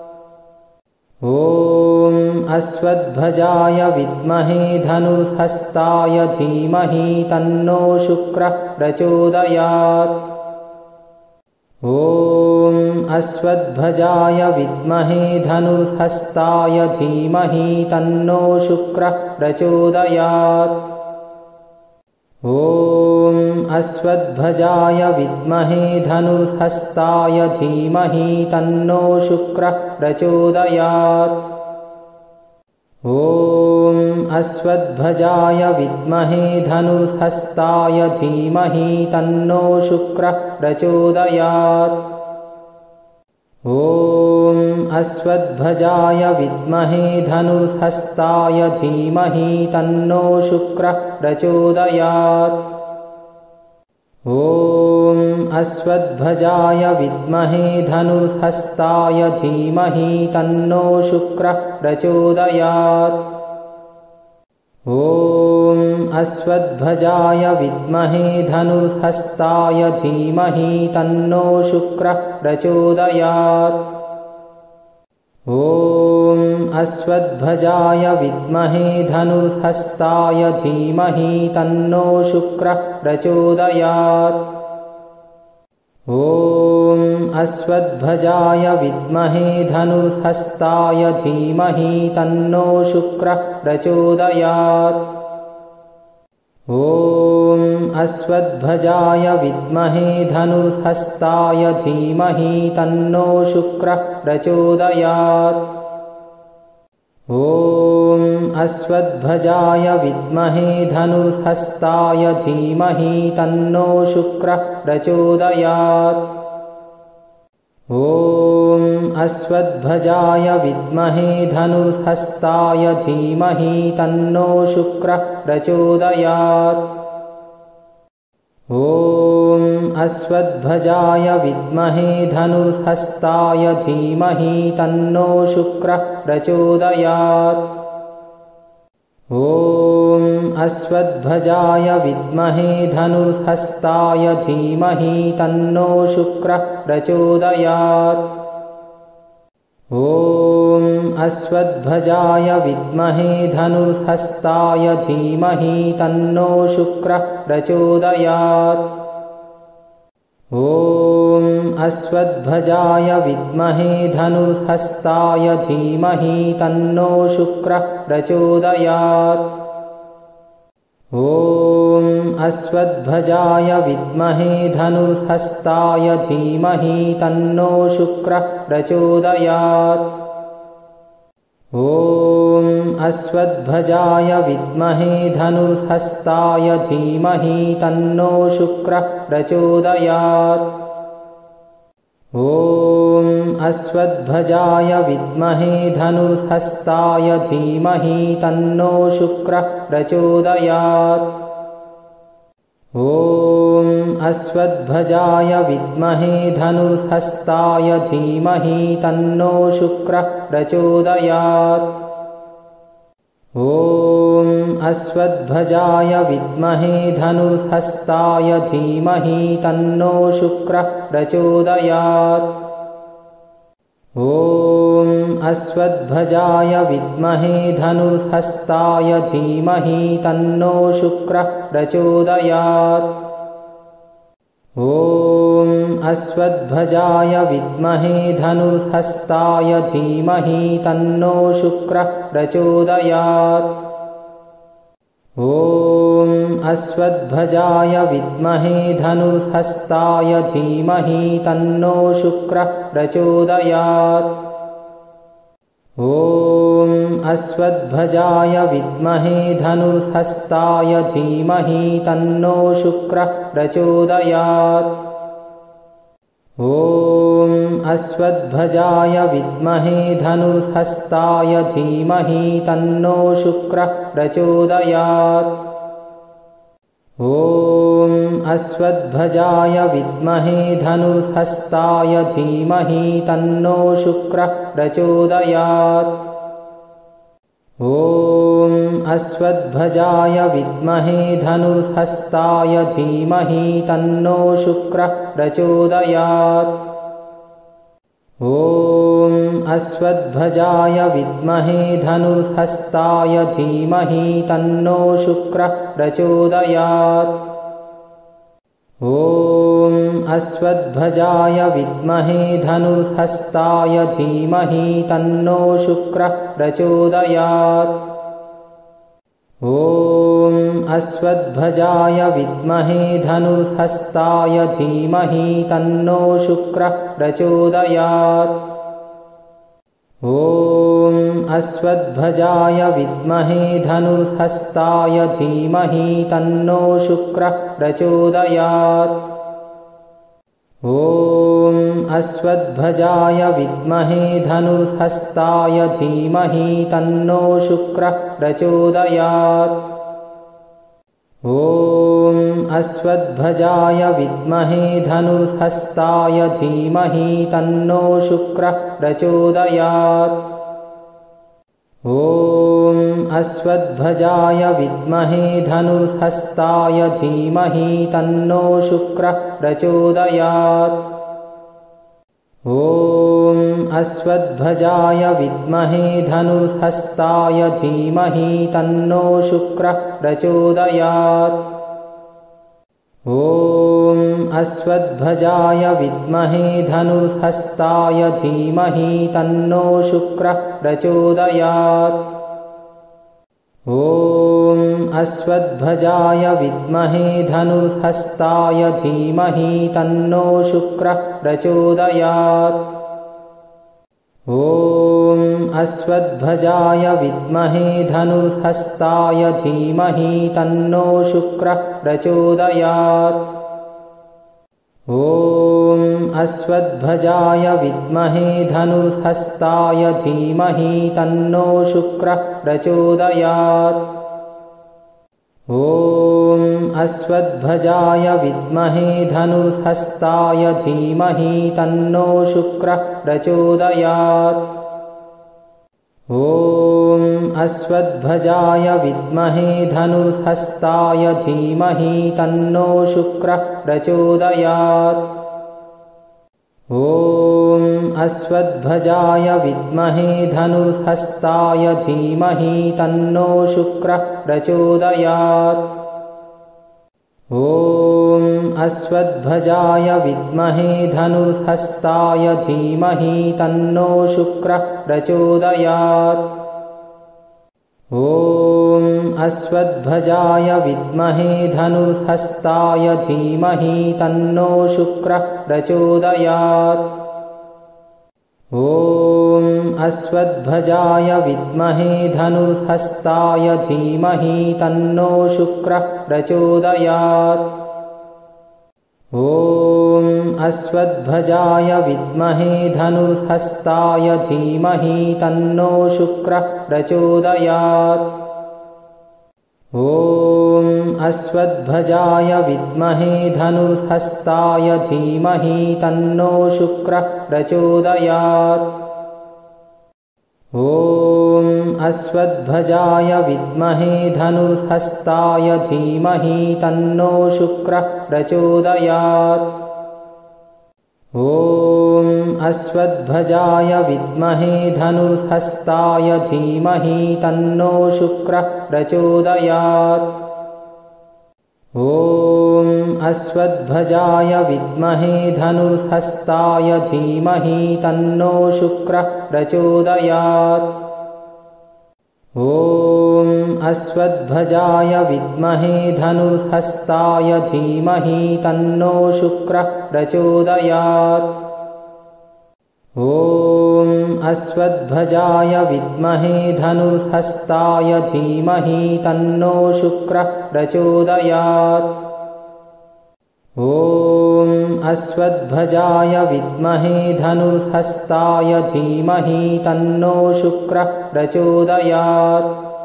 ॐ अश्वध्वजाय विद्महे धनुर्हस्ताय धीमहि तन्नो शुक्रः प्रचोदयात्। ॐ अश्वध्वजाय विद्महे धनुर्हस्ताय धीमहि तन्नो शुक्रः प्रचोदयात्। ॐ अश्वध्वजाय विद्महे धनुर्हस्ताय धीमहि तन्नो शुक्रः प्रचोदयात्। ॐ अश्वध्वजाय विद्महे धनुर्हस्ताय धीमहि तन्नो शुक्रः प्रचोदयात्। ॐ अश्वध्वजाय विद्महे धनुर्हस्ताय धीमहि तन्नो शुक्रः प्रचोदयात्। ॐ अश्वध्वजाय विद्महे धनुर्हस्ताय धीमहि तन्नो शुक्रः प्रचोदयात्। ॐ अश्वध्वजाय विद्महे धनुर्हस्ताय धीमहि तन्नो शुक्रः प्रचोदयात्। ॐ अश्वध्वजाय विद्महे धनुर्हस्ताय धीमहि तन्नो शुक्रः प्रचोदयात्। ॐ अश्वध्वजाय विद्महे धनुर्हस्ताय धीमहि तन्नो शुक्रः प्रचोदयात्। ॐ अश्वध्वजाय विद्महे धनुर्हस्ताय धीमहि तन्नो शुक्रः प्रचोदयात्। ॐ अश्वध्वजाय विद्महे धनुर्हस्ताय धीमहि तन्नो शुक्रः प्रचोदयात्। ॐ अश्वध्वजाय विद्महे धनुर्हस्ताय धीमहि तन्नो शुक्रः प्रचोदयात्। ॐ अश्वध्वजाय विद्महे धनुर्हस्ताय धीमहि तन्नो शुक्रः प्रचोदयात्। ॐ अश्वध्वजाय विद्महे धनुर्हस्ताय धीमहि तन्नो शुक्रः प्रचोदयात्। ॐ अश्वध्वजाय विद्महे धनुर्हस्ताय धीमहि तन्नो शुक्रः प्रचोदयात्। ॐ अश्वध्वजाय विद्महे धनुर्हस्ताय धीमहि तन्नो शुक्रः प्रचोदयात्। ॐ अश्वध्वजाय विद्महे धनुर्हस्ताय धीमहि तन्नो शुक्रः प्रचोदयात्। ॐ अश्वध्वजाय विद्महे धनुर्हस्ताय धीमहि तन्नो शुक्रः प्रचोदयात्। ॐ अश्वध्वजाय विद्महे धनुर्हस्ताय धीमहि तन्नो शुक्रः प्रचोदयात्। ॐ अश्वध्वजाय विद्महे धनुर्हस्ताय धीमहि तन्नो शुक्रः प्रचोदयात्। ॐ अश्वध्वजाय विद्महे धनुर्हस्ताय धीमहि तन्नो शुक्रः प्रचोदयात्। ॐ अश्वध्वजाय विद्महे धनुर्हस्ताय धीमहि तन्नो शुक्रः प्रचोदयात्। ॐ अश्वध्वजाय विद्महे धनुर्हस्ताय धीमहि तन्नो शुक्रः प्रचोदयात्। ॐ अश्वध्वजाय विद्महे धनुर्हस्ताय धीमहि तन्नो शुक्रः प्रचोदयात्। ॐ अश्वध्वजाय विद्महे धनुर्हस्ताय धीमहि तन्नो शुक्रः प्रचोदयात्। ॐ अश्वध्वजाय विद्महे धनुर्हस्ताय धीमहि तन्नो शुक्रः प्रचोदयात्। ॐ अश्वध्वजाय विद्महे धनुर्हस्ताय धीमहि तन्नो शुक्रः प्रचोदयात्। ॐ अश्वध्वजाय विद्महे धनुर्हस्ताय धीमहि तन्नो शुक्रः प्रचोदयात्। ॐ अश्वध्वजाय विद्महे धनुर्हस्ताय धीमहि तन्नो शुक्रः प्रचोदयात्। ॐ अश्वध्वजाय विद्महे धनुर्हस्ताय धीमहि तन्नो शुक्रः प्रचोदयात्। ॐ अश्वध्वजाय विद्महे धनुर्हस्ताय धीमहि तन्नो शुक्रः प्रचोदयात्। ॐ अश्वध्वजाय विद्महे धनुर्हस्ताय धीमहि तन्नो शुक्रः प्रचोदयात्। ॐ अश्वध्वजाय विद्महे धनुर्हस्ताय धीमहि तन्नो शुक्रः प्रचोदयात्। ॐ अश्वध्वजाय विद्महे धनुर्हस्ताय धीमहि तन्नो शुक्रः प्रचोदयात्। ॐ अश्वध्वजाय विद्महे धनुर्हस्ताय धीमहि तन्नो शुक्रः प्रचोदयात्। ॐ अश्वध्वजाय विद्महे धनुर्हस्ताय धीमहि तन्नो शुक्रः प्रचोदयात्। ॐ अश्वध्वजाय विद्महे धनुर्हस्ताय धीमहि तन्नो शुक्रः प्रचोदयात्। ॐ अश्वध्वजाय विद्महे धनुर्हस्ताय धीमहि तन्नो शुक्रः प्रचोदयात्। ॐ अश्वध्वजाय विद्महे धनुर्हस्ताय धीमहि तन्नो शुक्रः प्रचोदयात्। ॐ अश्वध्वजाय विद्महे धनुर्हस्ताय धीमहि तन्नो शुक्रः प्रचोदयात्। ॐ अश्वत्थध्वजाय विद्महे धनुर्हस्ताय धीमहि तन्नो शुक्रः प्रचोदयात्। ॐ अश्वत्थध्वजाय विद्महे धनुर्हस्ताय धीमहि तन्नो शुक्रः प्रचोदयात्। ॐ अश्वत्थध्वजाय विद्महे धनुर्हस्ताय धीमहि तन्नो शुक्रः प्रचोदयात्। ॐ अश्वत्थध्वजाय विद्महे धनुर्हस्ताय धीमहि तन्नो शुक्रः प्रचोदयात्। ॐ अश्वत्थध्वजाय विद्महे धनुर्हस्ताय धीमहि तन्नो शुक्रः प्रचोदयात्। ॐ अश्वत्थध्वजाय विद्महे धनुर्हस्ताय धीमहि तन्नो शुक्रः प्रचोदयात्। ॐ अश्वत्थध्वजाय विद्महे धनुर्हस्ताय धीमहि तन्नो शुक्रः प्रचोदयात्। ॐ अश्वत्थध्वजाय विद्महे धनुर्हस्ताय धीमहि तन्नो शुक्रः प्रचोदयात्। ॐ अश्वत्थध्वजाय विद्महे धनुर्हस्ताय धीमहि तन्नो शुक्रः प्रचोदयात्। ॐ अश्वत्थध्वजाय विद्महे धनुर्हस्ताय धीमहि तन्नो शुक्रः प्रचोदयात्। ॐ अश्वत्थध्वजाय विद्महे धनुर्हस्ताय धीमहि तन्नो शुक्रः प्रचोदयात्। ॐ अश्वत्थध्वजाय विद्महे धनुर्हस्ताय धीमहि तन्नो शुक्रः प्रचोदयात्। ॐ अश्वत्थध्वजाय विद्महे धनुर्हस्ताय धीमहि तन्नो शुक्रः प्रचोदयात्। ॐ अश्वत्थध्वजाय विद्महे धनुर्हस्ताय धीमहि तन्नो शुक्रः प्रचोदयात्।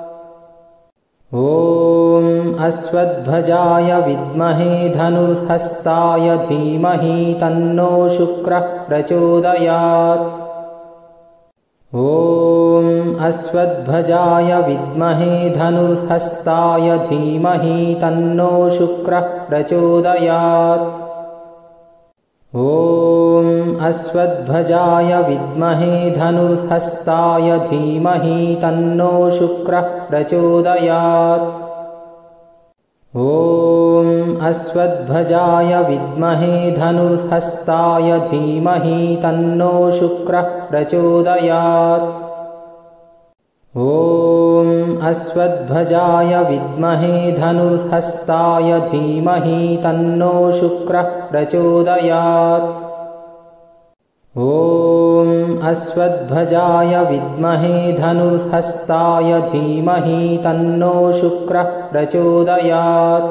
ॐ अश्वत्थध्वजाय विद्महे धनुर्हस्ताय धीमहि तन्नो शुक्रः प्रचोदयात्। ॐ अश्वत्थध्वजाय विद्महे धनुर्हस्ताय धीमहि तन्नो शुक्रः प्रचोदयात्। ॐ अश्वत्थध्वजाय विद्महे धनुर्हस्ताय धीमहि तन्नो शुक्रः प्रचोदयात्। ॐ अश्वत्थध्वजाय विद्महे धनुर्हस्ताय धीमहि तन्नो शुक्रः प्रचोदयात्। ॐ अश्वत्थध्वजाय विद्महे धनुर्हस्ताय धीमहि तन्नो शुक्रः प्रचोदयात्। ॐ अश्वत्थध्वजाय विद्महे धनुर्हस्ताय धीमहि तन्नो शुक्रः प्रचोदयात्।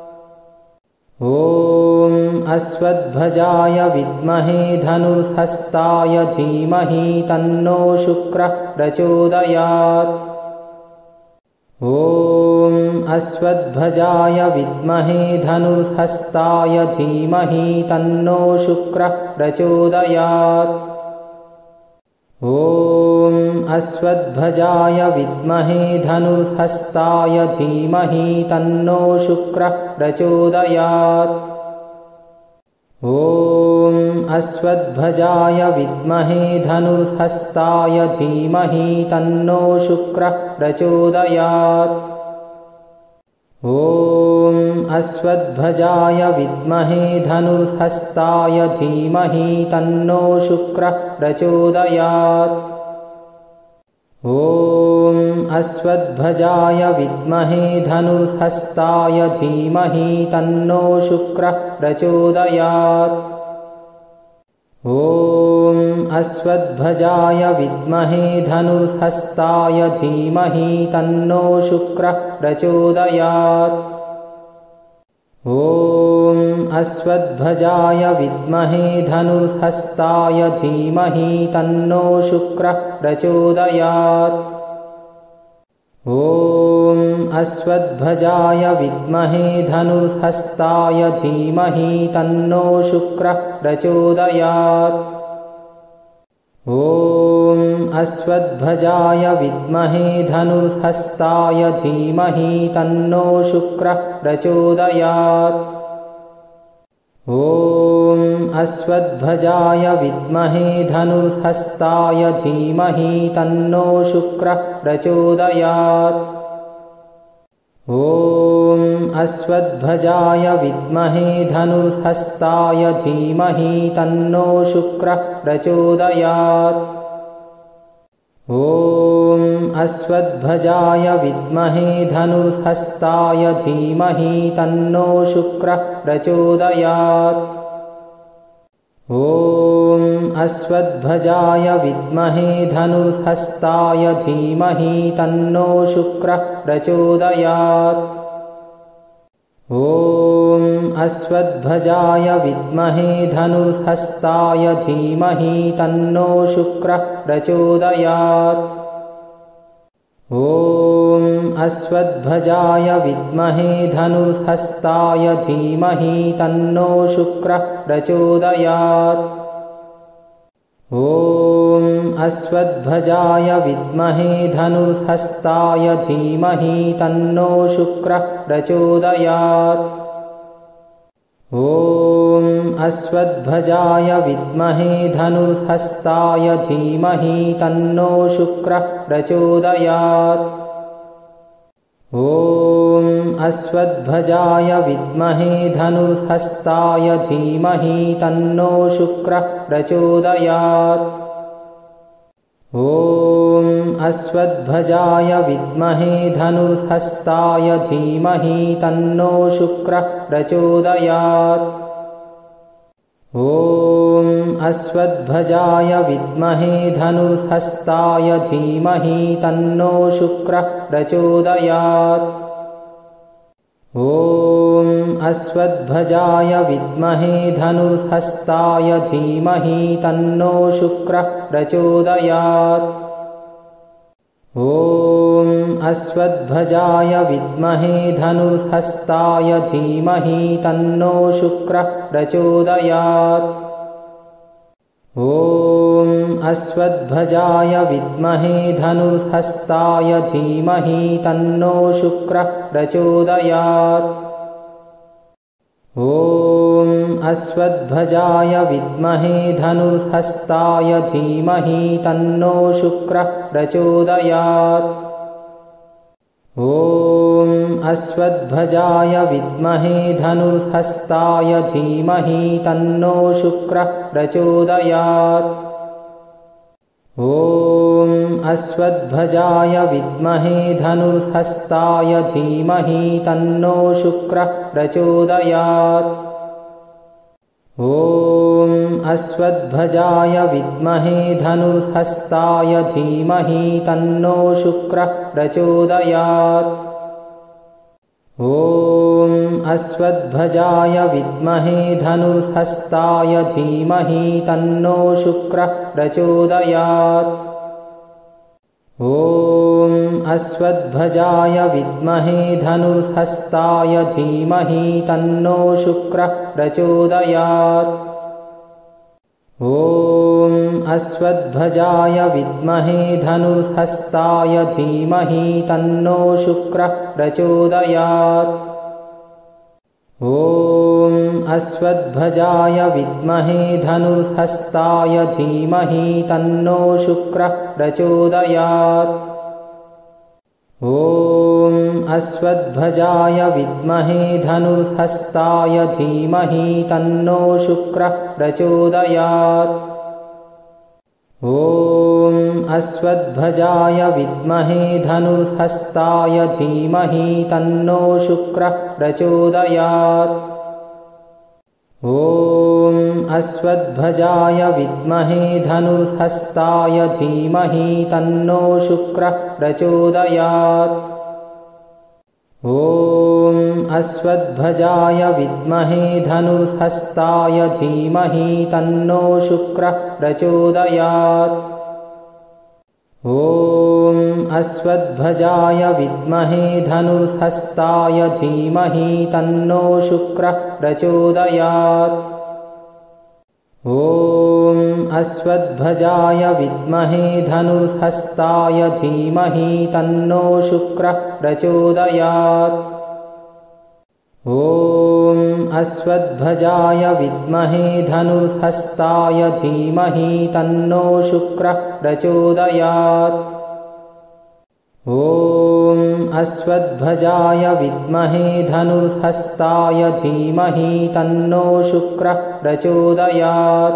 ॐ अश्वत्थध्वजाय विद्महे धनुर्हस्ताय धीमहि तन्नो शुक्रः प्रचोदयात्। ॐ अश्वत्थध्वजाय विद्महे धनुर्हस्ताय धीमहि तन्नो शुक्रः प्रचोदयात्। ॐ अश्वत्थध्वजाय विद्महे धनुर्हस्ताय धीमहि तन्नो शुक्रः प्रचोदयात्। ॐ अश्वत्थध्वजाय विद्महे धनुर्हस्ताय धीमहि तन्नो शुक्रः प्रचोदयात्। ॐ अश्वत्थध्वजाय विद्महे धनुर्हस्ताय धीमहि तन्नो शुक्रः प्रचोदयात्। ॐ अश्वत्थध्वजाय विद्महे धनुर्हस्ताय धीमहि तन्नो शुक्रः प्रचोदयात्। ॐ अश्वत्थध्वजाय विद्महे धनुर्हस्ताय धीमहि तन्नो शुक्रः प्रचोदयात्। ॐ अश्वत्थध्वजाय विद्महे धनुर्हस्ताय धीमहि तन्नो शुक्रः प्रचोदयात्। ॐ अश्वध्वजाय विद्महे धनुर्हस्ताय धीमहि तन्नो शुक्रः प्रचोदयात्। ॐ अश्वध्वजाय विद्महे धनुर्हस्ताय धीमहि तन्नो शुक्रः प्रचोदयात्। ॐ अश्वध्वजाय विद्महे धनुर्हस्ताय धीमहि तन्नो शुक्रः प्रचोदयात्। ॐ अश्वध्वजाय विद्महे धनुर्हस्ताय धीमहि तन्नो शुक्रः प्रचोदयात्। ॐ अश्वध्वजाय विद्महे धनुर्हस्ताय धीमहि तन्नो शुक्रः प्रचोदयात्। ॐ अश्वध्वजाय विद्महे धनुर्हस्ताय धीमहि तन्नो शुक्रः प्रचोदयात्। ॐ अश्वध्वजाय विद्महे धनुर्हस्ताय धीमहि तन्नो शुक्रः प्रचोदयात्। ॐ अश्वध्वजाय विद्महे धनुर्हस्ताय धीमहि तन्नो शुक्रः प्रचोदयात्। ॐ अश्वध्वजाय विद्महे धनुर्हस्ताय धीमहि तन्नो शुक्रः प्रचोदयात्। ॐ अश्वध्वजाय विद्महे धनुर्हस्ताय धीमहि तन्नो शुक्रः प्रचोदयात्। ॐ अश्वध्वजाय विद्महे धनुर्हस्ताय धीमहि तन्नो शुक्रः प्रचोदयात्। ॐ अश्वध्वजाय विद्महे धनुर्हस्ताय धीमहि तन्नो शुक्रः प्रचोदयात्। ॐ अश्वध्वजाय विद्महे धनुर्हस्ताय धीमहि तन्नो शुक्रः प्रचोदयात्। ॐ अश्वध्वजाय विद्महे धनुर्हस्ताय धीमहि तन्नो शुक्रः प्रचोदयात्। ॐ अश्वध्वजाय विद्महे धनुर्हस्ताय धीमहि तन्नो शुक्रः प्रचोदयात्। ॐ अश्वध्वजाय विद्महे धनुर्हस्ताय धीमहि तन्नो शुक्रः प्रचोदयात्। ॐ अश्वध्वजाय विद्महे धनुर्हस्ताय धीमहि तन्नो शुक्रः प्रचोदयात्। ॐ अश्वध्वजाय विद्महे धनुर्हस्ताय धीमहि तन्नो शुक्रः प्रचोदयात्। ॐ अश्वध्वजाय विद्महे धनुर्हस्ताय धीमहि तन्नो शुक्रः प्रचोदयात्। ॐ अश्वध्वजाय विद्महे धनुर्हस्ताय धीमहि तन्नो शुक्रः प्रचोदयात्। ॐ अश्वध्वजाय विद्महे धनुर्हस्ताय धीमहि तन्नो शुक्रः प्रचोदयात्। ॐ अश्वध्वजाय विद्महे धनुर्हस्ताय धीमहि तन्नो शुक्रः प्रचोदयात्। ॐ अश्वध्वजाय विद्महे धनुर्हस्ताय धीमहि तन्नो शुक्रः प्रचोदयात्। ॐ अश्वध्वजाय विद्महे धनुर्हस्ताय धीमहि तन्नो शुक्रः प्रचोदयात्। ॐ अश्वध्वजाय विद्महे धनुर्हस्ताय धीमहि तन्नो शुक्रः प्रचोदयात्। ॐ अश्वध्वजाय विद्महे धनुर्हस्ताय धीमहि तन्नो शुक्रः प्रचोदयात्। ॐ अश्वध्वजाय विद्महे धनुर्हस्ताय धीमहि तन्नो शुक्रः प्रचोदयात्। ॐ अश्वध्वजाय विद्महे धनुर्हस्ताय धीमहि तन्नो शुक्रः प्रचोदयात्। ॐ अश्वध्वजाय विद्महे धनुर्हस्ताय धीमहि तन्नो शुक्रः प्रचोदयात्। ॐ अश्वध्वजाय विद्महे धनुर्हस्ताय धीमहि तन्नो शुक्रः प्रचोदयात्। ॐ अश्वध्वजाय विद्महे धनुर्हस्ताय धीमहि तन्नो शुक्रः प्रचोदयात्। ॐ अश्वध्वजाय विद्महे धनुर्हस्ताय धीमहि तन्नो शुक्रः प्रचोदयात्।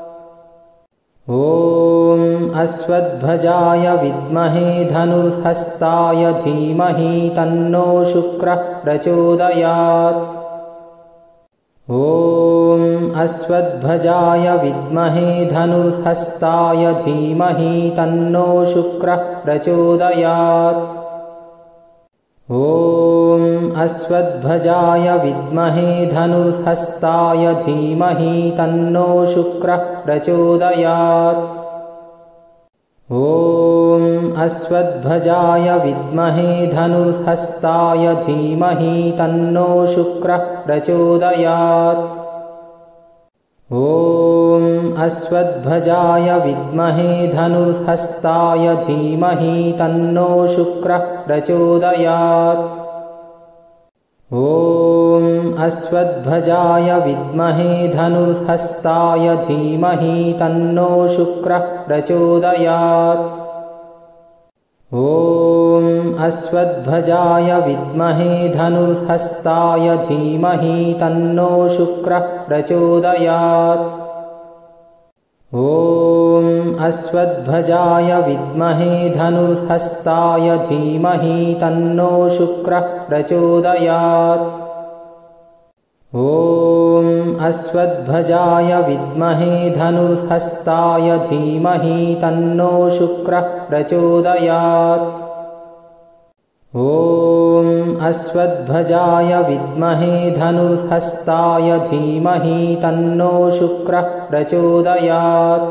ॐ अश्वध्वजाय विद्महे धनुर्हस्ताय धीमहि तन्नो शुक्रः प्रचोदयात्। ॐ अश्वध्वजाय विद्महे धनुर्हस्ताय धीमहि तन्नो शुक्रः प्रचोदयात्। ॐ अश्वध्वजाय विद्महे धनुर्हस्ताय धीमहि तन्नो शुक्रः प्रचोदयात्। ॐ अश्वध्वजाय विद्महे धनुर्हस्ताय धीमहि तन्नो शुक्रः प्रचोदयात्। ॐ अश्वध्वजाय विद्महे धनुर्हस्ताय धीमहि तन्नो शुक्रः प्रचोदयात्। ॐ अश्वध्वजाय विद्महे धनुर्हस्ताय धीमहि तन्नो शुक्रः प्रचोदयात्। ॐ अश्वध्वजाय विद्महे धनुर्हस्ताय धीमहि तन्नो शुक्रः प्रचोदयात्। ॐ अश्वध्वजाय विद्महे धनुर्हस्ताय धीमहि तन्नो शुक्रः प्रचोदयात्। ॐ अश्वध्वजाय विद्महे धनुर्हस्ताय धीमहि तन्नो शुक्रः प्रचोदयात्। ॐ अश्वध्वजाय विद्महे धनुर्हस्ताय धीमहि तन्नो शुक्रः प्रचोदयात्।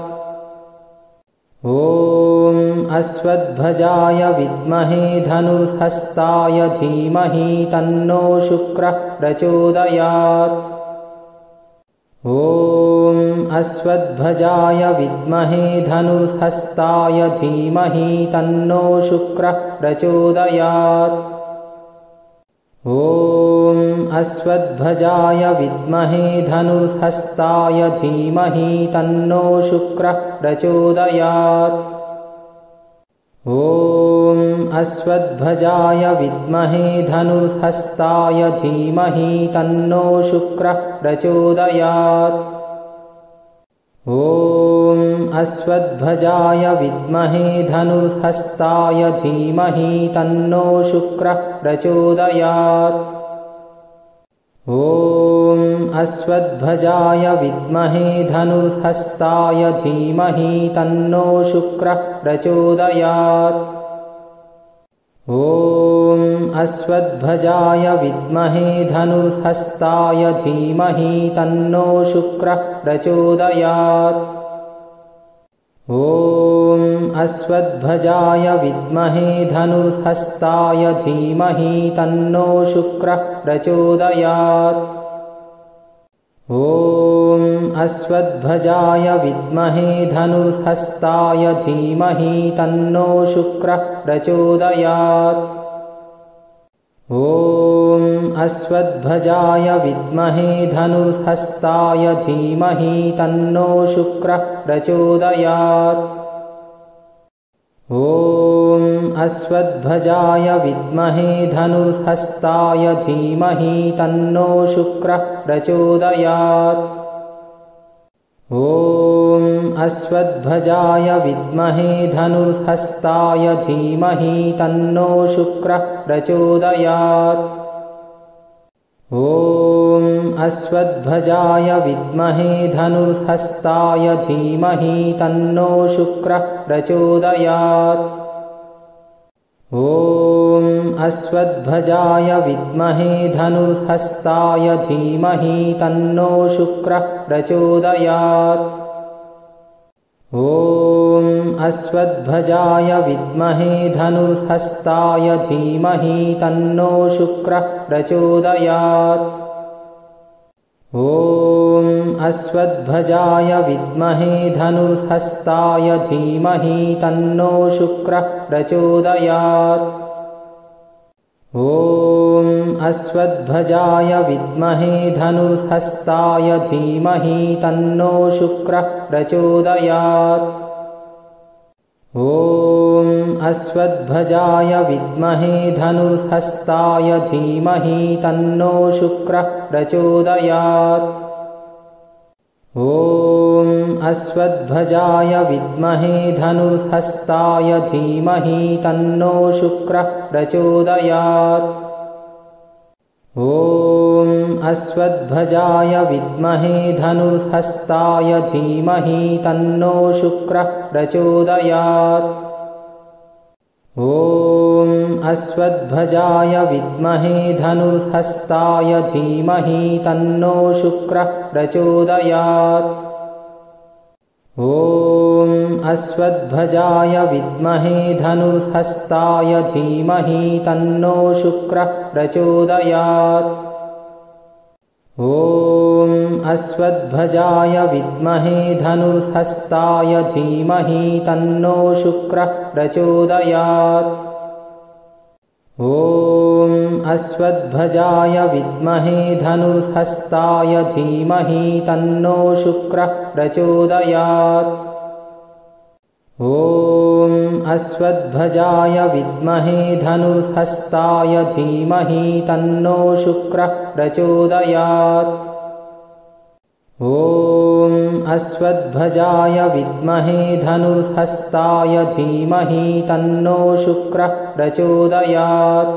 ॐ अश्वध्वजाय विद्महे धनुर्हस्ताय धीमहि तन्नो शुक्रः प्रचोदयात्। ॐ अश्वध्वजाय विद्महे धनुर्हस्ताय धीमहि तन्नो शुक्रः प्रचोदयात्। ॐ अश्वध्वजाय विद्महे धनुर्हस्ताय धीमहि तन्नो शुक्रः प्रचोदयात्। ॐ अश्वध्वजाय विद्महे धनुर्हस्ताय धीमहि तन्नो शुक्रः प्रचोदयात्। ॐ अश्वध्वजाय विद्महे धनुर्हस्ताय धीमहि तन्नो शुक्रः प्रचोदयात्। ॐ अश्वध्वजाय विद्महे धनुर्हस्ताय धीमहि तन्नो शुक्रः प्रचोदयात्। ॐ अश्वध्वजाय विद्महे धनुर्हस्ताय धीमहि तन्नो शुक्रः प्रचोदयात्। ॐ अश्वध्वजाय विद्महे धनुर्हस्ताय धीमहि तन्नो शुक्रः प्रचोदयात्। ॐ अश्वध्वजाय विद्महे धनुर्हस्ताय धीमहि तन्नो शुक्रः प्रचोदयात्। ॐ अश्वध्वजाय विद्महे धनुर्हस्ताय धीमहि तन्नो शुक्रः प्रचोदयात्। ॐ अश्वध्वजाय विद्महे धनुर्हस्ताय धीमहि तन्नो शुक्रः प्रचोदयात्। ॐ अश्वध्वजाय विद्महे धनुर्हस्ताय धीमहि तन्नो शुक्रः प्रचोदयात्। ॐ अश्वध्वजाय विद्महे धनुर्हस्ताय धीमहि तन्नो शुक्रः प्रचोदयात्। ॐ अश्वध्वजाय विद्महे धनुर्हस्ताय धीमहि तन्नो शुक्रः प्रचोदयात्। ॐ अश्वत्थध्वजाय विद्महे धनुर्हस्ताय धीमहि तन्नो शुक्रः प्रचोदयात्। ॐ अश्वत्थध्वजाय विद्महे धनुर्हस्ताय धीमहि तन्नो शुक्रः प्रचोदयात्। ॐ अश्वत्थध्वजाय विद्महे धनुर्हस्ताय धीमहि तन्नो शुक्रः प्रचोदयात्। ॐ अश्वत्थध्वजाय विद्महे धनुर्हस्ताय धीमहि तन्नो शुक्रः प्रचोदयात्। ॐ अश्वत्थध्वजाय विद्महे धनुर्हस्ताय धीमहि तन्नो शुक्रः प्रचोदयात्। ॐ अश्वत्थध्वजाय विद्महे धनुर्हस्ताय धीमहि तन्नो शुक्रः प्रचोदयात्। ॐ अश्वत्थध्वजाय विद्महे धनुर्हस्ताय धीमहि तन्नो शुक्रः प्रचोदयात्। ॐ अश्वत्थध्वजाय विद्महे धनुर्हस्ताय धीमहि तन्नो शुक्रः प्रचोदयात्। ॐ अश्वत्थध्वजाय विद्महे धनुर्हस्ताय धीमहि तन्नो शुक्रः प्रचोदयात्। ॐ अश्वत्थध्वजाय विद्महे धनुर्हस्ताय धीमहि तन्नो शुक्रः प्रचोदयात्। ॐ अश्वत्थध्वजाय विद्महे धनुर्हस्ताय धीमहि तन्नो शुक्रः प्रचोदयात्। ॐ अश्वत्थध्वजाय विद्महे धनुर्हस्ताय धीमहि तन्नो शुक्रः प्रचोदयात्।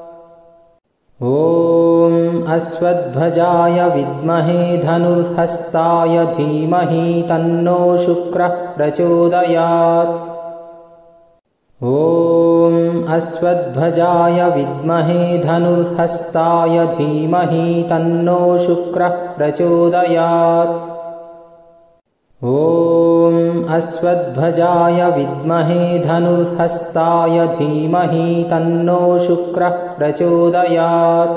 ॐ अश्वत्थध्वजाय विद्महे धनुर्हस्ताय धीमहि तन्नो शुक्रः प्रचोदयात्। ॐ अश्वत्थध्वजाय विद्महे धनुर्हस्ताय धीमहि तन्नो शुक्रः प्रचोदयात्। ॐ अश्वत्थध्वजाय विद्महे धनुर्हस्ताय धीमहि तन्नो शुक्रः प्रचोदयात्।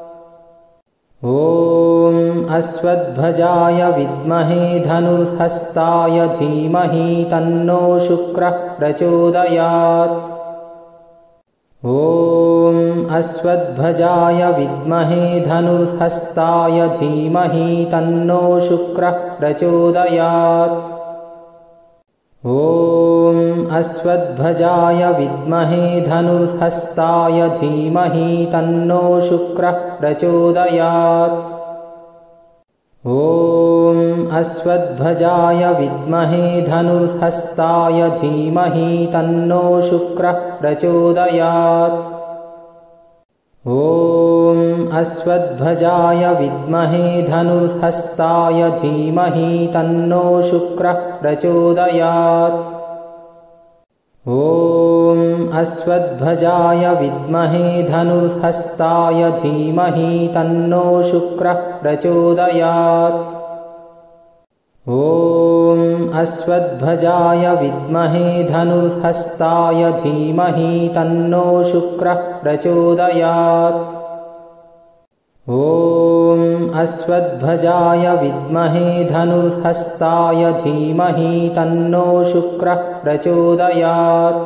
ॐ अश्वत्थध्वजाय विद्महे धनुर्हस्ताय धीमहि तन्नो शुक्रः प्रचोदयात्। ॐ अश्वत्थध्वजाय विद्महे धनुर्हस्ताय धीमहि तन्नो शुक्रः प्रचोदयात्। ॐ अश्वत्थध्वजाय विद्महे धनुर्हस्ताय धीमहि तन्नो शुक्रः प्रचोदयात्। ॐ अश्वत्थध्वजाय विद्महे धनुर्हस्ताय धीमहि तन्नो शुक्रः प्रचोदयात्। ॐ अश्वत्थध्वजाय विद्महे धनुर्हस्ताय धीमहि तन्नो शुक्रः प्रचोदयात्। ॐ अश्वत्थध्वजाय विद्महे धनुर्हस्ताय धीमहि तन्नो शुक्रः प्रचोदयात्। ॐ अश्वत्थध्वजाय विद्महे धनुर्हस्ताय धीमहि तन्नो शुक्रः प्रचोदयात्। ॐ अश्वत्थध्वजाय विद्महे धनुर्हस्ताय धीमहि तन्नो शुक्रः प्रचोदयात्।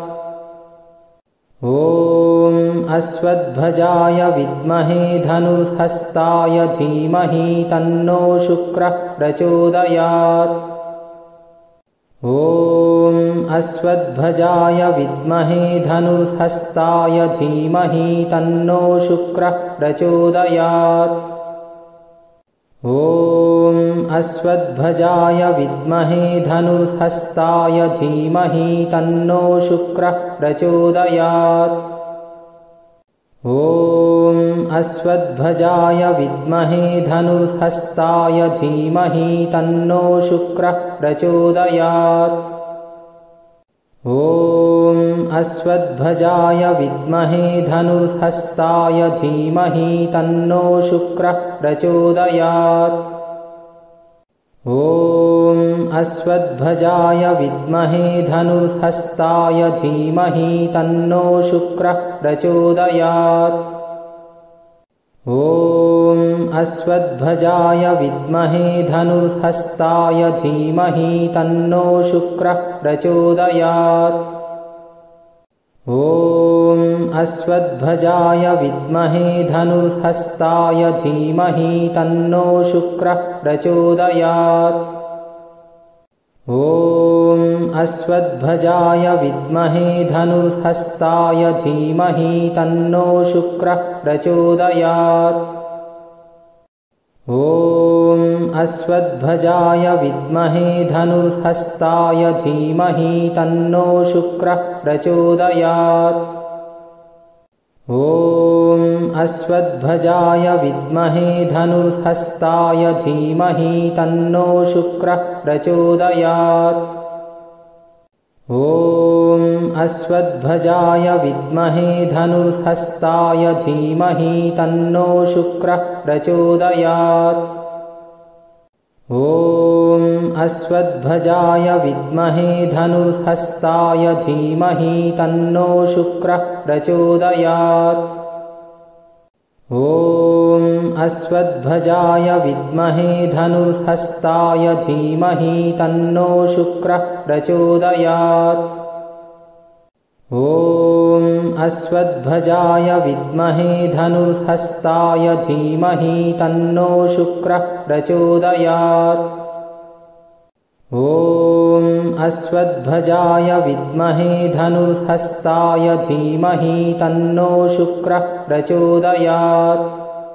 ॐ अश्वत्थध्वजाय विद्महे धनुर्हस्ताय धीमहि तन्नो शुक्रः प्रचोदयात्। ॐ अश्वत्थध्वजाय विद्महे धनुर्हस्ताय धीमहि तन्नो शुक्रः प्रचोदयात्। ॐ अश्वत्थध्वजाय विद्महे धनुर्हस्ताय धीमहि तन्नो शुक्रः प्रचोदयात्। ॐ अश्वत्थध्वजाय विद्महे धनुर्हस्ताय धीमहि तन्नो शुक्रः प्रचोदयात्। ॐ अश्वत्थध्वजाय विद्महे धनुर्हस्ताय धीमहि तन्नो शुक्रः प्रचोदयात्। ॐ अश्वध्वजाय विद्महे धनुर्हस्ताय धीमहि तन्नो शुक्रः प्रचोदयात्। ॐ अश्वध्वजाय विद्महे धनुर्हस्ताय धीमहि तन्नो शुक्रः प्रचोदयात्। ॐ अश्वध्वजाय विद्महे धनुर्हस्ताय धीमहि तन्नो शुक्रः प्रचोदयात्। ॐ अश्वध्वजाय विद्महे धनुर्हस्ताय धीमहि तन्नो शुक्रः प्रचोदयात्। ॐ अश्वध्वजाय विद्महे धनुर्हस्ताय धीमहि तन्नो शुक्रः प्रचोदयात्। ॐ अश्वध्वजाय विद्महे धनुर्हस्ताय धीमहि तन्नो शुक्रः प्रचोदयात्। ॐ अश्वध्वजाय विद्महे धनुर्हस्ताय धीमहि तन्नो शुक्रः प्रचोदयात्। ॐ अश्वध्वजाय विद्महे धनुर्हस्ताय धीमहि तन्नो शुक्रः प्रचोदयात्। ॐ अश्वध्वजाय विद्महे धनुर्हस्ताय धीमहि तन्नो शुक्रः प्रचोदयात्। ॐ अश्वध्वजाय विद्महे धनुर्हस्ताय धीमहि तन्नो शुक्रः प्रचोदयात्। ॐ अश्वध्वजाय विद्महे धनुर्हस्ताय धीमहि तन्नो शुक्रः प्रचोदयात्।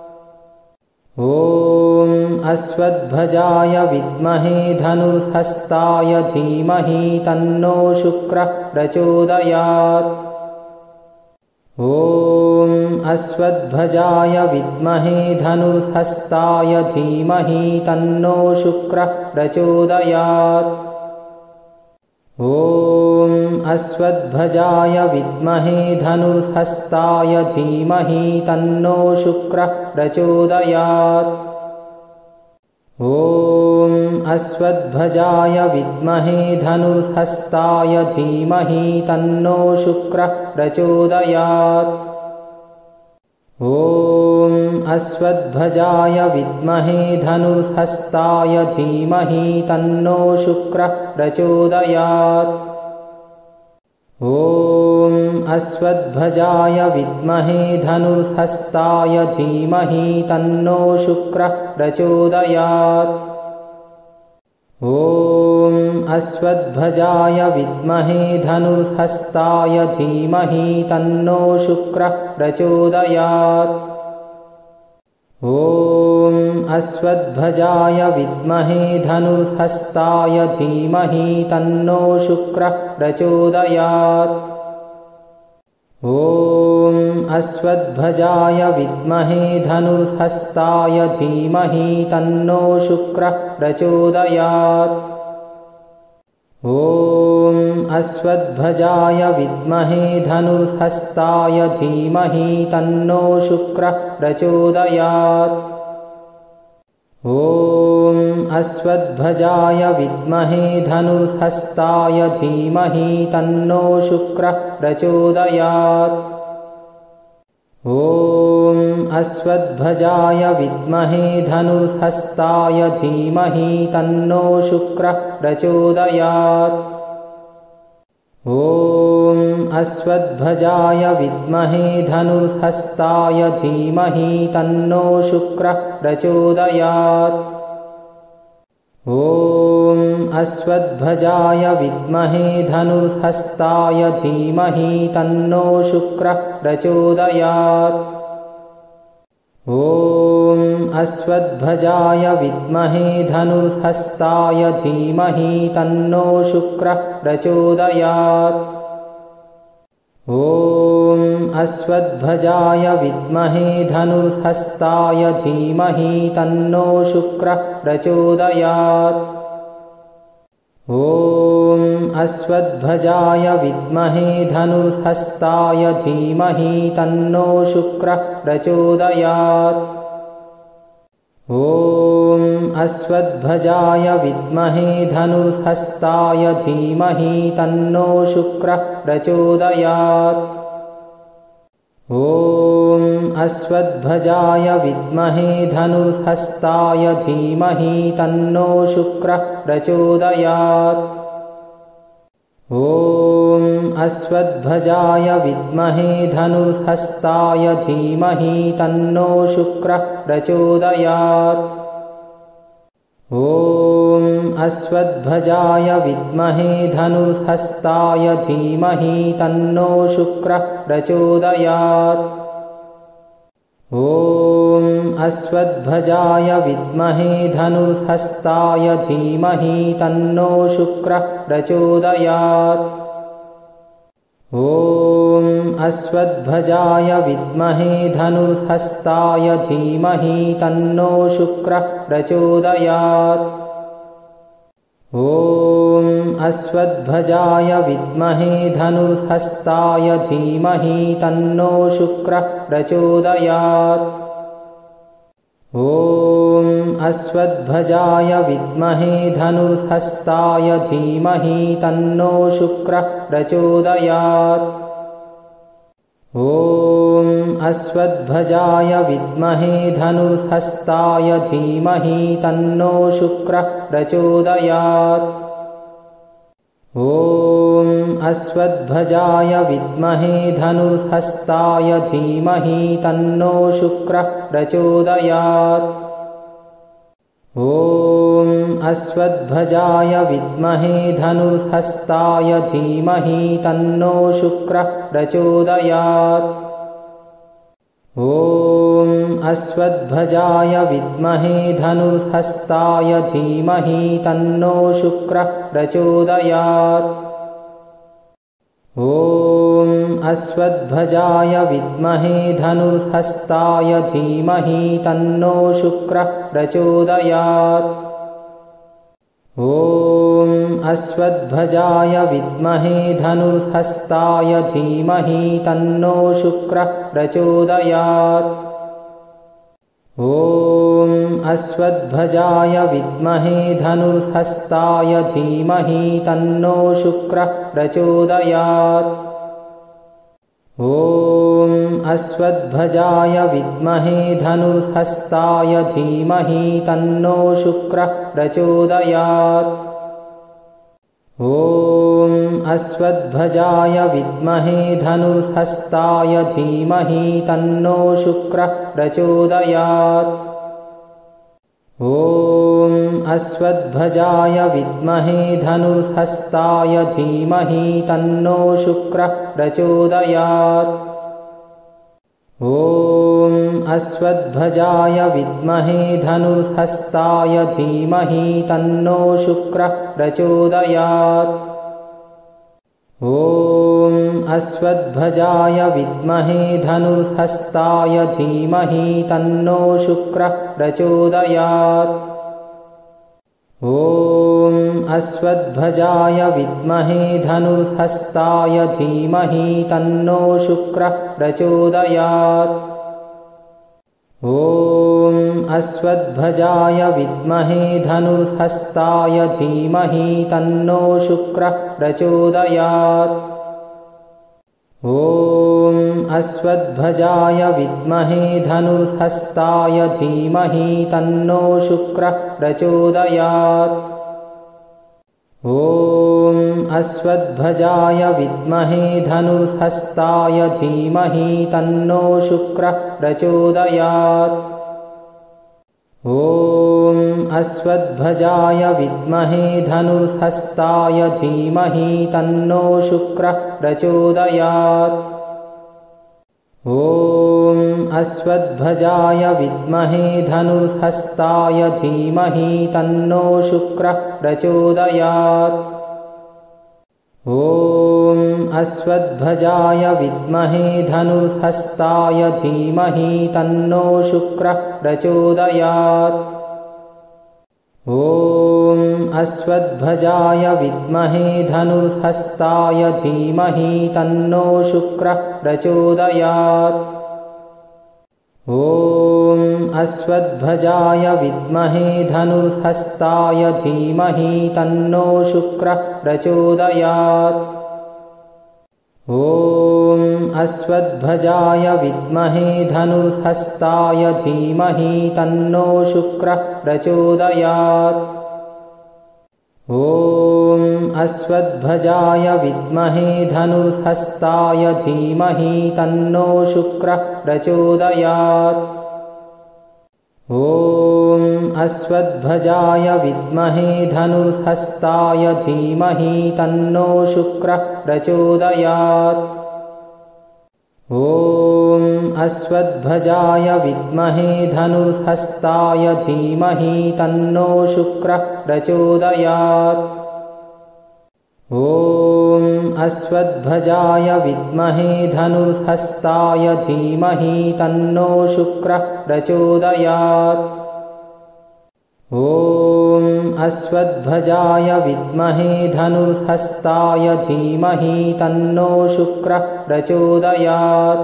ॐ अश्वध्वजाय विद्महे धनुर्हस्ताय धीमहि तन्नो शुक्रः प्रचोदयात्। ॐ अश्वध्वजाय विद्महे धनुर्हस्ताय धीमहि तन्नो शुक्रः प्रचोदयात्। ॐ अश्वध्वजाय विद्महे धनुर्हस्ताय धीमहि तन्नो शुक्रः प्रचोदयात्। ॐ अश्वध्वजाय विद्महे धनुर्हस्ताय धीमहि तन्नो शुक्रः प्रचोदयात्। ॐ अश्वध्वजाय विद्महे धनुर्हस्ताय धीमहि तन्नो शुक्रः प्रचोदयात्। ॐ अश्वध्वजाय विद्महे धनुर्हस्ताय धीमहि तन्नो शुक्रः प्रचोदयात्। ॐ अश्वध्वजाय विद्महे धनुर्हस्ताय धीमहि तन्नो शुक्रः प्रचोदयात्। ॐ अश्वध्वजाय विद्महे धनुर्हस्ताय धीमहि तन्नो शुक्रः प्रचोदयात्। ॐ अश्वध्वजाय विद्महे धनुर्हस्ताय धीमहि तन्नो शुक्रः प्रचोदयात्। ॐ अश्वध्वजाय विद्महे धनुर्हस्ताय धीमहि तन्नो शुक्रः प्रचोदयात्। ॐ अश्वध्वजाय विद्महे धनुर्हस्ताय धीमहि तन्नो शुक्रः प्रचोदयात्। ॐ अश्वध्वजाय विद्महे धनुर्हस्ताय धीमहि तन्नो शुक्रः प्रचोदयात्। ॐ अश्वध्वजाय विद्महे धनुर्हस्ताय धीमहि तन्नो शुक्रः प्रचोदयात्। ॐ अश्वध्वजाय विद्महे धनुर्हस्ताय धीमहि तन्नो शुक्रः प्रचोदयात्। ॐ अश्वध्वजाय विद्महे धनुर्हस्ताय धीमहि तन्नो शुक्रः प्रचोदयात्। ॐ अश्वध्वजाय विद्महे धनुर्हस्ताय धीमहि तन्नो शुक्रः प्रचोदयात्। ॐ अश्वध्वजाय विद्महे धनुर्हस्ताय धीमहि तन्नो शुक्रः प्रचोदयात्। ॐ अश्वध्वजाय विद्महे धनुर्हस्ताय धीमहि तन्नो शुक्रः प्रचोदयात्। ॐ अश्वध्वजाय विद्महे धनुर्हस्ताय धीमहि तन्नो शुक्रः प्रचोदयात्। ॐ अश्वध्वजाय विद्महे धनुर्हस्ताय धीमहि तन्नो शुक्रः प्रचोदयात्। ॐ अश्वध्वजाय विद्महे धनुर्हस्ताय धीमहि तन्नो शुक्रः प्रचोदयात्। ॐ अश्वध्वजाय विद्महे धनुर्हस्ताय धीमहि तन्नो शुक्रः प्रचोदयात्। ॐ अश्वध्वजाय विद्महे धनुर्हस्ताय धीमहि तन्नो शुक्रः प्रचोदयात्। ॐ अश्वध्वजाय विद्महे धनुर्हस्ताय धीमहि तन्नो शुक्रः प्रचोदयात्। ॐ अश्वध्वजाय विद्महे धनुर्हस्ताय धीमहि तन्नो शुक्रः प्रचोदयात्। ॐ अश्वध्वजाय विद्महे धनुर्हस्ताय धीमहि तन्नो शुक्रः प्रचोदयात्। ॐ अश्वध्वजाय विद्महे धनुर्हस्ताय धीमहि तन्नो शुक्रः प्रचोदयात्। ॐ अश्वध्वजाय विद्महे धनुर्हस्ताय धीमहि तन्नो शुक्रः प्रचोदयात्। ॐ अश्वध्वजाय विद्महे धनुर्हस्ताय धीमहि तन्नो शुक्रः प्रचोदयात्। ॐ अश्वध्वजाय विद्महे धनुर्हस्ताय धीमहि तन्नो शुक्रः प्रचोदयात्। ॐ अश्वध्वजाय विद्महे धनुर्हस्ताय धीमहि तन्नो शुक्रः प्रचोदयात्। ॐ अश्वध्वजाय विद्महे धनुर्हस्ताय धीमहि तन्नो शुक्रः प्रचोदयात्। ॐ अश्वध्वजाय विद्महे धनुर्हस्ताय धीमहि तन्नो शुक्रः प्रचोदयात्। ॐ अश्वध्वजाय विद्महे धनुर्हस्ताय धीमहि तन्नो शुक्रः प्रचोदयात्। ॐ अश्वध्वजाय विद्महे धनुर्हस्ताय धीमहि तन्नो शुक्रः प्रचोदयात्। ॐ अश्वध्वजाय विद्महे धनुर्हस्ताय धीमहि तन्नो शुक्रः प्रचोदयात्। ॐ अश्वध्वजाय विद्महे धनुर्हस्ताय धीमहि तन्नो शुक्रः प्रचोदयात्। ॐ अश्वध्वजाय विद्महे धनुर्हस्ताय धीमहि तन्नो शुक्रः प्रचोदयात्। ॐ अश्वध्वजाय विद्महे धनुर्हस्ताय धीमहि तन्नो शुक्रः प्रचोदयात्। ॐ अश्वध्वजाय विद्महे धनुर्हस्ताय धीमहि तन्नो शुक्रः प्रचोदयात्। ॐ अश्वध्वजाय विद्महे धनुर्हस्ताय धीमहि तन्नो शुक्रः प्रचोदयात्। ॐ अश्वध्वजाय विद्महे धनुर्हस्ताय धीमहि तन्नो शुक्रः प्रचोदयात्। ॐ अश्वध्वजाय विद्महे धनुर्हस्ताय धीमहि तन्नो शुक्रः प्रचोदयात्। ॐ अश्वध्वजाय विद्महे धनुर्हस्ताय धीमहि तन्नो शुक्रः प्रचोदयात्। ॐ अश्वध्वजाय विद्महे धनुर्हस्ताय धीमहि तन्नो शुक्रः प्रचोदयात्। ॐ अश्वध्वजाय विद्महे धनुर्हस्ताय धीमहि तन्नो शुक्रः प्रचोदयात्। ॐ अश्वध्वजाय विद्महे धनुर्हस्ताय धीमहि तन्नो शुक्रः प्रचोदयात्। ॐ अश्वध्वजाय विद्महे धनुर्हस्ताय धीमहि तन्नो शुक्रः प्रचोदयात्। ॐ अश्वध्वजाय विद्महे धनुर्हस्ताय धीमहि तन्नो शुक्रः प्रचोदयात्। ॐ अश्वध्वजाय विद्महे धनुर्हस्ताय धीमहि तन्नो शुक्रः प्रचोदयात्। ॐ अश्वध्वजाय विद्महे धनुर्हस्ताय धीमहि तन्नो शुक्रः प्रचोदयात्। ॐ अश्वध्वजाय विद्महे धनुर्हस्ताय धीमहि तन्नो शुक्रः प्रचोदयात्।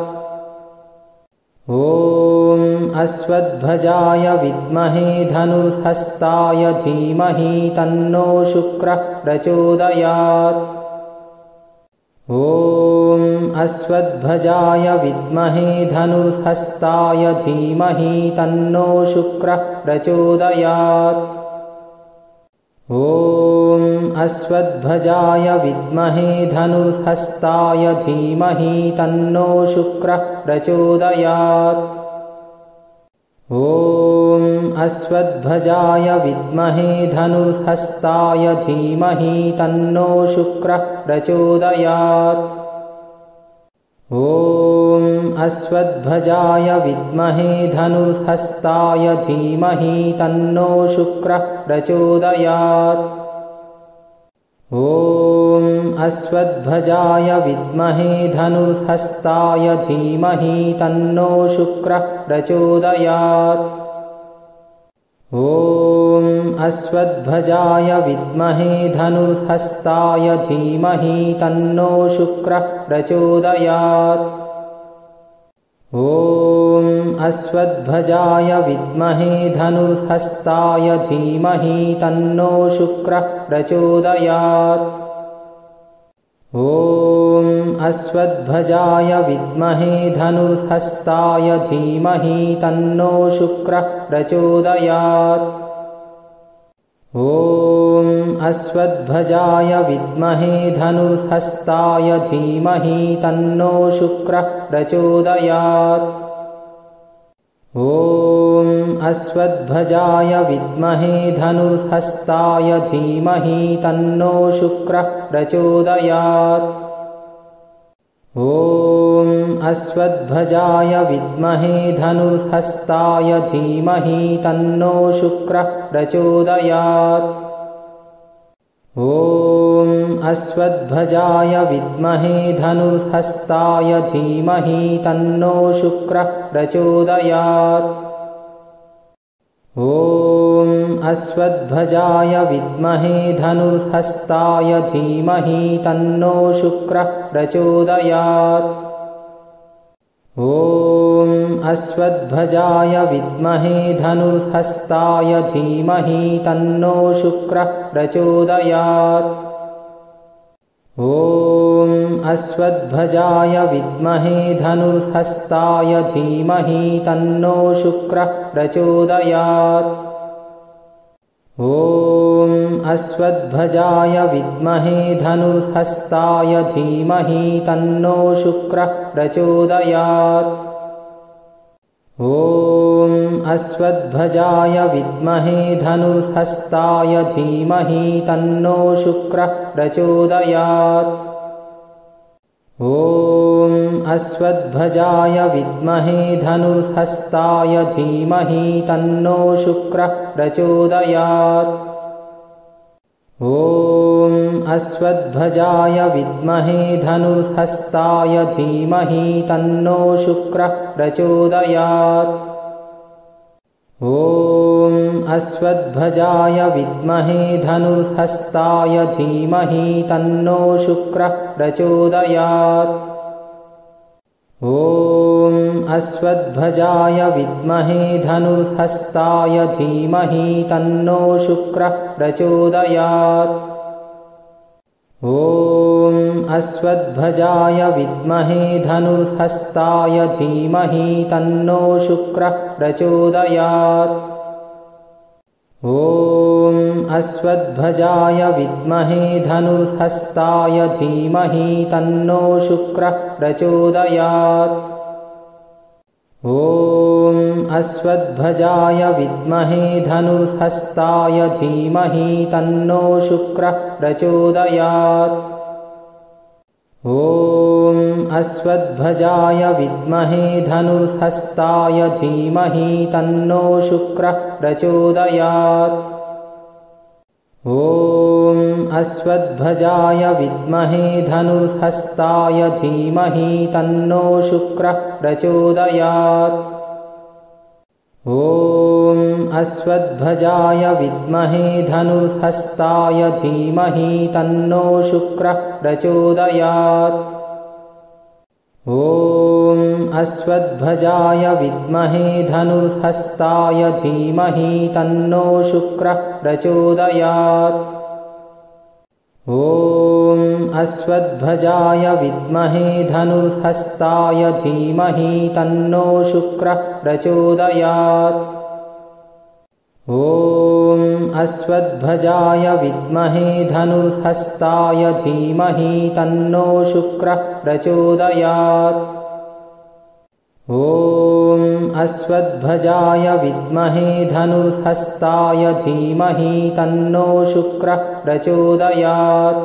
ॐ अश्वध्वजाय विद्महे धनुर्हस्ताय धीमहि तन्नो शुक्रः प्रचोदयात्। ॐ अश्वध्वजाय विद्महे धनुर्हस्ताय धीमहि तन्नो शुक्रः प्रचोदयात्। ॐ अश्वध्वजाय विद्महे धनुर्हस्ताय धीमहि तन्नो शुक्रः प्रचोदयात्। ॐ अश्वध्वजाय विद्महे धनुर्हस्ताय धीमहि तन्नो शुक्रः प्रचोदयात्। ॐ अश्वध्वजाय विद्महे धनुर्हस्ताय धीमहि तन्नो शुक्रः प्रचोदयात्। ॐ अश्वध्वजाय विद्महे धनुर्हस्ताय धीमहि तन्नो शुक्रः प्रचोदयात्। ॐ अश्वध्वजाय विद्महे धनुर्हस्ताय धीमहि तन्नो शुक्रः प्रचोदयात्। ॐ अश्वध्वजाय विद्महे धनुर्हस्ताय धीमहि तन्नो शुक्रः प्रचोदयात्। ॐ अश्वध्वजाय विद्महे धनुर्हस्ताय धीमहि तन्नो शुक्रः प्रचोदयात्। ॐ अश्वध्वजाय विद्महे धनुर्हस्ताय धीमहि तन्नो शुक्रः प्रचोदयात्। ॐ अश्वध्वजाय विद्महे धनुर्हस्ताय धीमहि तन्नो शुक्रः प्रचोदयात्। ॐ अश्वध्वजाय विद्महे धनुर्हस्ताय धीमहि तन्नो शुक्रः प्रचोदयात्। ॐ अश्वध्वजाय विद्महे धनुर्हस्ताय धीमहि तन्नो शुक्रः प्रचोदयात्। ॐ अश्वध्वजाय विद्महे धनुर्हस्ताय धीमहि तन्नो शुक्रः प्रचोदयात्। ॐ अश्वध्वजाय विद्महे धनुर्हस्ताय धीमहि तन्नो शुक्रः प्रचोदयात्। ॐ अश्वध्वजाय विद्महे धनुर्हस्ताय धीमहि तन्नो शुक्रः प्रचोदयात्। ॐ अश्वध्वजाय विद्महे धनुर्हस्ताय धीमहि तन्नो शुक्रः प्रचोदयात्। ॐ अश्वध्वजाय विद्महे धनुर्हस्ताय धीमहि तन्नो शुक्रः प्रचोदयात्। ॐ अश्वध्वजाय विद्महे धनुर्हस्ताय धीमहि तन्नो शुक्रः प्रचोदयात्। ॐ अश्वध्वजाय विद्महे धनुर्हस्ताय धीमहि तन्नो शुक्रः प्रचोदयात्। ॐ अश्वध्वजाय विद्महे धनुर्हस्ताय धीमहि तन्नो शुक्रः प्रचोदयात्। ॐ अश्वध्वजाय विद्महे धनुर्हस्ताय धीमहि तन्नो शुक्रः प्रचोदयात्। ॐ अश्वध्वजाय विद्महे धनुर्हस्ताय धीमहि तन्नो शुक्रः प्रचोदयात्। ॐ अश्वध्वजाय विद्महे धनुर्हस्ताय धीमहि तन्नो शुक्रः प्रचोदयात्। ॐ अश्वध्वजाय विद्महे धनुर्हस्ताय धीमहि तन्नो शुक्रः प्रचोदयात्। ॐ अश्वध्वजाय विद्महे धनुर्हस्ताय धीमहि तन्नो शुक्रः प्रचोदयात्। ॐ अश्वध्वजाय विद्महे धनुर्हस्ताय धीमहि तन्नो शुक्रः प्रचोदयात्। ॐ अश्वध्वजाय विद्महे धनुर्हस्ताय धीमहि तन्नो शुक्रः प्रचोदयात्। ॐ अश्वध्वजाय विद्महे धनुर्हस्ताय धीमहि तन्नो शुक्रः प्रचोदयात्। ॐ अश्वध्वजाय विद्महे धनुर्हस्ताय धीमहि तन्नो शुक्रः प्रचोदयात्। ॐ अश्वध्वजाय विद्महे धनुर्हस्ताय धीमहि तन्नो शुक्रः प्रचोदयात्। ॐ अश्वध्वजाय विद्महे धनुर्हस्ताय धीमहि तन्नो शुक्रः प्रचोदयात्।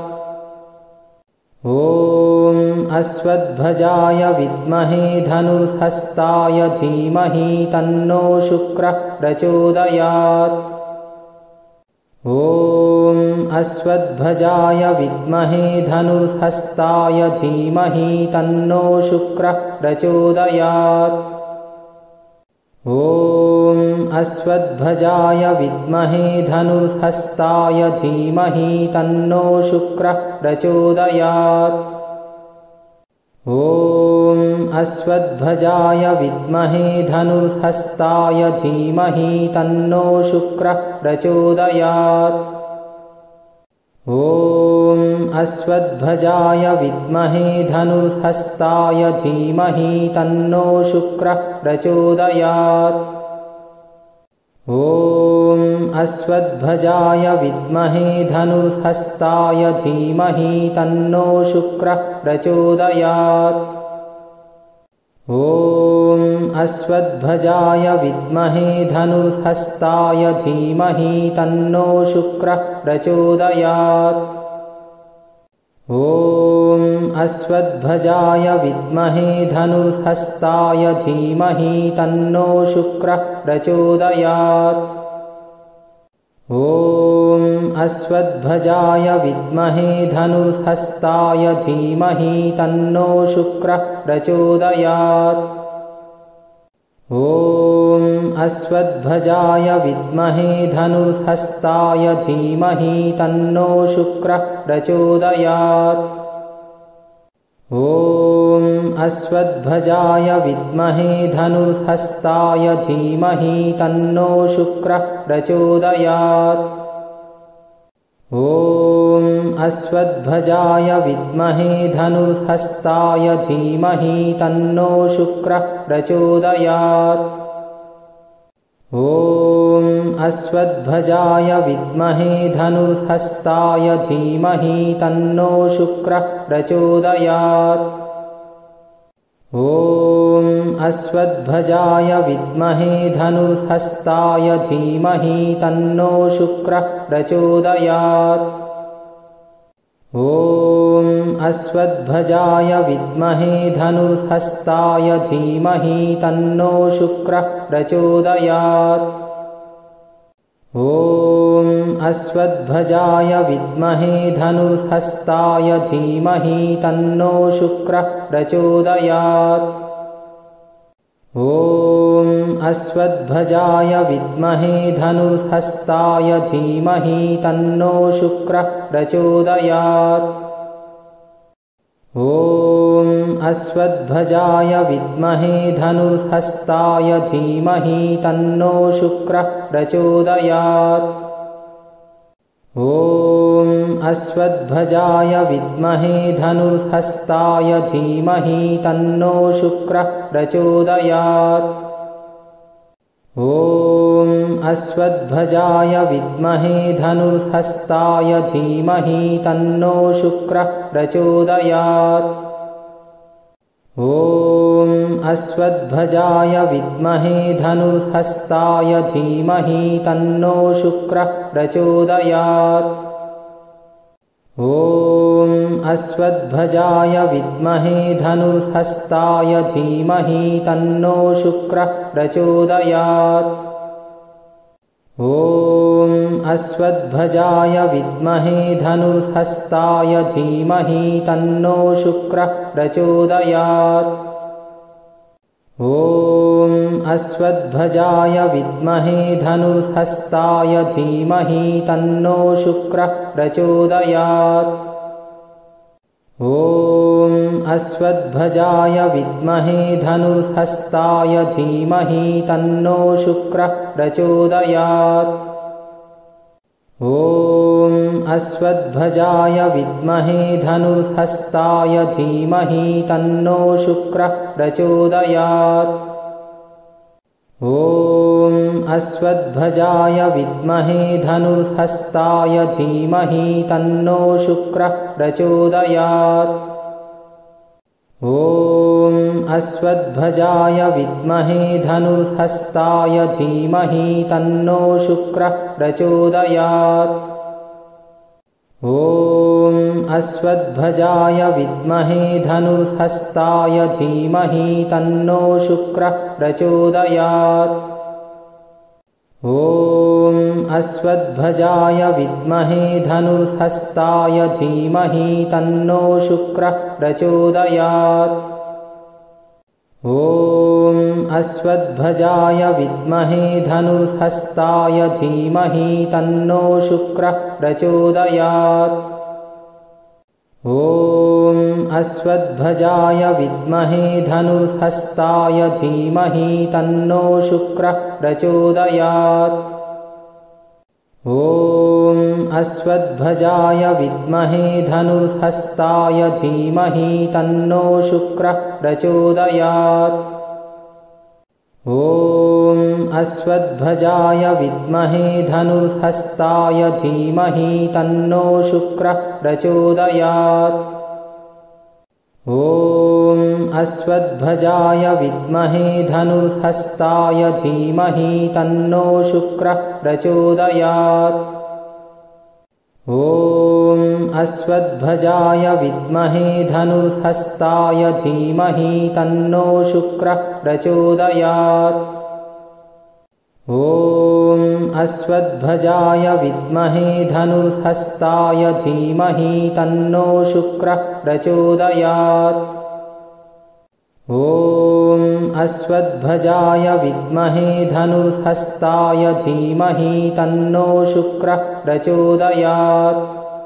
ॐ अश्वध्वजाय विद्महे धनुर्हस्ताय धीमहि तन्नो शुक्रः प्रचोदयात्। ॐ अश्वध्वजाय विद्महे धनुर्हस्ताय धीमहि तन्नो शुक्रः प्रचोदयात्। ॐ अश्वध्वजाय विद्महे धनुर्हस्ताय धीमहि तन्नो शुक्रः प्रचोदयात्। ॐ अश्वध्वजाय विद्महे धनुर्हस्ताय धीमहि तन्नो शुक्रः प्रचोदयात्। ॐ अश्वध्वजाय विद्महे धनुर्हस्ताय धीमहि तन्नो शुक्रः प्रचोदयात्। ॐ अश्वध्वजाय विद्महे धनुर्हस्ताय धीमहि तन्नो शुक्रः प्रचोदयात्। ॐ अश्वध्वजाय विद्महे धनुर्हस्ताय धीमहि तन्नो शुक्रः प्रचोदयात्। ॐ अश्वध्वजाय विद्महे धनुर्हस्ताय धीमहि तन्नो शुक्रः प्रचोदयात्। ॐ अश्वध्वजाय विद्महे धनुर्हस्ताय धीमहि तन्नो शुक्रः प्रचोदयात्। ॐ अश्वध्वजाय विद्महे धनुर्हस्ताय धीमहि तन्नो शुक्रः प्रचोदयात्। ॐ अश्वध्वजाय विद्महे धनुर्हस्ताय धीमहि तन्नो शुक्रः प्रचोदयात्। ॐ अश्वध्वजाय विद्महे धनुर्हस्ताय धीमहि तन्नो शुक्रः प्रचोदयात्। ॐ अश्वध्वजाय विद्महे धनुर्हस्ताय धीमहि तन्नो शुक्रः प्रचोदयात्। ॐ अश्वध्वजाय विद्महे धनुर्हस्ताय धीमहि तन्नो शुक्रः प्रचोदयात्। ॐ अश्वध्वजाय विद्महे धनुर्हस्ताय धीमहि तन्नो शुक्रः प्रचोदयात्। ॐ अश्वध्वजाय विद्महे धनुर्हस्ताय धीमहि तन्नो शुक्रः प्रचोदयात्। ॐ अश्वध्वजाय विद्महे धनुर्हस्ताय धीमहि तन्नो शुक्रः प्रचोदयात्। ॐ अश्वत्थध्वजाय विद्महे धनुर्हस्ताय धीमहि तन्नो शुक्रः प्रचोदयात्। ॐ अश्वत्थध्वजाय विद्महे धनुर्हस्ताय धीमहि तन्नो शुक्रः प्रचोदयात्। ॐ अश्वत्थध्वजाय विद्महे धनुर्हस्ताय धीमहि तन्नो शुक्रः प्रचोदयात्। ॐ अश्वत्थध्वजाय विद्महे धनुर्हस्ताय धीमहि तन्नो शुक्रः प्रचोदयात्। ॐ अश्वत्थध्वजाय विद्महे धनुर्हस्ताय धीमहि तन्नो शुक्रः प्रचोदयात्। ॐ अश्वत्थध्वजाय विद्महे धनुर्हस्ताय धीमहि तन्नो शुक्रः प्रचोदयात्। ॐ अश्वत्थध्वजाय विद्महे धनुर्हस्ताय धीमहि तन्नो शुक्रः प्रचोदयात्। ॐ अश्वत्थध्वजाय विद्महे धनुर्हस्ताय धीमहि तन्नो शुक्रः प्रचोदयात्। ॐ अश्वत्थध्वजाय विद्महे धनुर्हस्ताय धीमहि तन्नो शुक्रः प्रचोदयात्। ॐ अश्वत्थध्वजाय विद्महे धनुर्हस्ताय धीमहि तन्नो शुक्रः प्रचोदयात्। ॐ अश्वत्थध्वजाय विद्महे धनुर्हस्ताय धीमहि तन्नो शुक्रः प्रचोदयात्। ॐ अश्वत्थध्वजाय विद्महे धनुर्हस्ताय धीमहि तन्नो शुक्रः प्रचोदयात्। ॐ अश्वत्थध्वजाय विद्महे धनुर्हस्ताय धीमहि तन्नो शुक्रः प्रचोदयात्। ॐ अश्वत्थध्वजाय विद्महे धनुर्हस्ताय धीमहि तन्नो शुक्रः प्रचोदयात्। ॐ अश्वत्थध्वजाय विद्महे धनुर्हस्ताय धीमहि तन्नो शुक्रः प्रचोदयात्। ॐ अश्वत्थध्वजाय विद्महे धनुर्हस्ताय धीमहि तन्नो शुक्रः प्रचोदयात्। ॐ अश्वत्थध्वजाय विद्महे धनुर्हस्ताय धीमहि तन्नो शुक्रः प्रचोदयात्। ॐ अश्वत्थध्वजाय विद्महे धनुर्हस्ताय धीमहि तन्नो शुक्रः प्रचोदयात्। ॐ अश्वत्थध्वजाय विद्महे धनुर्हस्ताय धीमहि तन्नो शुक्रः प्रचोदयात्। ॐ अश्वत्थध्वजाय विद्महे धनुर्हस्ताय धीमहि तन्नो शुक्रः प्रचोदयात्। ॐ अश्वत्थध्वजाय विद्महे धनुर्हस्ताय धीमहि तन्नो शुक्रः प्रचोदयात्।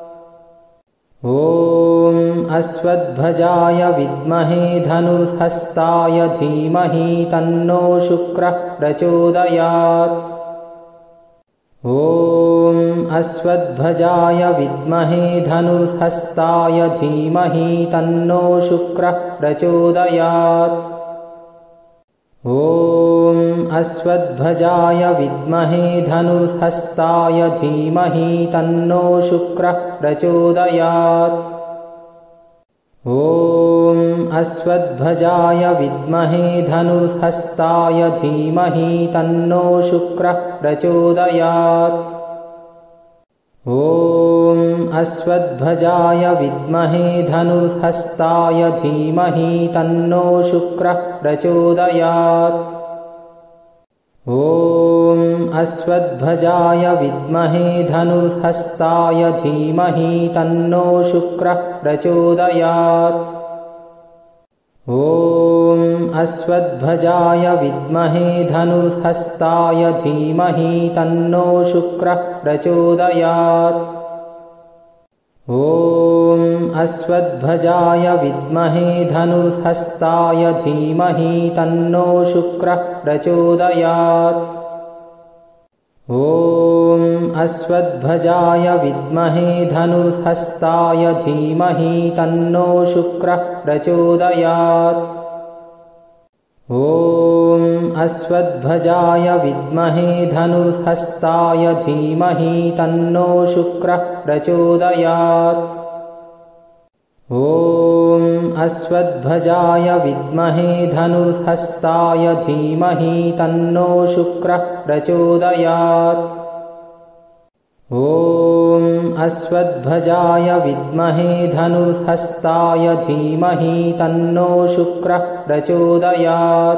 ॐ अश्वत्थध्वजाय विद्महे धनुर्हस्ताय धीमहि तन्नो शुक्रः प्रचोदयात्। ॐ अश्वत्थध्वजाय विद्महे धनुर्हस्ताय धीमहि तन्नो शुक्रः प्रचोदयात्। ॐ अश्वत्थध्वजाय विद्महे धनुर्हस्ताय धीमहि तन्नो शुक्रः प्रचोदयात्। ॐ अश्वत्थध्वजाय विद्महे धनुर्हस्ताय धीमहि तन्नो शुक्रः प्रचोदयात्। ॐ अश्वत्थध्वजाय विद्महे धनुर्हस्ताय धीमहि तन्नो शुक्रः प्रचोदयात्। ॐ अश्वत्थध्वजाय विद्महे धनुर्हस्ताय धीमहि तन्नो शुक्रः प्रचोदयात्। ॐ अश्वत्थध्वजाय विद्महे धनुर्हस्ताय धीमहि तन्नो शुक्रः प्रचोदयात्। ॐ अश्वत्थध्वजाय विद्महे धनुर्हस्ताय धीमहि तन्नो शुक्रः प्रचोदयात्। ॐ अश्वत्थध्वजाय विद्महे धनुर्हस्ताय धीमहि तन्नो शुक्रः प्रचोदयात्। ॐ अश्वत्थध्वजाय विद्महे धनुर्हस्ताय धीमहि तन्नो शुक्रः प्रचोदयात्। ॐ अश्वत्थध्वजाय विद्महे धनुर्हस्ताय धीमहि तन्नो शुक्रः प्रचोदयात्। ॐ अश्वत्थध्वजाय विद्महे धनुर्हस्ताय धीमहि तन्नो शुक्रः प्रचोदयात्।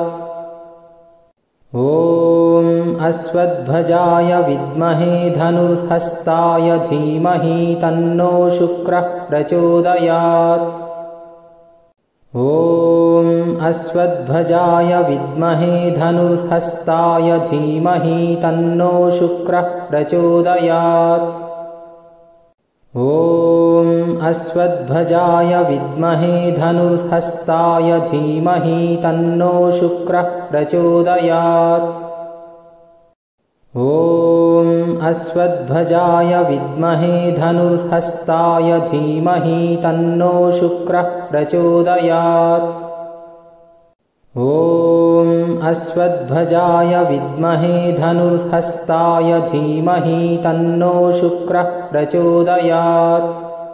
ॐ अश्वत्थध्वजाय विद्महे धनुर्हस्ताय धीमहि तन्नो शुक्रः प्रचोदयात्। ॐ अश्वत्थध्वजाय विद्महे धनुर्हस्ताय धीमहि तन्नो शुक्रः प्रचोदयात्। ॐ अश्वत्थध्वजाय विद्महे धनुर्हस्ताय धीमहि तन्नो शुक्रः प्रचोदयात्। ॐ अश्वत्थध्वजाय विद्महे धनुर्हस्ताय धीमहि तन्नो शुक्रः प्रचोदयात्। ॐ अश्वत्थध्वजाय विद्महे धनुर्हस्ताय धीमहि तन्नो शुक्रः प्रचोदयात्।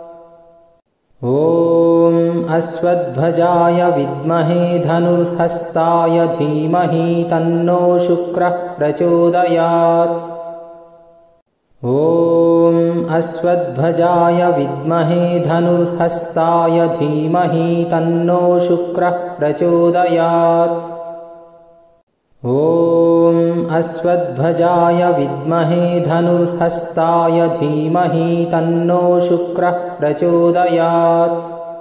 ॐ अश्वत्थध्वजाय विद्महे धनुर्हस्ताय धीमहि तन्नो शुक्रः प्रचोदयात्। ॐ अश्वत्थध्वजाय विद्महे धनुर्हस्ताय धीमहि तन्नो शुक्रः प्रचोदयात्। ॐ अश्वत्थध्वजाय विद्महे धनुर्हस्ताय धीमहि तन्नो शुक्रः प्रचोदयात्।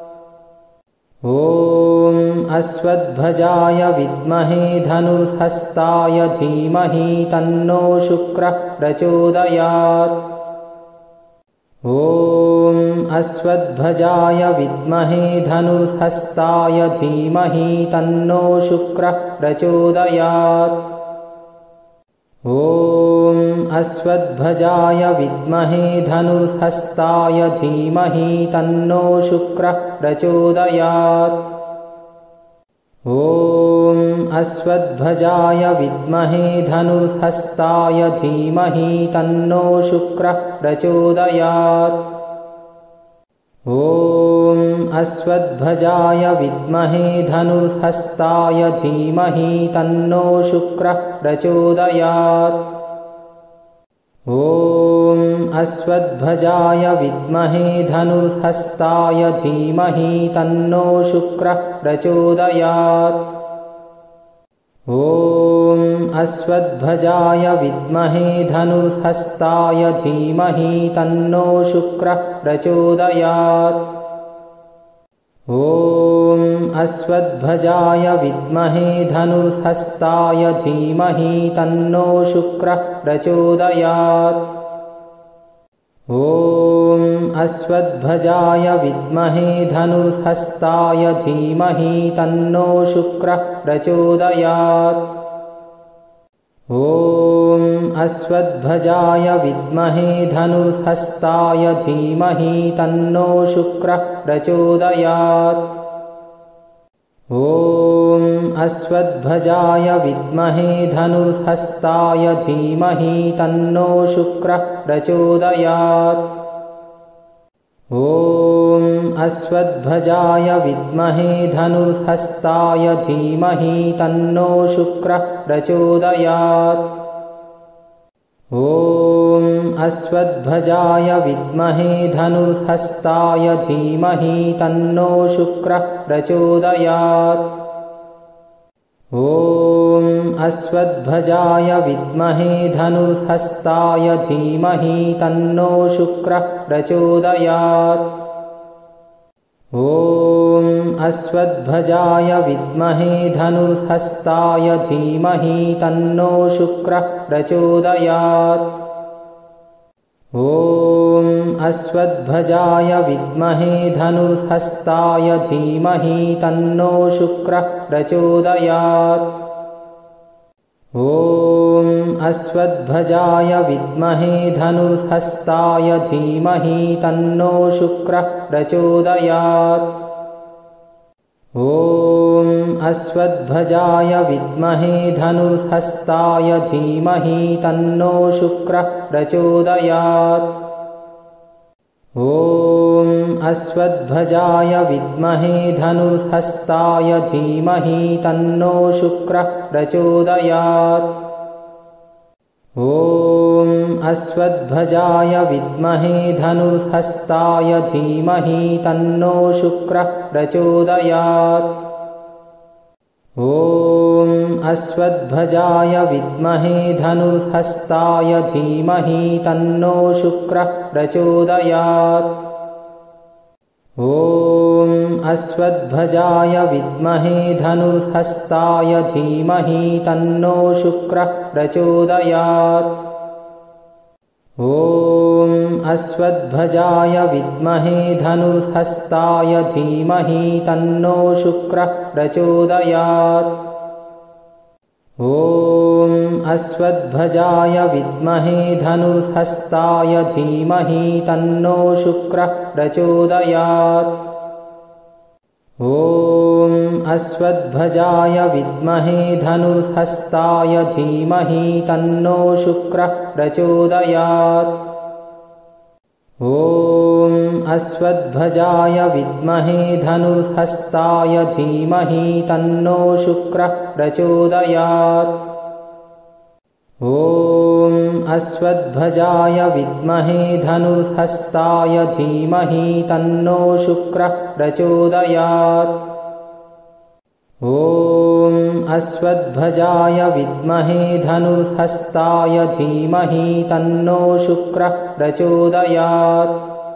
ॐ अश्वत्थध्वजाय विद्महे धनुर्हस्ताय धीमहि तन्नो शुक्रः प्रचोदयात्। ॐ अश्वत्थध्वजाय विद्महे धनुर्हस्ताय धीमहि तन्नो शुक्रः प्रचोदयात्। ॐ अश्वत्थध्वजाय विद्महे धनुर्हस्ताय धीमहि तन्नो शुक्रः प्रचोदयात्। ॐ अश्वत्थध्वजाय विद्महे धनुर्हस्ताय धीमहि तन्नो शुक्रः प्रचोदयात्। ॐ अश्वत्थध्वजाय विद्महे धनुर्हस्ताय धीमहि तन्नो शुक्रः प्रचोदयात्। ॐ अश्वत्थध्वजाय विद्महे धनुर्हस्ताय धीमहि तन्नो शुक्रः प्रचोदयात्। ॐ अश्वत्थध्वजाय विद्महे धनुर्हस्ताय धीमहि तन्नो शुक्रः प्रचोदयात्। ॐ अश्वत्थध्वजाय विद्महे धनुर्हस्ताय धीमहि तन्नो शुक्रः प्रचोदयात्। ॐ अश्वत्थध्वजाय विद्महे धनुर्हस्ताय धीमहि तन्नो शुक्रः प्रचोदयात्। ॐ अश्वत्थध्वजाय विद्महे धनुर्हस्ताय धीमहि तन्नो शुक्रः प्रचोदयात्। ॐ अश्वत्थध्वजाय विद्महे धनुर्हस्ताय धीमहि तन्नो शुक्रः प्रचोदयात्। ॐ अश्वत्थध्वजाय विद्महे धनुर्हस्ताय धीमहि तन्नो शुक्रः प्रचोदयात्। ॐ अश्वत्थध्वजाय विद्महे धनुर्हस्ताय धीमहि तन्नो शुक्रः प्रचोदयात्। ॐ अश्वत्थध्वजाय विद्महे धनुर्हस्ताय धीमहि तन्नो शुक्रः प्रचोदयात्। ॐ अश्वत्थध्वजाय विद्महे धनुर्हस्ताय धीमहि तन्नो शुक्रः प्रचोदयात्। ॐ अश्वध्वजाय विद्महे धनुर्हस्ताय धीमहि तन्नो शुक्रः प्रचोदयात्। ॐ अश्वध्वजाय विद्महे धनुर्हस्ताय धीमहि तन्नो शुक्रः प्रचोदयात्। ॐ अश्वध्वजाय विद्महे धनुर्हस्ताय धीमहि तन्नो शुक्रः प्रचोदयात्। ॐ अश्वध्वजाय विद्महे धनुर्हस्ताय धीमहि तन्नो शुक्रः प्रचोदयात्। ॐ अश्वध्वजाय विद्महे धनुर्हस्ताय धीमहि तन्नो शुक्रः प्रचोदयात्। ॐ अश्वध्वजाय विद्महे धनुर्हस्ताय धीमहि तन्नो शुक्रः प्रचोदयात्। ॐ अश्वध्वजाय विद्महे धनुर्हस्ताय धीमहि तन्नो शुक्रः प्रचोदयात्। ॐ अश्वध्वजाय विद्महे धनुर्हस्ताय धीमहि तन्नो शुक्रः प्रचोदयात्। ॐ अश्वध्वजाय विद्महे धनुर्हस्ताय धीमहि तन्नो शुक्रः प्रचोदयात्। ॐ अश्वध्वजाय विद्महे धनुर्हस्ताय धीमहि तन्नो शुक्रः प्रचोदयात्। ॐ अश्वध्वजाय विद्महे धनुर्हस्ताय धीमहि तन्नो शुक्रः प्रचोदयात्। ॐ अश्वध्वजाय विद्महे धनुर्हस्ताय धीमहि तन्नो शुक्रः प्रचोदयात्। ॐ अश्वध्वजाय विद्महे धनुर्हस्ताय धीमहि तन्नो शुक्रः प्रचोदयात्।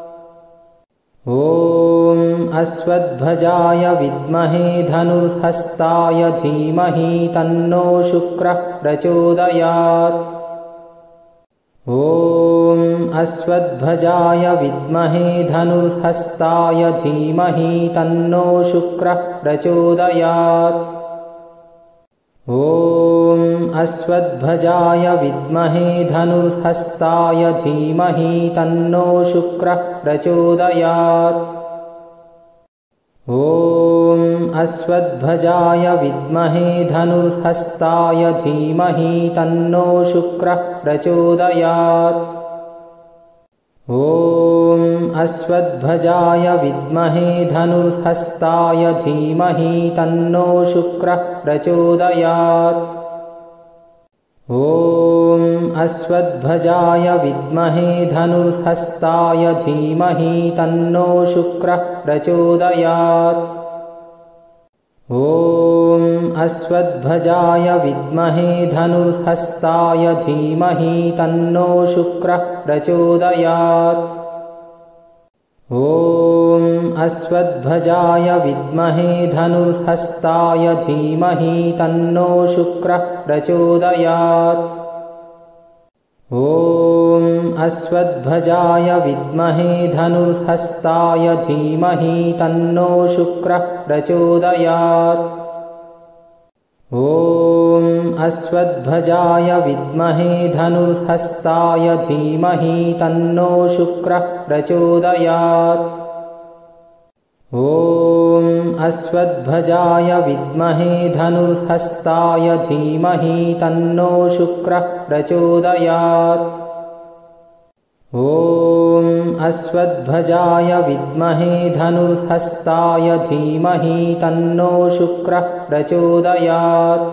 ॐ अश्वध्वजाय विद्महे धनुर्हस्ताय धीमहि तन्नो शुक्रः प्रचोदयात्। ॐ अश्वध्वजाय विद्महे धनुर्हस्ताय धीमहि तन्नो शुक्रः प्रचोदयात्। ॐ अश्वध्वजाय विद्महे धनुर्हस्ताय धीमहि तन्नो शुक्रः प्रचोदयात्। ॐ अश्वध्वजाय विद्महे धनुर्हस्ताय धीमहि तन्नो शुक्रः प्रचोदयात्। ॐ अश्वध्वजाय विद्महे धनुर्हस्ताय धीमहि तन्नो शुक्रः प्रचोदयात्। ॐ अश्वध्वजाय विद्महे धनुर्हस्ताय धीमहि तन्नो शुक्रः प्रचोदयात्। ॐ अश्वध्वजाय विद्महे धनुर्हस्ताय धीमहि तन्नो शुक्रः प्रचोदयात्। ॐ अश्वध्वजाय विद्महे धनुर्हस्ताय धीमहि तन्नो शुक्रः प्रचोदयात्। ॐ अश्वध्वजाय विद्महे धनुर्हस्ताय धीमहि तन्नो शुक्रः प्रचोदयात्। ॐ अश्वध्वजाय विद्महे धनुर्हस्ताय धीमहि तन्नो शुक्रः प्रचोदयात्। ॐ अश्वध्वजाय विद्महे धनुर्हस्ताय धीमहि तन्नो शुक्रः प्रचोदयात्। ॐ अश्वध्वजाय विद्महे धनुर्हस्ताय धीमहि तन्नो शुक्रः प्रचोदयात्।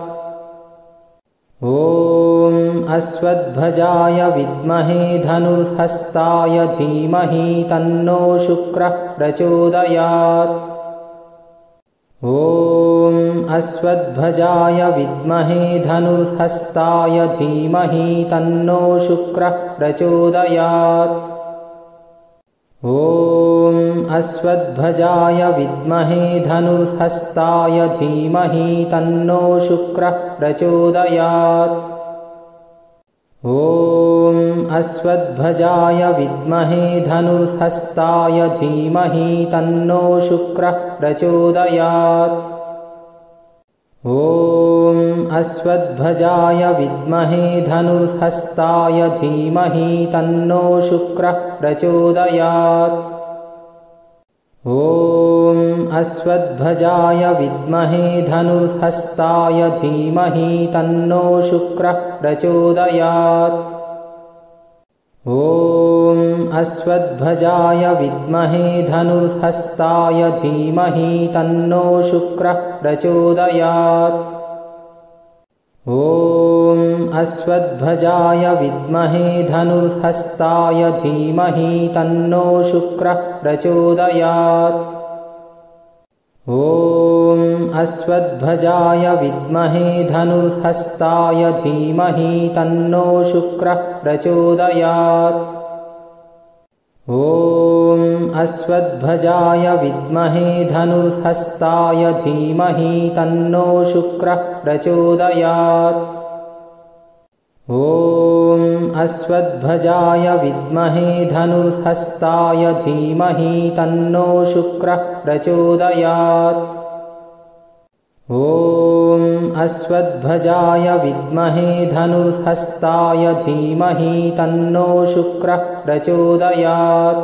ॐ अश्वध्वजाय विद्महे धनुर्हस्ताय धीमहि तन्नो शुक्रः प्रचोदयात्। ॐ अश्वध्वजाय विद्महे धनुर्हस्ताय धीमहि तन्नो शुक्रः प्रचोदयात्। ॐ अश्वध्वजाय विद्महे धनुर्हस्ताय धीमहि तन्नो शुक्रः प्रचोदयात्। ॐ अश्वध्वजाय विद्महे धनुर्हस्ताय धीमहि तन्नो शुक्रः प्रचोदयात्। ॐ अश्वध्वजाय विद्महे धनुर्हस्ताय धीमहि तन्नो शुक्रः प्रचोदयात्। ॐ अश्वध्वजाय विद्महे धनुर्हस्ताय धीमहि तन्नो शुक्रः प्रचोदयात्। ॐ अश्वध्वजाय विद्महे धनुर्हस्ताय धीमहि तन्नो शुक्रः प्रचोदयात्। ॐ अश्वध्वजाय विद्महे धनुर्हस्ताय धीमहि तन्नो शुक्रः प्रचोदयात्। ॐ अश्वध्वजाय विद्महे धनुर्हस्ताय धीमहि तन्नो शुक्रः प्रचोदयात्। ॐ अश्वध्वजाय विद्महे धनुर्हस्ताय धीमहि तन्नो शुक्रः प्रचोदयात्। ॐ अश्वध्वजाय विद्महे धनुर्हस्ताय धीमहि तन्नो शुक्रः प्रचोदयात्। ॐ अश्वध्वजाय विद्महे धनुर्हस्ताय धीमहि तन्नो शुक्रः प्रचोदयात्।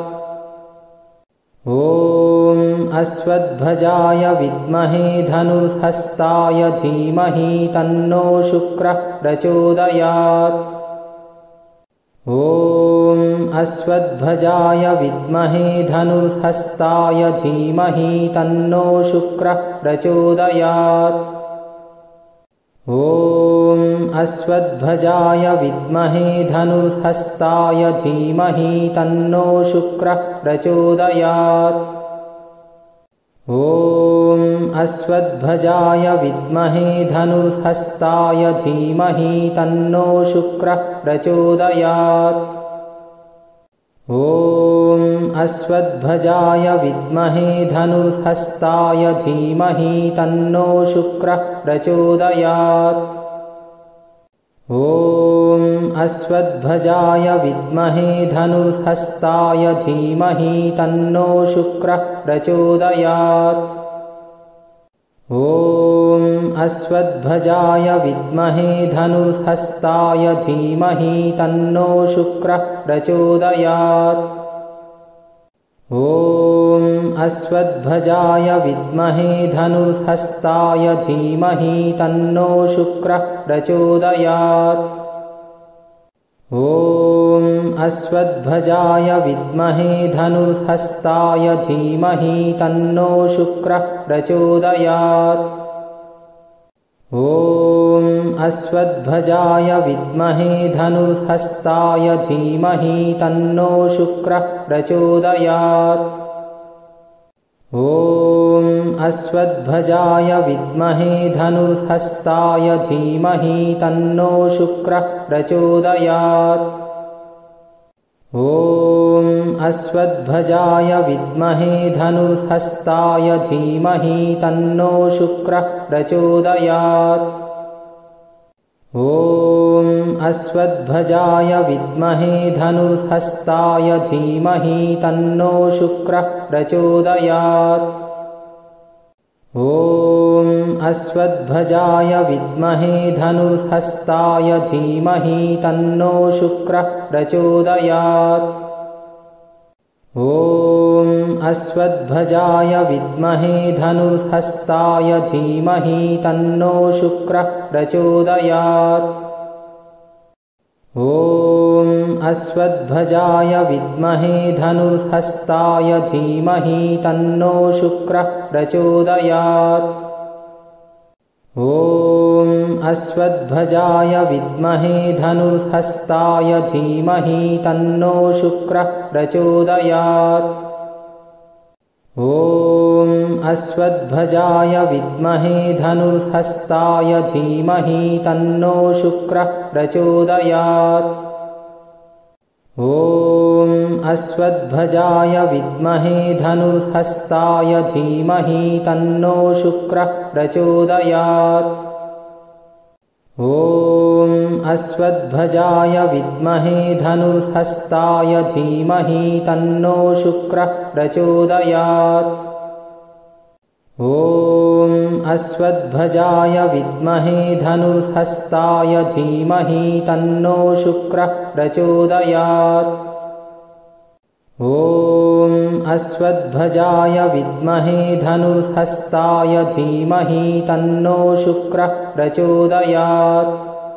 ॐ अश्वध्वजाय विद्महे धनुर्हस्ताय धीमहि तन्नो शुक्रः प्रचोदयात्। ॐ अश्वध्वजाय विद्महे धनुर्हस्ताय धीमहि तन्नो शुक्रः प्रचोदयात्। ॐ अश्वध्वजाय विद्महे धनुर्हस्ताय धीमहि तन्नो शुक्रः प्रचोदयात्। ॐ अश्वध्वजाय विद्महे धनुर्हस्ताय धीमहि तन्नो शुक्रः प्रचोदयात्। ॐ अश्वध्वजाय विद्महे धनुर्हस्ताय धीमहि तन्नो शुक्रः प्रचोदयात्। ॐ अश्वध्वजाय विद्महे धनुर्हस्ताय धीमहि तन्नो शुक्रः प्रचोदयात्। ॐ अश्वध्वजाय विद्महे धनुर्हस्ताय धीमहि तन्नो शुक्रः प्रचोदयात्। ॐ अश्वध्वजाय विद्महे धनुर्हस्ताय धीमहि तन्नो शुक्रः प्रचोदयात्। ॐ अश्वध्वजाय विद्महे धनुर्हस्ताय धीमहि तन्नो शुक्रः प्रचोदयात्। ॐ अश्वध्वजाय विद्महे धनुर्हस्ताय धीमहि तन्नो शुक्रः प्रचोदयात्। ॐ अश्वध्वजाय विद्महे धनुर्हस्ताय धीमहि तन्नो शुक्रः प्रचोदयात्। ॐ अश्वध्वजाय विद्महे धनुर्हस्ताय धीमहि तन्नो शुक्रः प्रचोदयात्। ॐ अश्वध्वजाय विद्महे धनुर्हस्ताय धीमहि तन्नो शुक्रः प्रचोदयात्। ॐ अश्वध्वजाय विद्महे धनुर्हस्ताय धीमहि तन्नो शुक्रः प्रचोदयात्। ॐ अश्वध्वजाय विद्महे धनुर्हस्ताय धीमहि तन्नो शुक्रः प्रचोदयात्। ॐ अश्वध्वजाय विद्महे धनुर्हस्ताय धीमहि तन्नो शुक्रः प्रचोदयात्। ॐ अश्वध्वजाय विद्महे धनुर्हस्ताय धीमहि तन्नो शुक्रः प्रचोदयात्। ॐ अश्वध्वजाय विद्महे धनुर्हस्ताय धीमहि तन्नो शुक्रः प्रचोदयात्। ॐ अश्वध्वजाय विद्महे धनुर्हस्ताय धीमहि तन्नो शुक्रः प्रचोदयात्। ॐ अश्वध्वजाय विद्महे धनुर्हस्ताय धीमहि तन्नो शुक्रः प्रचोदयात्। ॐ अश्वध्वजाय विद्महे धनुर्हस्ताय धीमहि तन्नो शुक्रः प्रचोदयात्। ॐ अश्वध्वजाय विद्महे धनुर्हस्ताय धीमहि तन्नो शुक्रः प्रचोदयात्।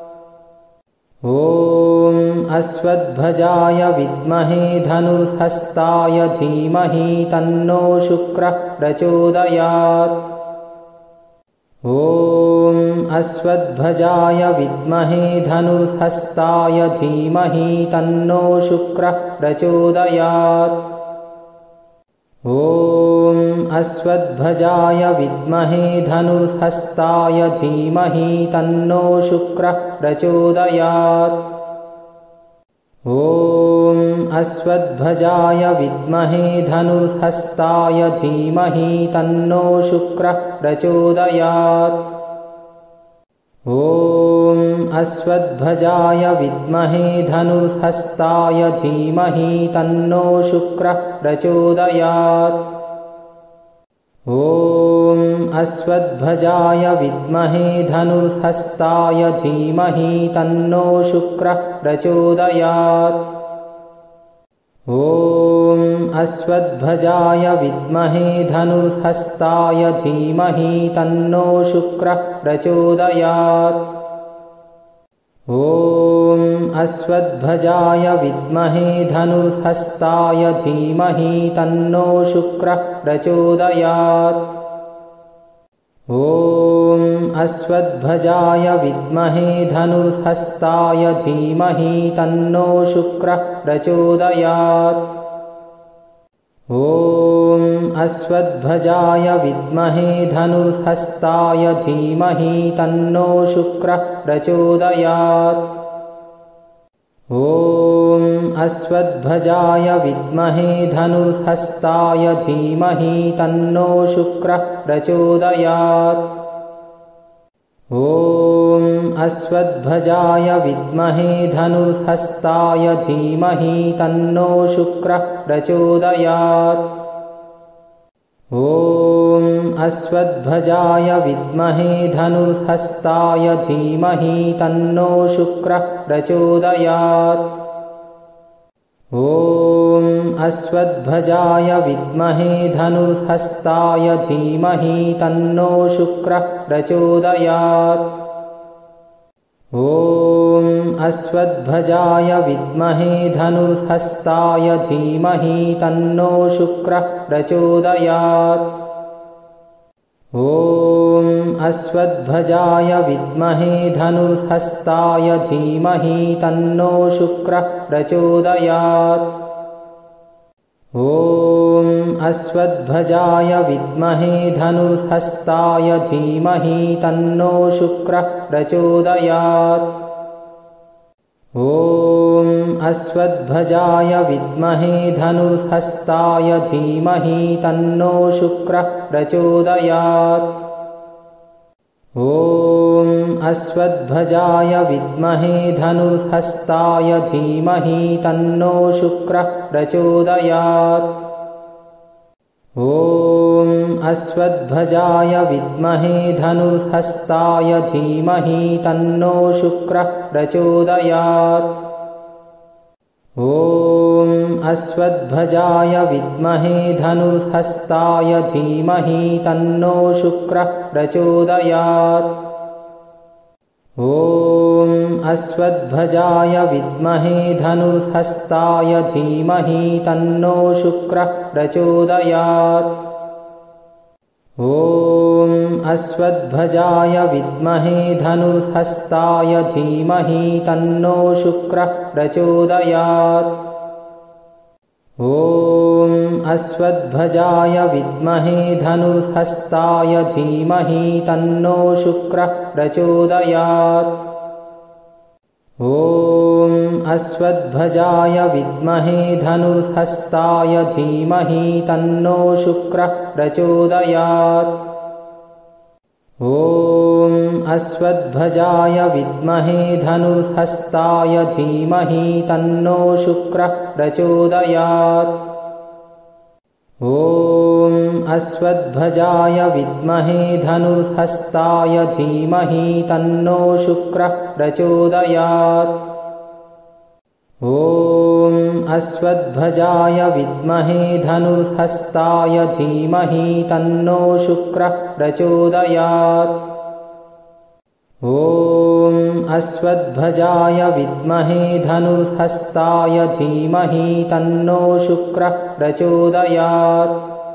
ॐ अश्वध्वजाय विद्महे धनुर्हस्ताय धीमहि तन्नो शुक्रः प्रचोदयात्। ॐ अश्वध्वजाय विद्महे धनुर्हस्ताय धीमहि तन्नो शुक्रः प्रचोदयात्। ॐ अश्वध्वजाय विद्महे धनुर्हस्ताय धीमहि तन्नो शुक्रः प्रचोदयात्। ॐ अश्वध्वजाय विद्महे धनुर्हस्ताय धीमहि तन्नो शुक्रः प्रचोदयात्। ॐ अश्वध्वजाय विद्महे धनुर्हस्ताय धीमहि तन्नो शुक्रः प्रचोदयात्। ॐ अश्वध्वजाय विद्महे धनुर्हस्ताय धीमहि तन्नो शुक्रः प्रचोदयात्। ॐ अश्वध्वजाय विद्महे धनुर्हस्ताय धीमहि तन्नो शुक्रः प्रचोदयात्। ॐ अश्वध्वजाय विद्महे धनुर्हस्ताय धीमहि तन्नो शुक्रः प्रचोदयात्। ॐ अश्वध्वजाय विद्महे धनुर्हस्ताय धीमहि तन्नो शुक्रः प्रचोदयात्। ॐ अश्वध्वजाय विद्महे धनुर्हस्ताय धीमहि तन्नो शुक्रः प्रचोदयात्। ॐ अश्वध्वजाय विद्महे धनुर्हस्ताय धीमहि तन्नो शुक्रः प्रचोदयात्। ॐ अश्वध्वजाय विद्महे धनुर्हस्ताय धीमहि तन्नो शुक्रः प्रचोदयात्। ॐ अश्वध्वजाय विद्महे धनुर्हस्ताय धीमहि तन्नो शुक्रः प्रचोदयात्। ॐ अश्वध्वजाय विद्महे धनुर्हस्ताय धीमहि तन्नो शुक्रः प्रचोदयात्। ॐ अश्वध्वजाय विद्महे धनुर्हस्ताय धीमहि तन्नो शुक्रः प्रचोदयात्। ॐ अश्वध्वजाय विद्महे धनुर्हस्ताय धीमहि तन्नो शुक्रः प्रचोदयात्। ॐ अश्वध्वजाय विद्महे धनुर्हस्ताय धीमहि तन्नो शुक्रः प्रचोदयात्। ॐ अश्वध्वजाय विद्महे धनुर्हस्ताय धीमहि तन्नो शुक्रः प्रचोदयात्। ॐ अश्वध्वजाय विद्महे धनुर्हस्ताय धीमहि तन्नो शुक्रः प्रचोदयात्। ॐ अश्वध्वजाय विद्महे धनुर्हस्ताय धीमहि तन्नो शुक्रः प्रचोदयात्। ॐ अश्वध्वजाय विद्महे धनुर्हस्ताय धीमहि तन्नो शुक्रः प्रचोदयात्। ॐ अश्वध्वजाय विद्महे धनुर्हस्ताय धीमहि तन्नो शुक्रः प्रचोदयात्। ॐ अश्वध्वजाय विद्महे धनुर्हस्ताय धीमहि तन्नो शुक्रः प्रचोदयात्। ॐ अश्वध्वजाय विद्महे धनुर्हस्ताय धीमहि तन्नो शुक्रः प्रचोदयात्। ॐ अश्वध्वजाय विद्महे धनुर्हस्ताय धीमहि तन्नो शुक्रः प्रचोदयात्। ॐ अश्वध्वजाय विद्महे धनुर्हस्ताय धीमहि तन्नो शुक्रः प्रचोदयात्। ॐ अश्वध्वजाय विद्महे धनुर्हस्ताय धीमहि तन्नो शुक्रः प्रचोदयात्। ॐ अश्वध्वजाय विद्महे धनुर्हस्ताय धीमहि तन्नो शुक्रः प्रचोदयात्। ॐ अश्वध्वजाय विद्महे धनुर्हस्ताय धीमहि तन्नो शुक्रः प्रचोदयात्।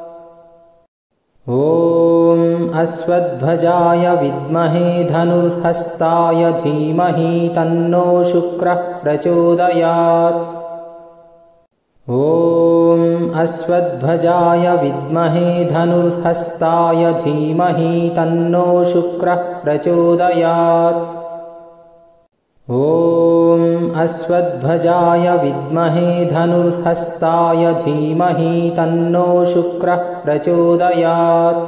ॐ अश्वध्वजाय विद्महे धनुर्हस्ताय धीमहि तन्नो शुक्रः प्रचोदयात्। ॐ अश्वध्वजाय विद्महे धनुर्हस्ताय धीमहि तन्नो शुक्रः प्रचोदयात्। ॐ अश्वध्वजाय विद्महे धनुर्हस्ताय धीमहि तन्नो शुक्रः प्रचोदयात्।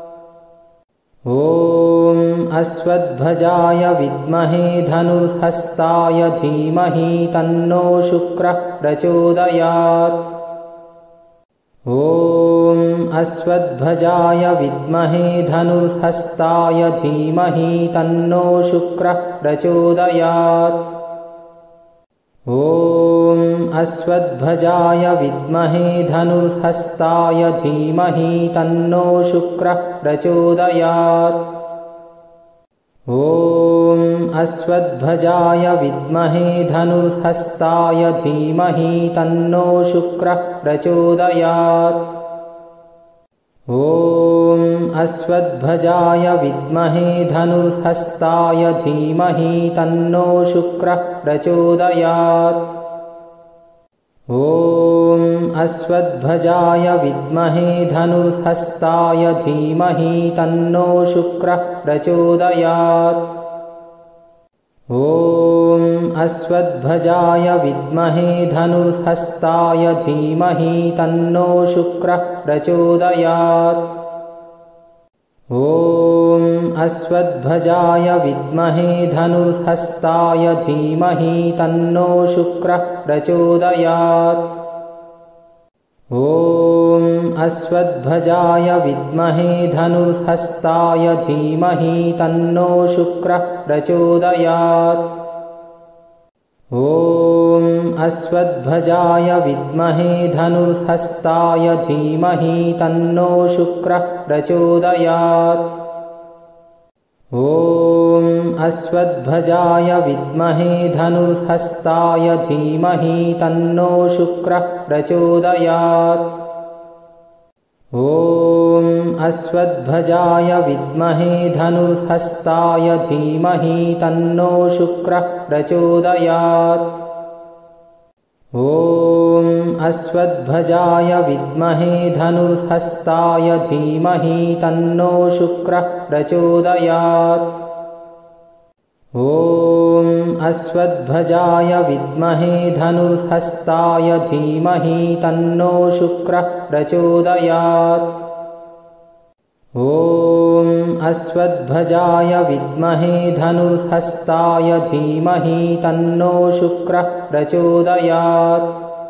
ॐ अश्वध्वजाय विद्महे धनुर्हस्ताय धीमहि तन्नो शुक्रः प्रचोदयात्। ॐ अश्वध्वजाय विद्महे धनुर्हस्ताय धीमहि तन्नो शुक्रः प्रचोदयात्। ॐ अश्वध्वजाय विद्महे धनुर्हस्ताय धीमहि तन्नो शुक्रः प्रचोदयात्। ॐ अश्वध्वजाय विद्महे धनुर्हस्ताय धीमहि तन्नो शुक्रः प्रचोदयात्। ॐ अश्वध्वजाय विद्महे धनुर्हस्ताय धीमहि तन्नो शुक्रः प्रचोदयात्। ॐ अश्वध्वजाय विद्महे धनुर्हस्ताय धीमहि तन्नो शुक्रः प्रचोदयात्। ॐ अश्वध्वजाय विद्महे धनुर्हस्ताय धीमहि तन्नो शुक्रः प्रचोदयात्। ॐ अश्वध्वजाय विद्महे धनुर्हस्ताय धीमहि तन्नो शुक्रः प्रचोदयात्। ॐ अश्वध्वजाय विद्महे धनुर्हस्ताय धीमहि तन्नो शुक्रः प्रचोदयात्। ॐ अश्वध्वजाय विद्महे धनुर्हस्ताय धीमहि तन्नो शुक्रः प्रचोदयात्। ॐ अश्वध्वजाय विद्महे धनुर्हस्ताय धीमहि तन्नो शुक्रः प्रचोदयात्। ॐ अश्वध्वजाय विद्महे धनुर्हस्ताय धीमहि तन्नो शुक्रः प्रचोदयात्। ॐ अश्वध्वजाय विद्महे धनुर्हस्ताय धीमहि तन्नो शुक्रः प्रचोदयात्। ॐ अश्वध्वजाय विद्महे धनुर्हस्ताय धीमहि तन्नो शुक्रः प्रचोदयात्। ॐ अश्वध्वजाय विद्महे धनुर्हस्ताय धीमहि तन्नो शुक्रः प्रचोदयात्।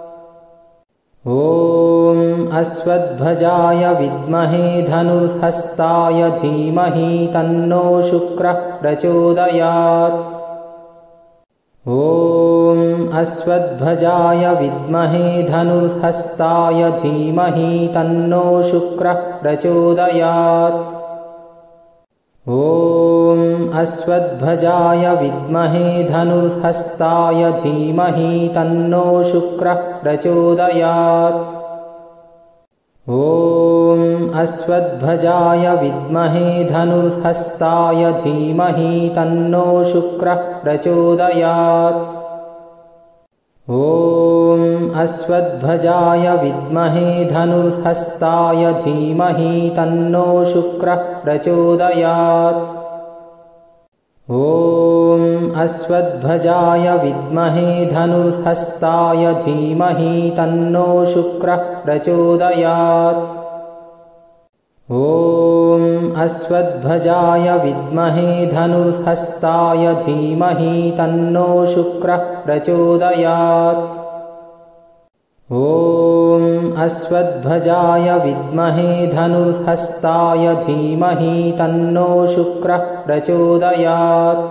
ॐ अश्वध्वजाय विद्महे धनुर्हस्ताय धीमहि तन्नो शुक्रः प्रचोदयात्। ॐ अश्वध्वजाय विद्महे धनुर्हस्ताय धीमहि तन्नो शुक्रः प्रचोदयात्। ॐ अश्वध्वजाय विद्महे धनुर्हस्ताय धीमहि तन्नो शुक्रः प्रचोदयात्। ॐ अश्वध्वजाय विद्महे धनुर्हस्ताय धीमहि तन्नो शुक्रः प्रचोदयात्। ॐ अश्वध्वजाय विद्महे धनुर्हस्ताय धीमहि तन्नो शुक्रः प्रचोदयात्। ॐ अश्वध्वजाय विद्महे धनुर्हस्ताय धीमहि तन्नो शुक्रः प्रचोदयात्। ॐ अश्वध्वजाय विद्महे धनुर्हस्ताय धीमहि तन्नो शुक्रः प्रचोदयात्। ॐ अश्वध्वजाय विद्महे धनुर्हस्ताय धीमहि तन्नो शुक्रः प्रचोदयात्।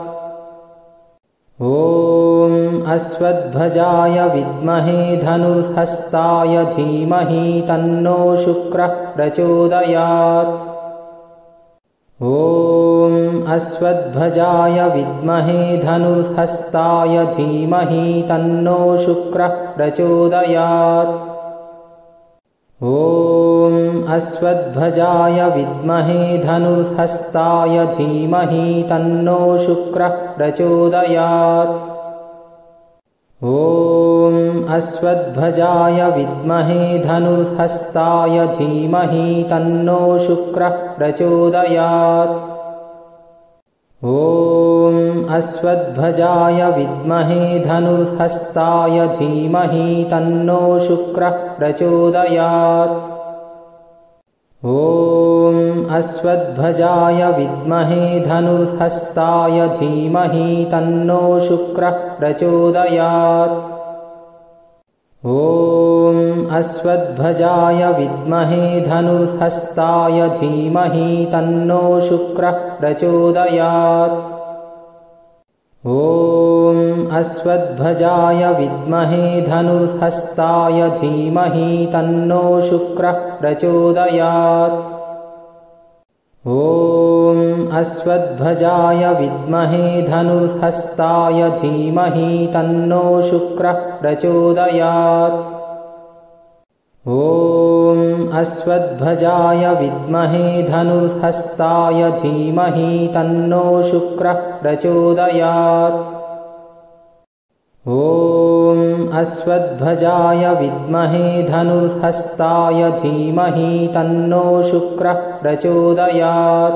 ॐ अश्वध्वजाय विद्महे धनुर्हस्ताय धीमहि तन्नो शुक्रः प्रचोदयात्। ॐ अश्वध्वजाय विद्महे धनुर्हस्ताय धीमहि तन्नो शुक्रः प्रचोदयात्। ॐ अश्वध्वजाय विद्महे धनुर्हस्ताय धीमहि तन्नो शुक्रः प्रचोदयात्। ॐ अश्वध्वजाय विद्महे धनुर्हस्ताय धीमहि तन्नो शुक्रः प्रचोदयात्। ॐ अश्वध्वजाय विद्महे धनुर्हस्ताय धीमहि तन्नो शुक्रः प्रचोदयात्। ॐ अश्वध्वजाय विद्महे धनुर्हस्ताय धीमहि तन्नो शुक्रः प्रचोदयात्। ॐ अश्वध्वजाय विद्महे धनुर्हस्ताय धीमहि तन्नो शुक्रः प्रचोदयात्। ॐ अश्वध्वजाय विद्महे धनुर्हस्ताय धीमहि तन्नो शुक्रः प्रचोदयात्। ॐ अश्वध्वजाय विद्महे धनुर्हस्ताय धीमहि तन्नो शुक्रः प्रचोदयात्। ॐ अश्वध्वजाय विद्महे धनुर्हस्ताय धीमहि तन्नो शुक्रः प्रचोदयात्। ॐ अश्वध्वजाय विद्महे धनुर्हस्ताय धीमहि तन्नो शुक्रः प्रचोदयात्।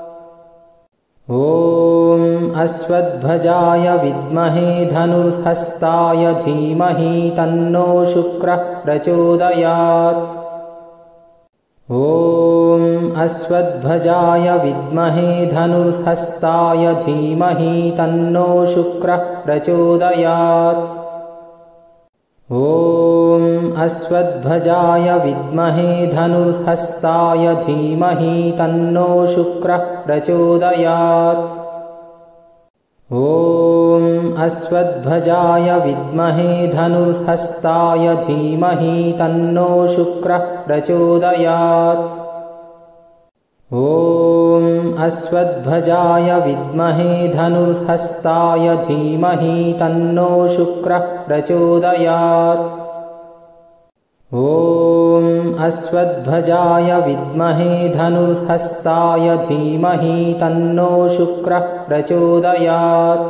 ॐ अश्वध्वजाय विद्महे धनुर्हस्ताय धीमहि तन्नो शुक्रः प्रचोदयात्। ॐ अश्वध्वजाय विद्महे धनुर्हस्ताय धीमहि तन्नो शुक्रः प्रचोदयात्। ॐ अश्वध्वजाय विद्महे धनुर्हस्ताय धीमहि तन्नो शुक्रः प्रचोदयात्। ॐ अश्वध्वजाय विद्महे धनुर्हस्ताय धीमहि तन्नो शुक्रः प्रचोदयात्। ॐ अश्वध्वजाय विद्महे धनुर्हस्ताय धीमहि तन्नो शुक्रः प्रचोदयात्। ॐ अश्वध्वजाय विद्महे धनुर्हस्ताय धीमहि तन्नो शुक्रः प्रचोदयात्।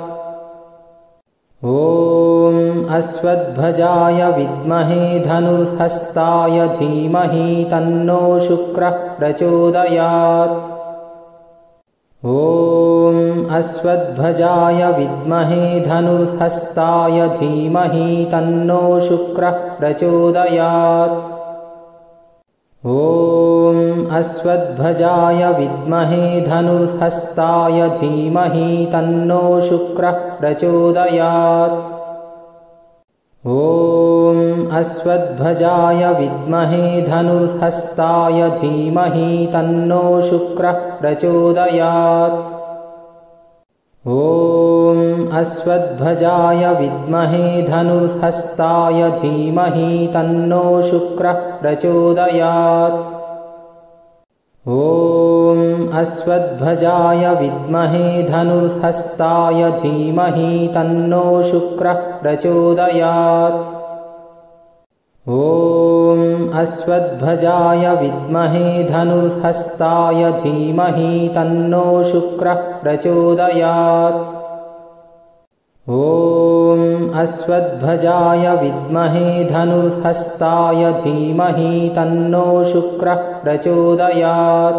ॐ अश्वध्वजाय विद्महे धनुर्हस्ताय धीमहि तन्नो शुक्रः प्रचोदयात्। ॐ अश्वध्वजाय विद्महे धनुर्हस्ताय धीमहि तन्नो शुक्रः प्रचोदयात्। ॐ अश्वध्वजाय विद्महे धनुर्हस्ताय धीमहि तन्नो शुक्रः प्रचोदयात्। ॐ अश्वध्वजाय विद्महे धनुर्हस्ताय धीमहि तन्नो शुक्रः प्रचोदयात्। ॐ अश्वध्वजाय विद्महे धनुर्हस्ताय धीमहि तन्नो शुक्रः प्रचोदयात्। ॐ अश्वध्वजाय विद्महे धनुर्हस्ताय धीमहि तन्नो शुक्रः प्रचोदयात्। ॐ अश्वध्वजाय विद्महे धनुर्हस्ताय धीमहि तन्नो शुक्रः प्रचोदयात्। ॐ अश्वध्वजाय विद्महे धनुर्हस्ताय धीमहि तन्नो शुक्रः प्रचोदयात्।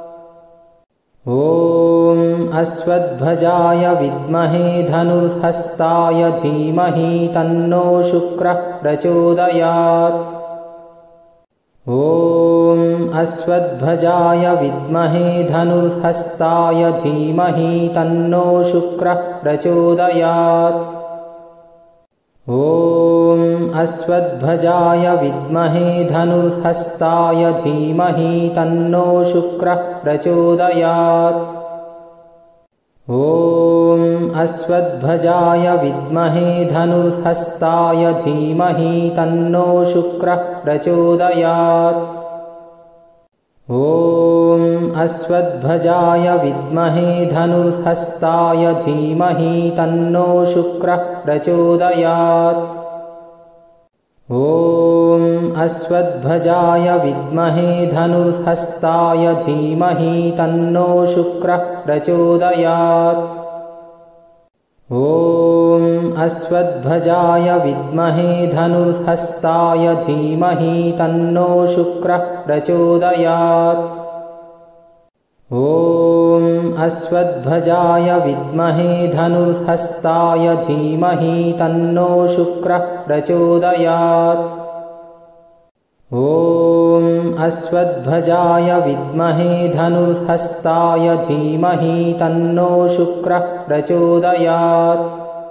ॐ अश्वध्वजाय विद्महे धनुर्हस्ताय धीमहि तन्नो शुक्रः प्रचोदयात्। ॐ अश्वत्थध्वजाय विद्महे धनुर्हस्ताय धीमहि तन्नो शुक्रः प्रचोदयात्। ॐ अश्वत्थध्वजाय विद्महे धनुर्हस्ताय धीमहि तन्नो शुक्रः प्रचोदयात्। ॐ अश्वत्थध्वजाय विद्महे धनुर्हस्ताय धीमहि तन्नो शुक्रः प्रचोदयात्। ॐ अश्वत्थध्वजाय विद्महे धनुर्हस्ताय धीमहि तन्नो शुक्रः प्रचोदयात्। ॐ अश्वत्थध्वजाय विद्महे धनुर्हस्ताय धीमहि तन्नो शुक्रः प्रचोदयात्। ॐ अश्वत्थध्वजाय विद्महे धनुर्हस्ताय धीमहि तन्नो शुक्रः प्रचोदयात्। ॐ अश्वत्थध्वजाय विद्महे धनुर्हस्ताय धीमहि तन्नो शुक्रः प्रचोदयात्। ॐ अश्वत्थध्वजाय विद्महे धनुर्हस्ताय धीमहि तन्नो शुक्रः प्रचोदयात्।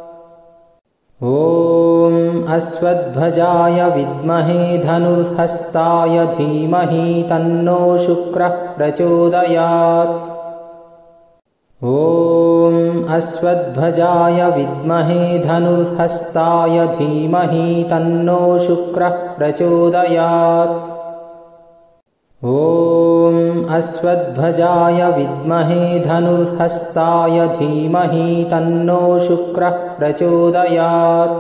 ॐ अश्वत्थध्वजाय विद्महे धनुर्हस्ताय धीमहि तन्नो शुक्रः प्रचोदयात्। ॐ अश्वत्थध्वजाय विद्महे धनुर्हस्ताय धीमहि तन्नो शुक्रः प्रचोदयात्। ॐ अश्वत्थध्वजाय विद्महे धनुर्हस्ताय धीमहि तन्नो शुक्रः प्रचोदयात्।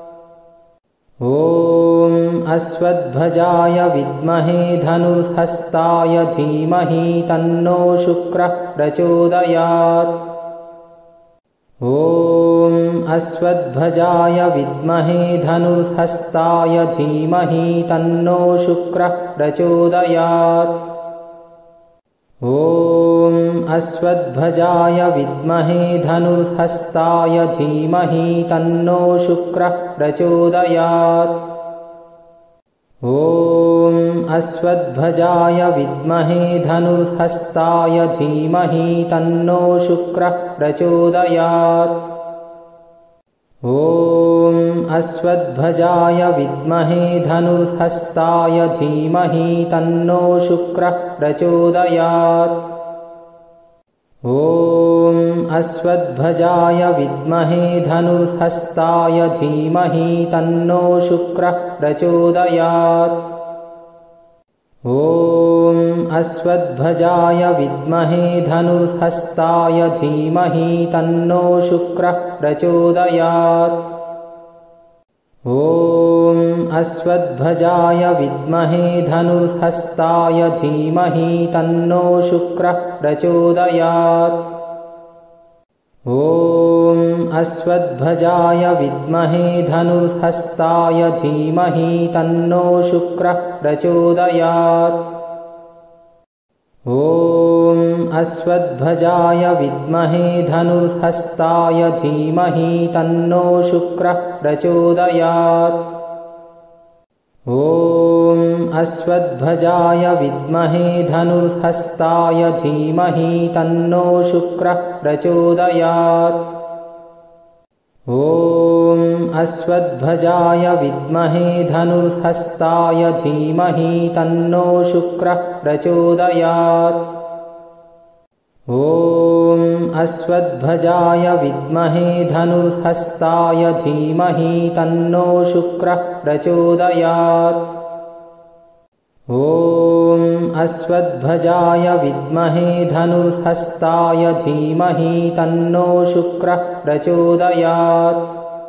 ॐ अश्वत्थध्वजाय विद्महे धनुर्हस्ताय धीमहि तन्नो शुक्रः प्रचोदयात्। ॐ अश्वत्थध्वजाय विद्महे धनुर्हस्ताय धीमहि तन्नो शुक्रः प्रचोदयात्। ॐ अश्वत्थध्वजाय विद्महे धनुर्हस्ताय धीमहि तन्नो शुक्रः प्रचोदयात्। ॐ अश्वत्थध्वजाय विद्महे धनुर्हस्ताय धीमहि तन्नो शुक्रः प्रचोदयात्। ॐ अश्वत्थध्वजाय विद्महे धनुर्हस्ताय धीमहि तन्नो शुक्रः प्रचोदयात्। ॐ अश्वत्थध्वजाय विद्महे धनुर्हस्ताय धीमहि तन्नो शुक्रः प्रचोदयात्। ॐ अश्वत्थध्वजाय विद्महे धनुर्हस्ताय धीमहि तन्नो शुक्रः प्रचोदयात्। ॐ अश्वत्थध्वजाय विद्महे धनुर्हस्ताय धीमहि तन्नो शुक्रः प्रचोदयात्। ॐ अश्वत्थध्वजाय विद्महे धनुर्हस्ताय धीमहि तन्नो शुक्रः प्रचोदयात्। ॐ अश्वत्थध्वजाय विद्महे धनुर्हस्ताय धीमहि तन्नो शुक्रः प्रचोदयात्। ॐ अश्वत्थध्वजाय विद्महे धनुर्हस्ताय धीमहि तन्नो शुक्रः प्रचोदयात्। ॐ अश्वत्थध्वजाय विद्महे धनुर्हस्ताय धीमहि तन्नो शुक्रः प्रचोदयात्। ॐ अश्वत्थध्वजाय विद्महे धनुर्हस्ताय धीमहि तन्नो शुक्रः प्रचोदयात्। ॐ अश्वत्थध्वजाय विद्महे धनुर्हस्ताय धीमहि तन्नो शुक्रः प्रचोदयात्।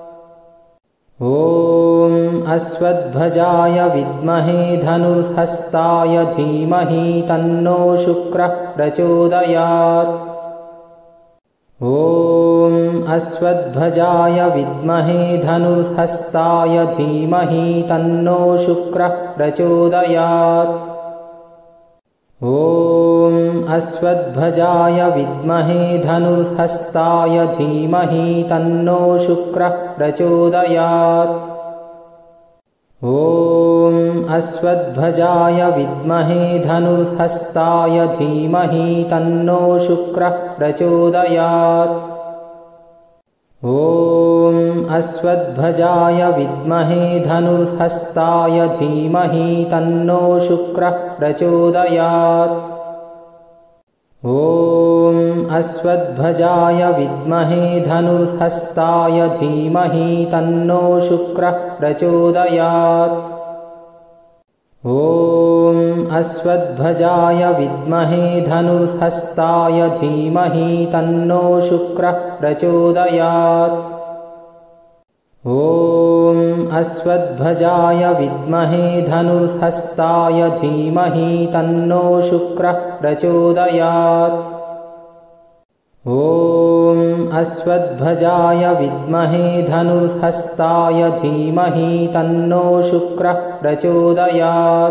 ॐ अश्वत्थध्वजाय विद्महे धनुर्हस्ताय धीमहि तन्नो शुक्रः प्रचोदयात्। ॐ अश्वत्थध्वजाय विद्महे धनुर्हस्ताय धीमहि तन्नो शुक्रः प्रचोदयात्। ॐ अश्वत्थध्वजाय विद्महे धनुर्हस्ताय धीमहि तन्नो शुक्रः प्रचोदयात्। ॐ अश्वत्थाय विद्महे धनुर्हस्ताय धीमहि तन्नो शुक्रः प्रचोदयात्। ॐ अश्वत्थाय विद्महे धनुर्हस्ताय धीमहि तन्नो शुक्रः प्रचोदयात्। ॐ अश्वत्थाय विद्महे धनुर्हस्ताय धीमहि तन्नो शुक्रः प्रचोदयात्। ॐ अश्वत्थाय विद्महे धनुर्हस्ताय धीमहि तन्नो शुक्रः प्रचोदयात्। ॐ अश्वत्थाय विद्महे धनुर्हस्ताय धीमहि तन्नो शुक्रः प्रचोदयात्। ॐ अश्वत्थाय विद्महे धनुर्हस्ताय धीमहि तन्नो शुक्रः प्रचोदयात्।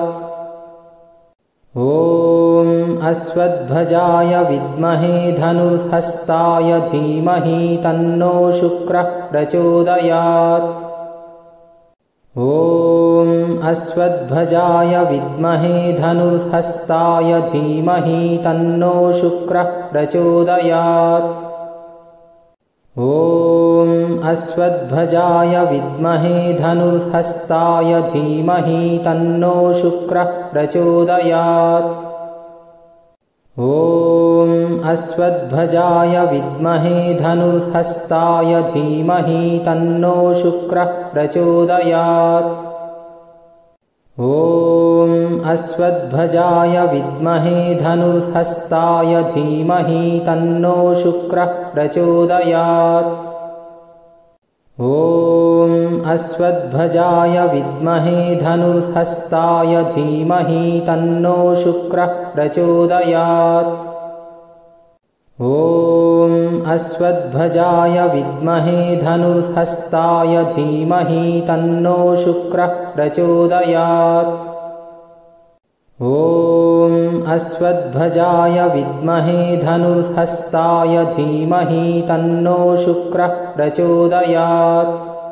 ॐ अश्वत्थाय विद्महे धनुर्हस्ताय धीमहि तन्नो शुक्रः प्रचोदयात्। ॐ अश्वत्थाय विद्महे धनुर्हस्ताय धीमहि तन्नो शुक्रः प्रचोदयात्। ॐ अश्वत्थाय विद्महे धनुर्हस्ताय धीमहि तन्नो शुक्रः प्रचोदयात्। ॐ अश्वत्थाय विद्महे धनुर्हस्ताय धीमहि तन्नो शुक्रः प्रचोदयात्। ॐ अश्वत्थाय विद्महे धनुर्हस्ताय धीमहि तन्नो शुक्रः प्रचोदयात्। ॐ अश्वत्थाय विद्महे धनुर्हस्ताय धीमहि तन्नो शुक्रः प्रचोदयात्। ॐ अश्वत्थाय विद्महे धनुर्हस्ताय धीमहि तन्नो शुक्रः प्रचोदयात्। ॐ अश्वत्थाय विद्महे धनुर्हस्ताय धीमहि तन्नो शुक्रः प्रचोदयात्।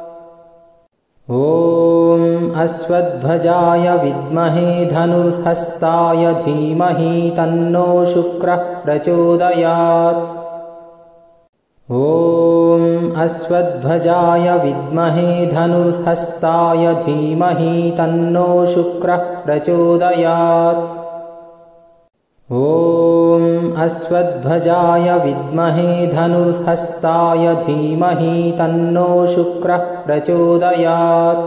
ॐ अश्वत्थाय विद्महे धनुर्हस्ताय धीमहि तन्नो शुक्रः प्रचोदयात्। ॐ अश्वत्थाय विद्महे धनुर्हस्ताय धीमहि तन्नो शुक्रः प्रचोदयात्। ॐ अश्वत्थाय विद्महे धनुर्हस्ताय धीमहि तन्नो शुक्रः प्रचोदयात्।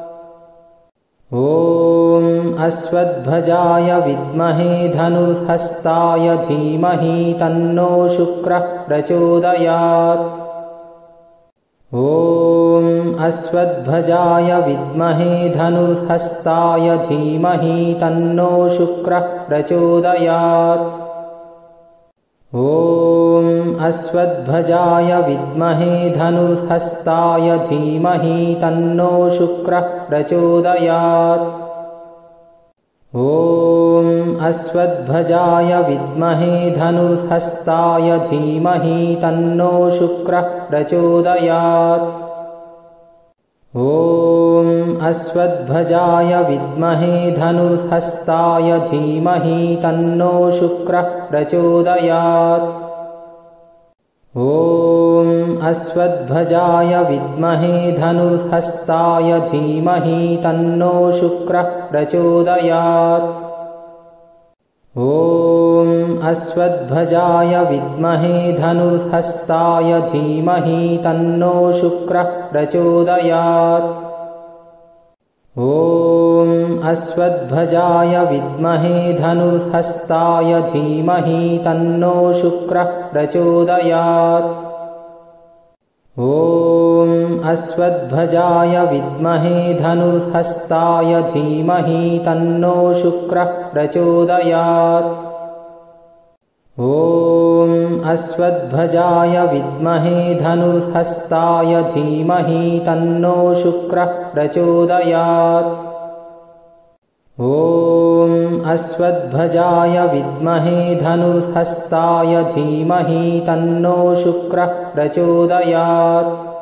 ॐ अश्वत्थाय विद्महे धनुर्हस्ताय धीमहि तन्नो शुक्रः प्रचोदयात्। ॐ अश्वत्थाय विद्महे धनुर्हस्ताय धीमहि तन्नो शुक्रः प्रचोदयात्। ॐ अश्वत्थाय विद्महे धनुर्हस्ताय धीमहि तन्नो शुक्रः प्रचोदयात्। ॐ अश्वत्थाय विद्महे धनुर्हस्ताय धीमहि तन्नो शुक्रः प्रचोदयात्। ॐ अश्वत्थाय विद्महे धनुर्हस्ताय धीमहि तन्नो शुक्रः प्रचोदयात्। ॐ अश्वत्थाय विद्महे धनुर्हस्ताय धीमहि तन्नो शुक्रः प्रचोदयात्। ॐ अश्वत्थाय विद्महे धनुर्हस्ताय धीमहि तन्नो शुक्रः प्रचोदयात्। ॐ अश्वत्थाय विद्महे धनुर्हस्ताय धीमहि तन्नो शुक्रः प्रचोदयात्। ॐ अश्वत्थाय विद्महे धनुर्हस्ताय धीमहि तन्नो शुक्रः प्रचोदयात्। ॐ अश्वत्थाय विद्महे धनुर्हस्ताय धीमहि तन्नो शुक्रः प्रचोदयात्। ॐ अश्वत्थाय विद्महे धनुर्हस्ताय धीमहि तन्नो शुक्रः प्रचोदयात्।